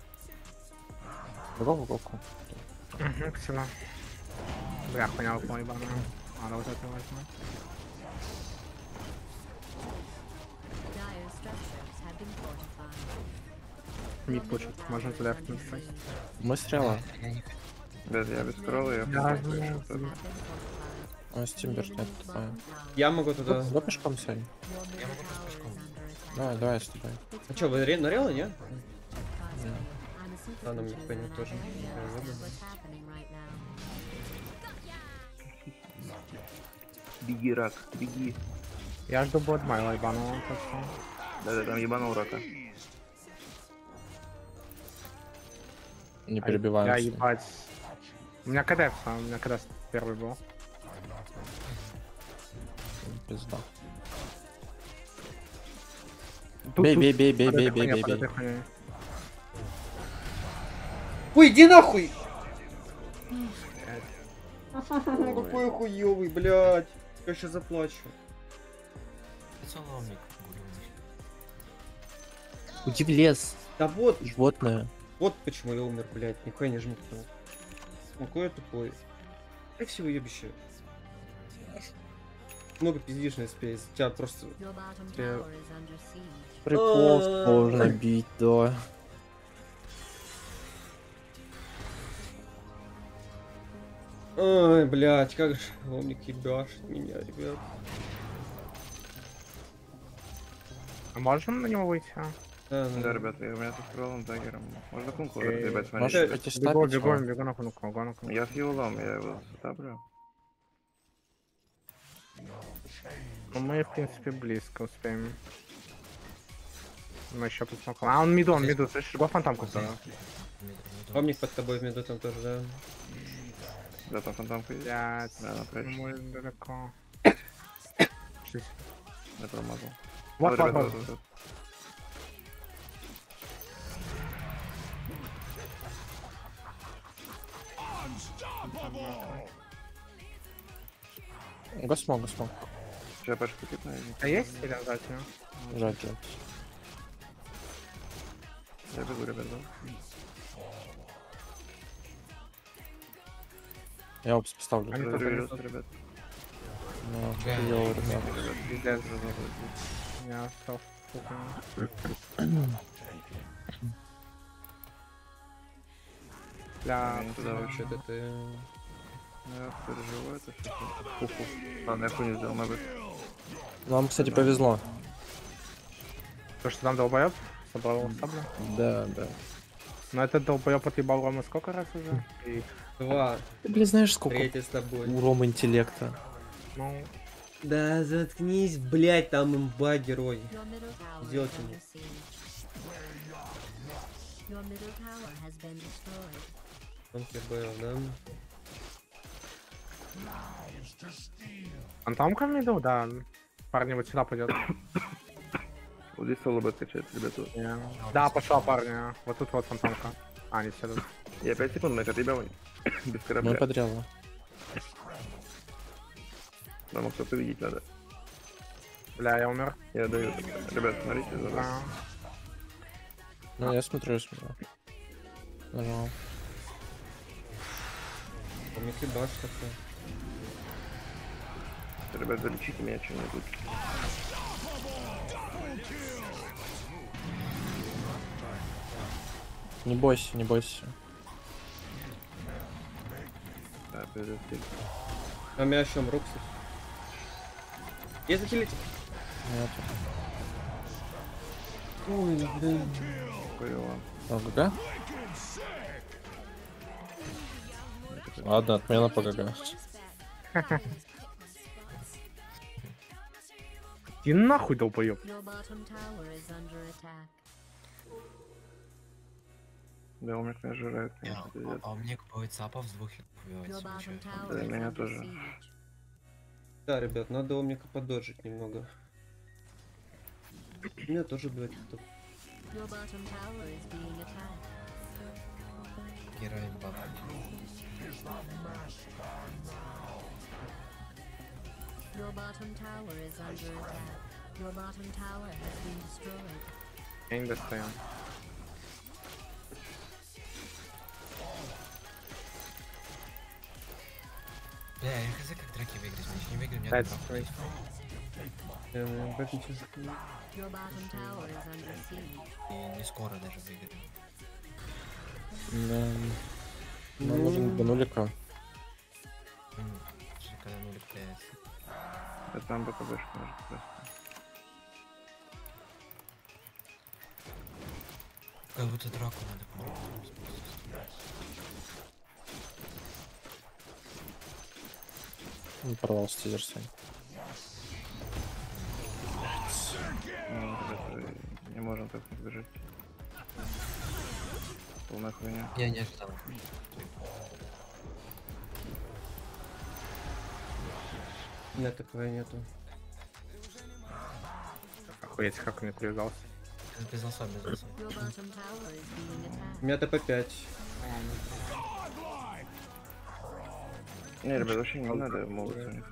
Гоку. Угу, спасибо. Бля, хуйня упала ебаная. Надо вот это возьму. Dire structures have been fortified. Мид пушит, можно туда впнуть. Мы стрела. Я не Ребят, я без кролла, я Да, просто да, еще Have тоже. been fortified. А, стимберт нет, тупая. Я могу туда. Давай пешком, Сань. Your Я middle могу просто tower is пешком. under attack. Давай с тобой. А чё, вы на рела, не? I'm a А, нам supercomputer никто не and I тоже. can Да, understand ладно. what's happening right now. Беги, рак, беги. Я жду Бладмайла ебаного, так что... Да, там ебанул рака. Не Я перебиваемся. ебать. У меня КД, у меня КД первый был. Пизда. Тут- Бей, тут- бей, бей, бей, под бей, этой бей, хуйней, бей, под бей. этой хуйней. Ой, иди нахуй! Какой хуёвый, блядь. Я сейчас заплачу. лицо ломник гулял. Уйди в лес, Да вот, животное. вот почему я умер, блядь. Нихуя не жму. Какой я тупой. Как всего ебище. Много пиздишь на спейс. Тебя просто... Your bottom Yeah. tower is under siege. Прикол А. сложно бить, да. Ой, блядь, как же Омник ебашит меня, ребят. А можем на него выйти? А? Да, Да, ребят, у меня тут скроллом даггером. Можно кунку Окей. ребят, Можешь смотрите. пойти Бегу, стапить бегу, его? бегу на кнопку, бегу на кнопку. Я с юлом, я его затаплю. Ну, мы, в принципе, близко успеем. Мы еще посмотрим. А, он миду, слышишь? Го фантомку тогда. Омник под тобой в меду там тоже, да. Да, там фантомка есть. Блять, Да, напрячь. мы далеко. Я промазал. Вот, ребят, вот. вот. Гасмог. Сейчас пешку кипну. А есть или дать ее? Жаль. Я бегу, ребят, да. Я опс поставлю. Они Разрывелся, ребят. Ну, Да. хуёво, ребят. Пиздец. Я стал. Я Бля, не туда вообще. Вообще-то ты... Я переживаю это все. Фу-фу. Ладно, я хуйню сделал, могу. Нам, кстати, повезло. то, что там долбоёб собрал саблю. Да. Но этот долбоёб отъебал Рома сколько раз уже? И, 2. Ты, блин, знаешь, сколько Третий с тобой. у Ромы интеллекта? ну, Да заткнись, блядь, там имба герой. Your middle tower is Сделайте мне. under siege. Your middle tower has been destroyed. Он КБ, да? фантомка в миду, да. Парни, вот сюда пойдет. Вот здесь соло будет качать, ребята. Да, пошла, парни. Вот тут вот фантомка. А, не все тут. Я 5 секунд на тебя без Мы корабля. подряла. Нам кто-то видеть надо. Бля, я умер. Я даю. Ребят, смотрите за нас. Да. Ну, я смотрю. Нажал. Омник ебаш такой. Ребят, залечите меня чем-нибудь. Не бойся. Да, пиздец. А у меня еще Мруксис. Я захилить. Нет. Ой, блин. Хуёво. ГГ? Ладно, отмена по ГГ. Иди нахуй, долбоёб. Your bottom tower is under attack. Да, у меня жирает, конечно, пиздец. А у меня будет сапов с 2 хитов Your убивать. bottom случайно. tower Да, is меня under тоже. siege. Да, ребят, надо Омника пододжить немного. Меня тоже дует. Your bottom tower is being attacked. Герои баба. Your bottom tower is under attack. Your bottom tower has been destroyed. Я не достаю. Бля, я хз как драки выиграть. Мы еще не выиграем ни 5 одного. Бэк ничего закинул. Your bottom tower is under siege. И не скоро даже выиграем. Да. Нам нужен до нулика. Даже когда нулик появится. Да там БКБшка может просто. Как будто драку надо попробовать. Он порвался тизерсом. Ну, ребята, не можем так не бежать. Полная хуйня. Я не ожидал. У меня такого нету. Охуеть, как он не привязался. Без особо. Your bottom tower is being attacked. У меня ТП5. Не, ребят, вообще не надо могут у них.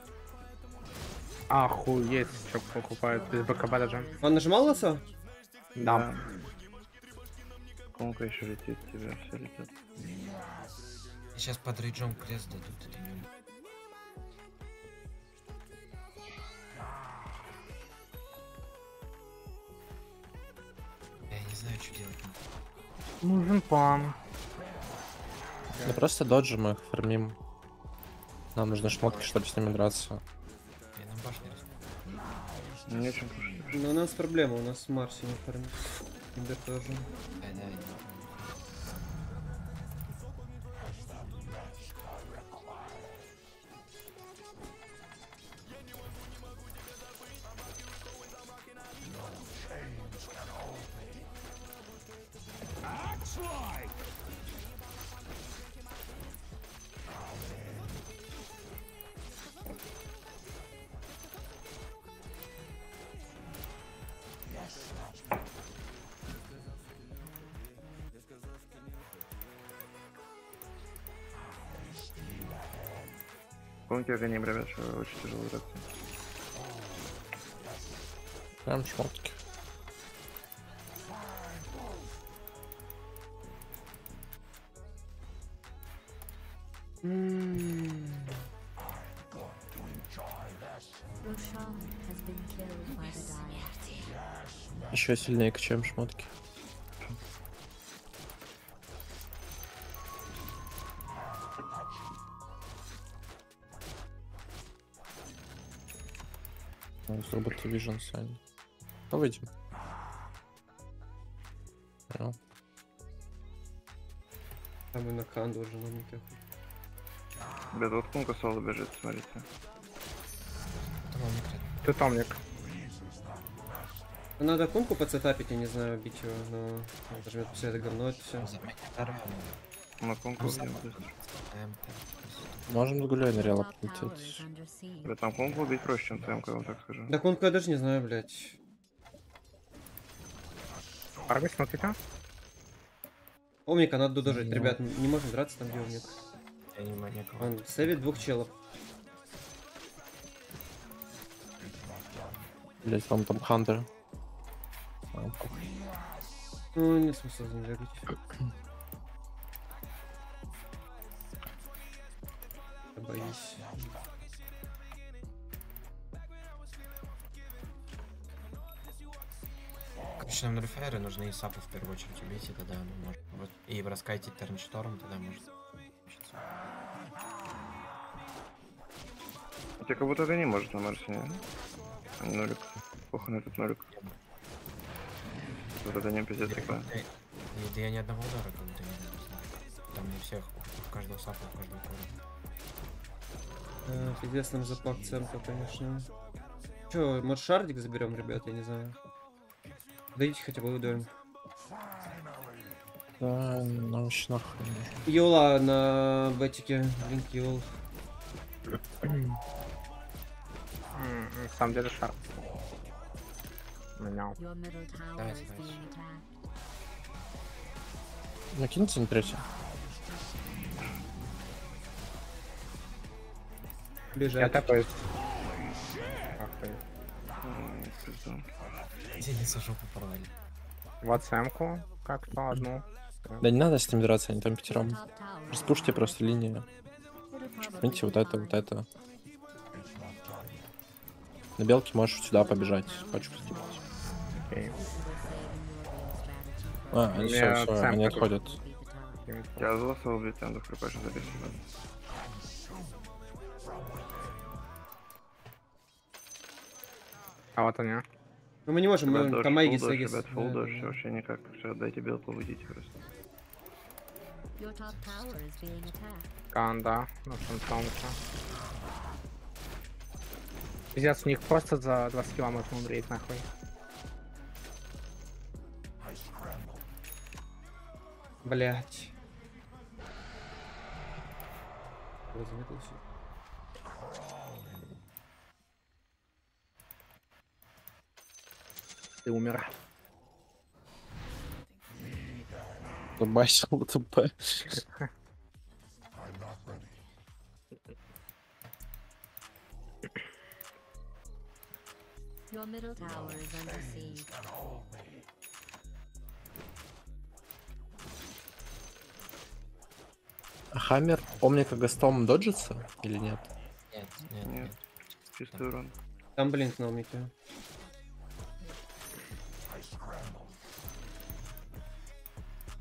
Охуеть, что покупают без БКБ даже. Он нажимал лосо? Да. Конка еще летит, тебя все летят. Сейчас под рейджом крест дадут. Это не... что делать? Нужен план. Да просто доджим их, фармим. Нам нужны шмотки, чтобы с ними драться. Я на башне рискну. Нечем пушить. Но у нас проблема, у нас Марси не фармит. Тимбер тоже. Да, Помните, огоним, ребят, что очень тяжело драться. Прям шмотки. Roshan has been killed by the Dire. Еще сильнее, чем шмотки. Роботы Vision Sign. Выйдем. Там и на Канду уже на никак. Ребят, вот кунка соло бежит, смотрите. Там он не Ты томник. Надо кунку подсетапить, я не знаю, бить его, но он зажмет все это говно, это все. На кунку убьем быстро. Можем до гуляй на реала Top tower is полететь. under siege. Ребят, там кунку убить проще, чем ТМК, я вам так скажу. Да кунку я даже не знаю, блядь. Армия, смотрите. Омника надо додожить, Ну. ребят, не можем драться там, где Омник. Я не могу никого. Он сейвит двух челов. Блять, вам там Хантер. Ну, нет смысла за него бить. Я боюсь. Короче, нам Нурфайры нужны и сапы в первую очередь убить, и тогда мы можем... Вот, и раскайтить Терншторм, тогда может... получиться. У тебя как будто это не может на Марсе, не? А не нолик. Похуй на этот нолик. Вот это не пиздец такое. Да я ни одного удара как будто не знаю. Там не всех, у каждого сапа, у каждого кора. Пиздец нам запак цемка, конечно. Че, может шардик заберем, ребят, я не знаю. Дайте хотя бы ударим. Да, нам еще нахуй. Йола на бетике. Блинк Йол. На самом деле шар. Менял. Your middle tower Давайте, is давайте. being attacked. Накиньте на третью. Я Бежать. такой. Ах ты. Пизда. Зеницу жопу порвали. Вот сэмку. Как-то одну. Да не надо с ним драться, они там Your пятером. top tower is Распушьте просто линию. It'll probably Видите, вот be это, вот fine. это. На белке можешь сюда побежать. Пачку скинуть. Окей. Saving your base strategy. А, они меня все, цемка они тут. отходят. Will be the time. Я злосал, блядь, там до хрипаша залез. А вот они. Ну мы не можем, Ребят, мы дождь, там фулл Айгис, дождь, Айгис. ребят, фулл Да, дождь, да. вообще никак. Все, дайте белку, уйдите просто. Your top tower is being attacked. Канда. На фантомке. Пиздец, у них просто за 2 скилла можно умереть, нахуй. Блять. Ой, заметил всё. Ты умер. Забасил ТП. Your middle tower is under siege. А Хаммер, Омника Гастом доджится или нет? Нет, нет, Нет. нет. Чистый урон. Там блинк на Омнике.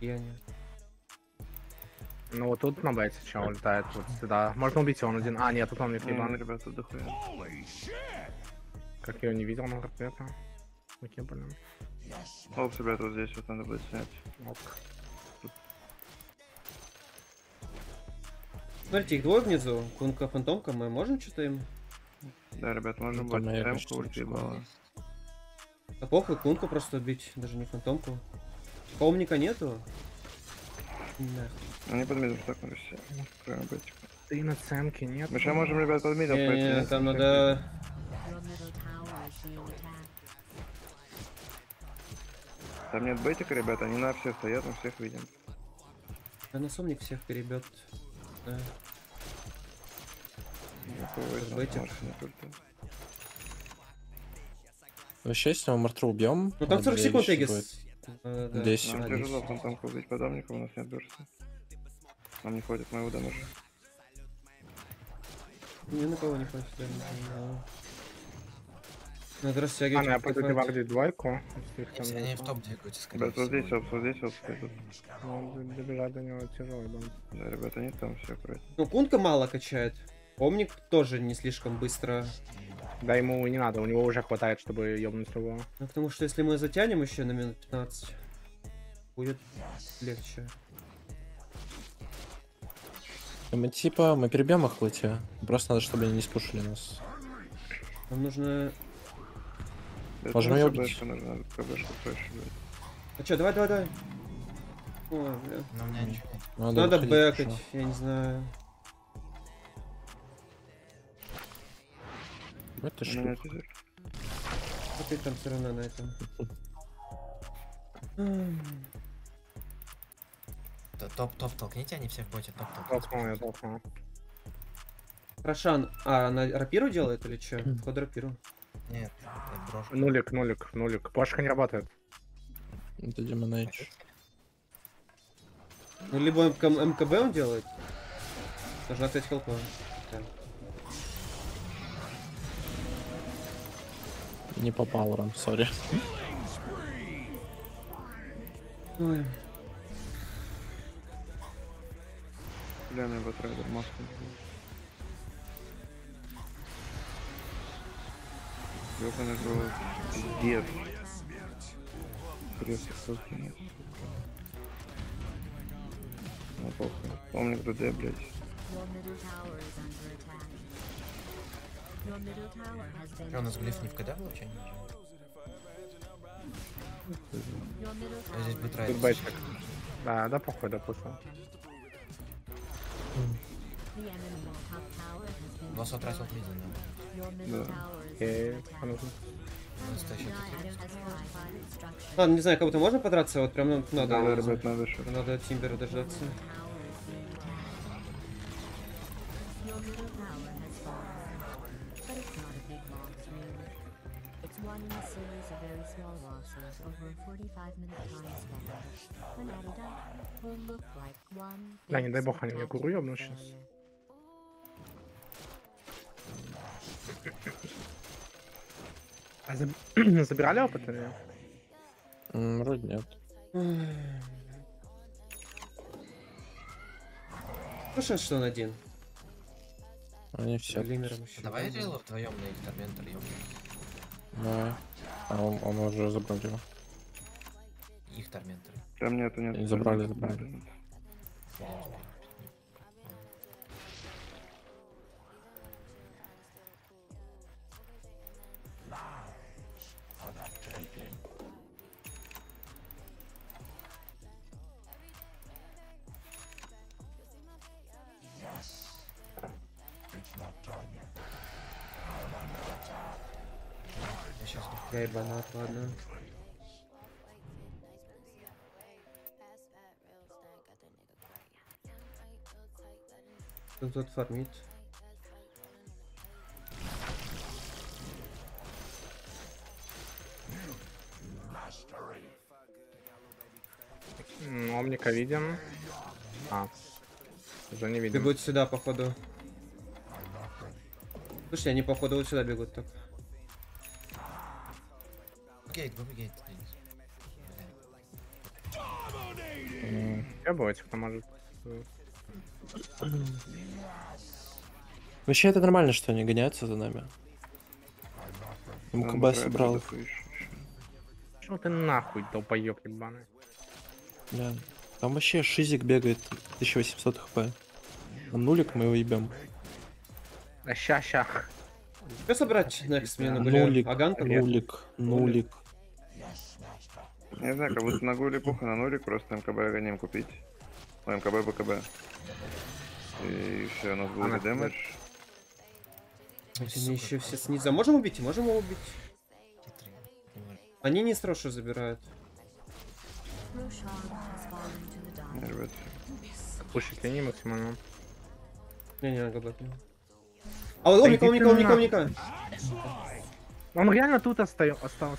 И они. Ну вот тут на бете чел улетает вот сюда. Можно убить его, он один. А, нет, тут он не Не, прибан. ребята, дохуя. Как я его не видел на ракета. Окей, блин. Опс, ребята, вот здесь вот надо будет снять. Ок. Смотрите, их двое внизу. Кунка, фантомка, мы можем что-то им? Да, ребят, можем Ну, там будет я М-ку почти ульти ебало. А похуй, кунку просто убить, даже не фантомку. Помника нету? Нахуй. Они под мидом стакнули все. Прям быть. Ты на цемке нет? Мы сейчас можем, ребят, под мидом пойти. Не, нет? там надо... Your middle tower is being attacked. Там нет бетика, ребята, они на всех стоят, мы всех видим. Да на сомник всех перебьет. Да. Бетик. Вообще, если мы Мартру убьем... Ну там 40 секунд, Эгис. Эгис. Да. 10 Нам секунд. тяжело фантомку убить подамника, у нас нет бёрста. Нам не хватит моего дамажа. Ни на кого не хватит. Да, не знаю. Надо А, растягивать. ну я пойду копать. дебагдить двойку. Если их там Если они нет. в топ двигаются, скорее Ребят, вот здесь, всего. вот здесь, вот стоит. Ну, добежать до него тяжелый бан. Да, ребята, они там все аккуратно. Ну, кунка мало качает. Помник тоже не слишком быстро. Да ему не надо, у него уже хватает, чтобы ёбнуть его. Ну, потому что если мы затянем еще на минут 15, будет легче. Мы типа, мы перебьем их в лыте. Просто надо, чтобы они не спушили нас. Нам нужно... Это Можем на её КБшку, надо КБшку проще будет. А чё, давай. Ой, бля. Но у меня ничего нет. Надо выходить бэкать, еще. я не знаю. Вот ты У меня шлюх. тизер. А ты там все равно на этом. Топ толкните, они все в боте, топ толкните. Толкнул, я толкнул. Рошан, а она рапиру делает или что? Вход рапиру. Нет, я брошу. Нулик. Пашка не работает. Это Demon Age. Ну, либо МКБ он делает. Нужно ответить хелпа. Да. Не попал, Рам, сори. Ой. Бля, мне батрайдер маску. Ёбаный в рот. Пиздец. Крест собственно. Ну похуй. Помню, ДД, блядь. Your middle tower is under attack. Your middle tower has been Что, у нас глиф не в destroyed. КД получение? Your middle А здесь tower будет is райд. Тут бэчик. Да, похуй, допустим. The enemy's top tower has been 200 тратил destroyed. миден, да. Your middle Да. tower is Окей, under attack. понятно. У нас еще Giant такие. has fortified its structure. Ладно, не знаю, кого-то можно подраться, вот прям надо. Надо, ребят, надо что. Надо Тимбера дождаться. Tower is being attacked. Your middle tower has fallen. But it's not a big loss, really. It's one in a series of very small losses over a 45-minute time span. When added up, will look like one Да, не дай big бог, они мне куру ёбнут spectacular щас. failure. А забирали опыт или нет? Вроде нет. Ну, шанс, что он один. Они все. Глимером еще. Давай рейла вдвоем на их торментор, ёбаный. Давай. А он уже забрал его. Их торментор. Там нету, нет. И забрали. Я сейчас Я ебанат, ладно. Кто тут фармит? Омника видим. А. Уже не видим. Бегут сюда, походу. Слушай, они походу вот сюда бегут так. Гейт, бэби гейт. Пробовать, кто может. Вообще это нормально, что они гоняются за нами. МКБ собрал их. Что ты нахуй, долбоёб ебаный? Да. Там вообще шизик бегает 1800 хп. На нулик мы его ебем. А ща. Что собрать next мне на Нулик, Аганта? нулик. Не знаю, как будто на гуле пуха, на нулик просто МКБ гоним купить. Ну, МКБ, БКБ. И все, у нас будет дэмэдж. Они еще все снизу. А можем убить? Можем его убить. Они не строшу забирают. Roshan has fallen to the dark. Не, ребят. Пушить линии максимально. Не, ГБ. А вот умника. Он реально тут остался.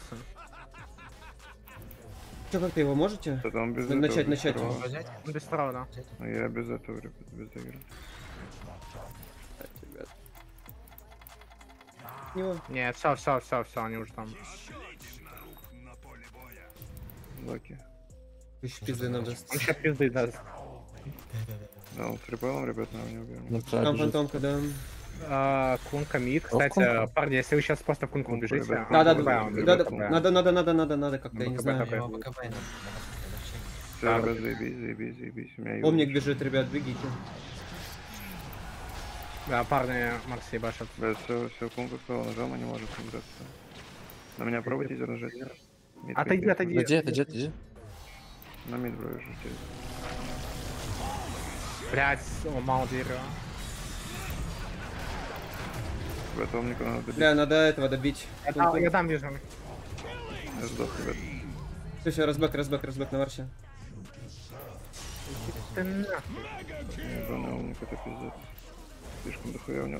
Че, как-то его можете? Да там без Начать, этого, без начать. второго. Он без второго, да. Ну, я без этого, ребят, без игры. Ребят. Него. Не, все, они уже там. Лаки. Еще пизды нам даст. Он сейчас пизды даст. Да, он с репелом, ребят, нам не убьем. На трап Там бежит. фантомка, да. Кунка мид. Кстати, Кунка? парни, если вы сейчас просто в кунку Кунку, убежите. ребят. Да, надо как-то, я не БКБ, знаю. БКБ. Его БКБ надо. Все, Да, ребят, заебись. У меня Омник юзач. бежит, ребят, бегите. Да, парни Марси башат. Ребят, все, кунку сказал, нажал, но не может играться. На меня пробуйте тизер нажать. Мид Отойди, прикрыть. отойди. Иди. На мид, бро, я жутею. Блять, ломал дерево. Ребят, омника надо добить. Бля, надо этого добить. Я там вижу. Я сдох, ребят. Все, разбэк на варсе. Ты нахуй. Ебаный омник, это пиздец. Слишком дохуя у него.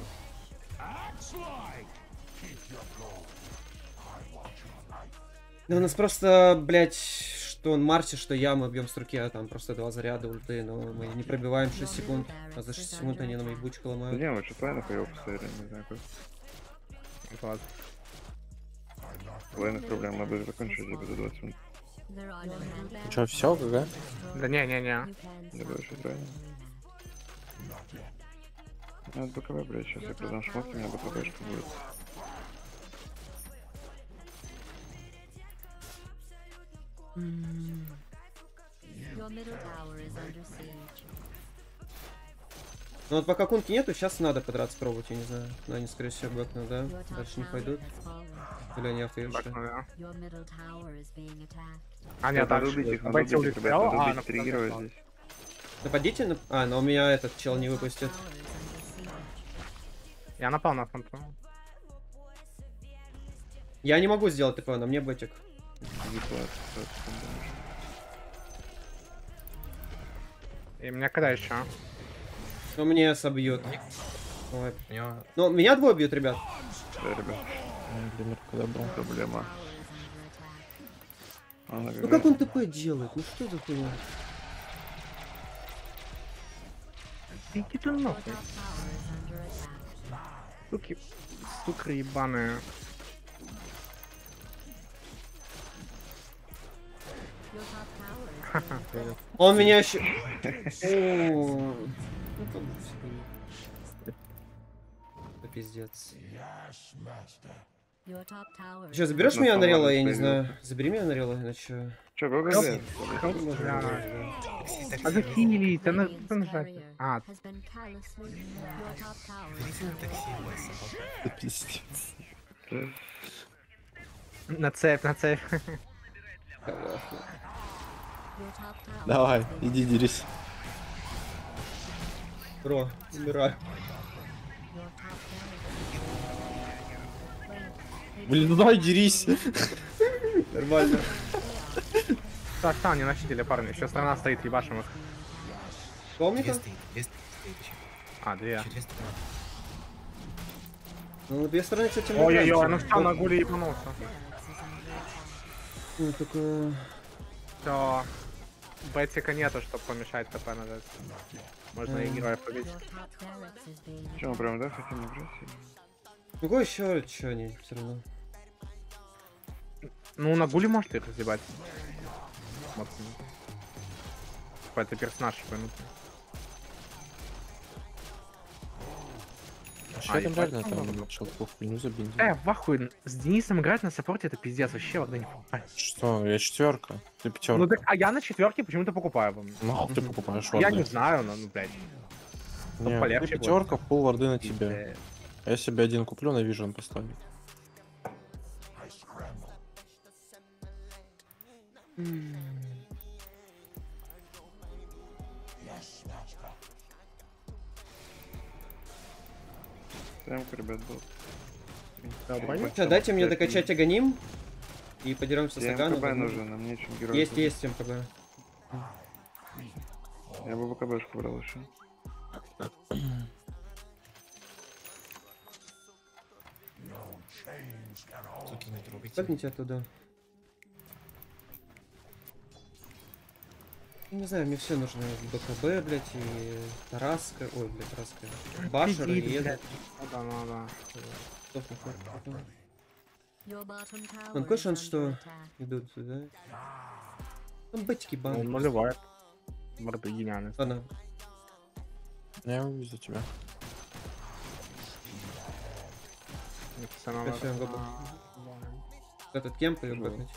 Да у нас просто, блять, что он Марси, что я, мы бьем с руки, а там просто 2 заряда ульты, но мы не пробиваем 6 секунд. А за 6 секунд они нам ебучку Да ломают. не, мы что-то лайнов его поставили, не знаю как. Ладно. Лайнов проблем, мы бы закончили, либо за 20 минут. There are no handbells. Че, все, ГГ? Да не. You can Либо stop еще ранее. Надо БКБ, блядь, сейчас я продам шмотки, у меня БКБшка будет. Your middle tower is under siege. Ну вот пока кунки нету, сейчас надо подраться пробовать, я не знаю. Но они, скорее всего, бэкнут, да? Your top Дальше не tower пойдут. has fallen. Или они автоешки. Your middle tower is being attacked. А, нет, Надо дальше. убить их, надо Давайте убить их, ребят, улетел, надо а, убить триггеров здесь. Нападите на... А, но у меня этот чел не выпустит. Tower is under siege. Я напал на фантом. Я не могу сделать такое, на мне бэтик. И меня когда еще? Но мне собьет. Ой. У него Ну, меня двое бьют, ребят. Да, ребят, Глимер куда был? проблема. Tower is under attack. Она Ну как он ТП делает? Ну что за хуйня? Иди ты Your нахуй. top tower is under attack. Суки. Сука ебаная. Your top tower is being attacked. Он меня еще... О, ну, там всё. Это пиздец. Your top tower Че, is заберешь На меня самом Нарела, деле я не появился. знаю. Забери меня Нарела, иначе... Че, ГГ? А захилить, она Radiant's там нажать. barrier А, has been callously. Your top tower is under такси attack. его собака. Это пиздец. на цепь. Your top tower Давай, has been иди дерись. Бро, умираю. Your top tower. Блин, давай дерись. Нормально. Так, там не начали, парни. Еще страна стоит, ебашим их. Помника? Две стоит еще. А, две. Еще две стоит. Ну, на две стороны, кстати, мы Ой-ой-ой, играем. ну что, на гуле ебанулся. Ну, только... Все. Бетика нету, чтобы помешать ТП нажать. Можно и героев побить. Your top barracks is being Че, мы прям, да, хотим играть? Ну, еще, че они, все равно. Ну, на гуле может их разъебать. Вот. типа, это персонаж шипанутый. Вообще там ебать, реально ну, там ладно. начал такую хуйню забить. В ахуе, с Денисом играть на саппорте это пиздец, вообще вода не покупаю. Что, я четверка, ты Ну пятерка. так, а я на четверке почему-то покупаю. Ну, ты покупаешь Я варды. не знаю, но, ну, блядь. Не, ты полегче будет. пятерка, пол варды на тебе. Пиздец. А я себе один куплю, на Vision поставлю. Прямка, ребят, был. Всё, дайте мне докачать Аганим. И подеремся с Я Аганом. МКБ нужен, нам нечем героя. Есть МКБ. Я бы ВКБшку брал еще. Суки, не трогайте. Пэкните оттуда. Не знаю, мне все нужно. БКБ, блядь, и Тараска. Ой, блядь, Тараска. Башер и этот. Да. Your bottom tower Он какой is шанс, under что attack. идут сюда? Там бэтики Он банки. наливает. Морды гениальный. Ладно, Я увижу тебя. Всё, гоблин. Этот кемп или бэкнуть.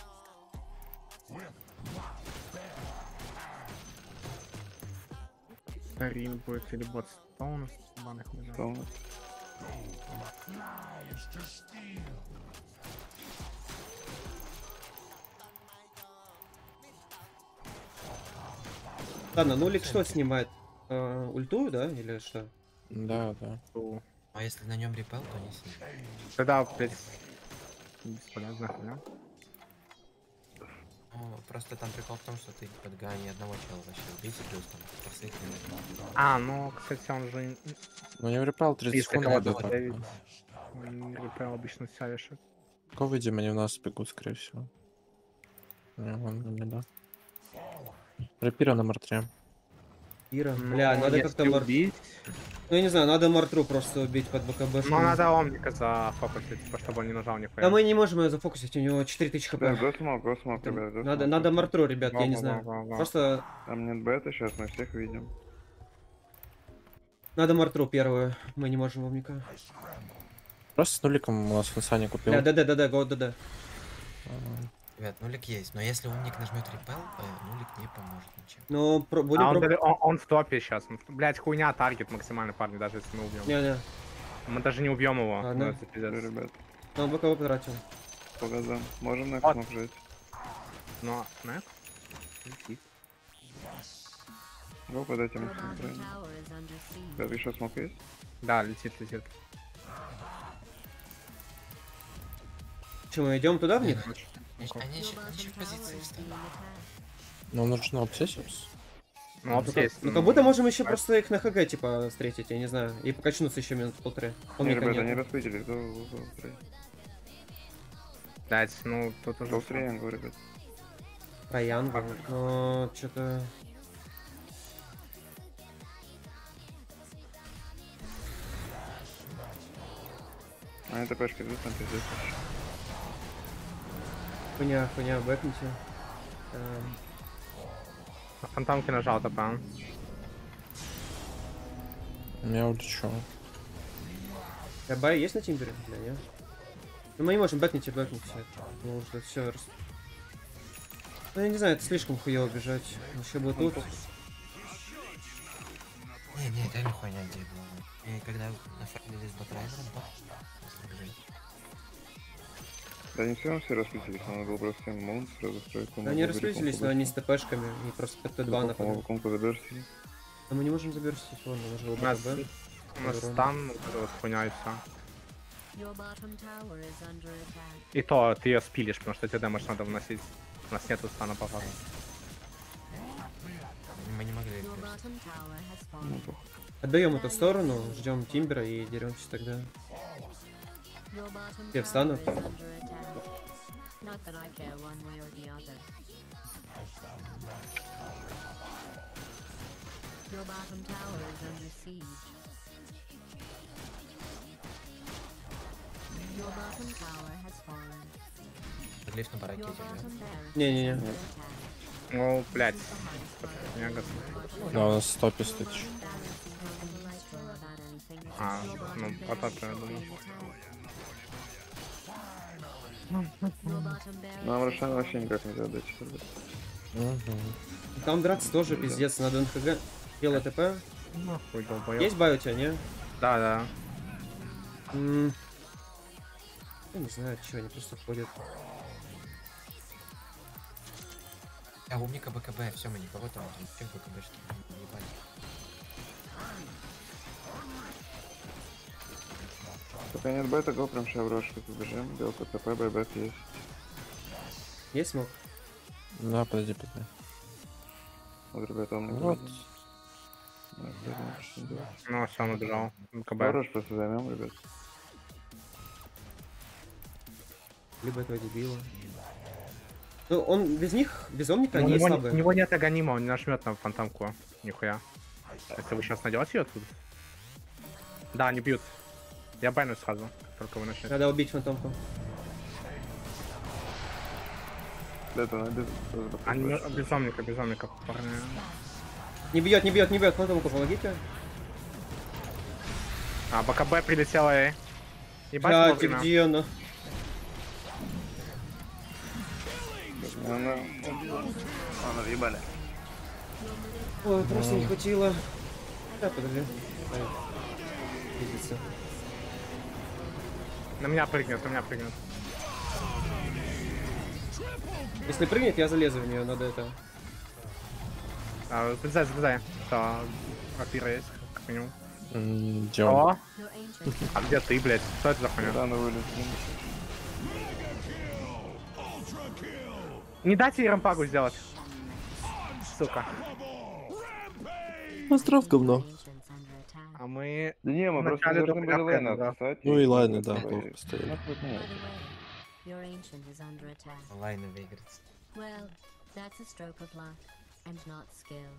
Рин будет или бот Стоун. Ебаный хуй знает. Что у нас? Ладно, нулик что снимает? Ультую, да? Или что? Да, да. А если на нем репел, то не сильно. Тогда, блядь, бесполезно хуйня. Ну, просто там прикол в том, что ты под ни одного чела вообще убить, и плюс там просветленный. А, ну, кстати, он же Ну не репал 30 Если секунд. кого-то будет, подавить. так. репел обычно вся вешает. Какого видимо они у нас бегут, скорее всего. Не, он не да. Рапира на мартре. Ира. Бля, Ну, надо если как-то мар... убить. Ну, я не знаю, надо Мартру просто убить под БКБ. Ну, надо Омника зафокусить, типа, чтобы он не нажал нихуя. Да мы не можем ее зафокусить, у него 4000 хп. Да, госмок, ребят. Надо Мартру, ребят, я не знаю. Просто Там нет бета, сейчас мы всех видим. надо Мартру первую. Мы не можем умника. Просто с нуликом у нас Фансани купил. Бля, да, го, да. Ребят, нулик есть, но если умник нажмет репел, нулик не поможет ничем. Ну, будем А пробовать. он в топе сейчас. Блять, хуйня, таргет максимально, парни, даже если мы убьем. Не. Мы даже не убьем его. Ладно. Ну, это пиздец. Ребят, Ну, БКБ потратил. по газам. Можем на Вот. смог жить. Но, знаешь? Летит. Го, подайте Your мне bottom правильно. tower is under siege. Ребят, еще смог есть? Да, летит. Че, мы идем туда в них? Они Your еще bottom в tower позиции is встали. being attacked. Ну нужно обсессиус. Ну, обсесть. Ну, как будто можем еще просто их на ХГ, типа, встретить, я не знаю. И покачнуться еще минут полторы. Не, Умника ребята, они нет. распределили. Блять, ну, тут уже... Был триангл, ребят. Про Янгу. Но что-то... А это пешка идут, там пиздец. Хуйня, бэкните. Фантомки нажал, топа. Я улечу. Бай есть на тимбере? Бля, нет. Ну мы не можем бэкните. Ну что, все. Ну я не знаю, это слишком хуево бежать. Еще бы тут. Не, реально хуйня где была. И когда нафармили с ботрайзером, то... Да не все равно все распределились, надо было просто всем маунт сразу строить. Они распределились, но они с ТПшками. И просто под Т2 нападают. Комку заберси. А мы не можем заберстить, ладно, нажал У нас, БКБ. у нас стан, вот эта вот хуйня и все. Your bottom tower is under attack. И то ты ее спилишь, потому что тебе дэмэдж надо вносить. У нас нету стана по факту. Мы не могли. Your bottom tower has fallen. Отдаем эту сторону, ждем Тимбера и деремся тогда. Your bottom Я встану. tower is under attack. Not that I care one way or the other. Your bottom tower is under siege. Your bottom tower has fallen. Лифт на бараке Your идет. bottom barracks Не-не-не. is under attack. Ну, блядь. Я готов. Да, у нас 100 тысяч. А, ну, потом я думаю. Нам Рошана вообще никак нельзя дать. Там драться тоже пиздец, надо НХГ. Делай ТП. Нахуй, долбоёб. Есть бай у тебя, не? Да, да. Я не знаю, что они просто ходят. А умника БКБ, все, мы никого там, всех БКБ, что не ебали. Пока нет бета, го прям ща в рожку побежим. Белка ТП, байбек есть. Есть смог? Да, подожди. Вот, ребята, он не Вот. Ну, сам убежал. МКБ. Рож просто займем, ребят. Либо этого дебила. Ну, он без них, без омника, У они него, у слабые. него нет аганима, он не нажмет на фантомку. Нихуя. Если вы сейчас найдете ее тут. Да, они бьют. Я байну сразу, как только вы начнете. Надо убить фантомку. Да, это надо Они без омника, парни. Не бьет, не бьет, не бьет. Фантомку помогите. А, БКБ прилетела, эй. Ебать, Блядь, вовремя. где она? Она въебали. Ой, просто не хватило. Да, подожди. Видится. На меня прыгнет, на меня прыгнет. Если прыгнет, я залезу в нее, надо это. Залезай. Да, рапира есть, как минимум. Где он? О! А где ты, блядь? Что это за хуйня? Да, ну вылез. Не дайте ей рампагу сделать. Сука. Остров говно. А мы... Да не, мы просто Вначале должны были только лейна да. отписать. Ну и ладно, да, Нахуй плохо стоит. нет. Your ancient is under attack. Лайны выиграть. Well, that's a stroke of luck and not skill.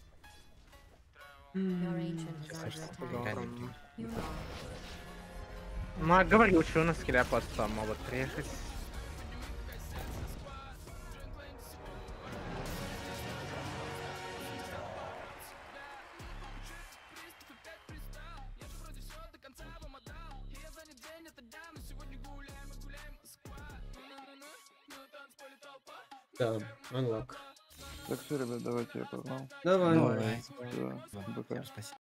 М-м. Your ancient is under attack. You know. Ну, я говорил, что у нас скилля просто могут приехать. Да, unlock. Так все, ребят, давайте я погнал. Давай. Давай. Все, пока. Спасибо.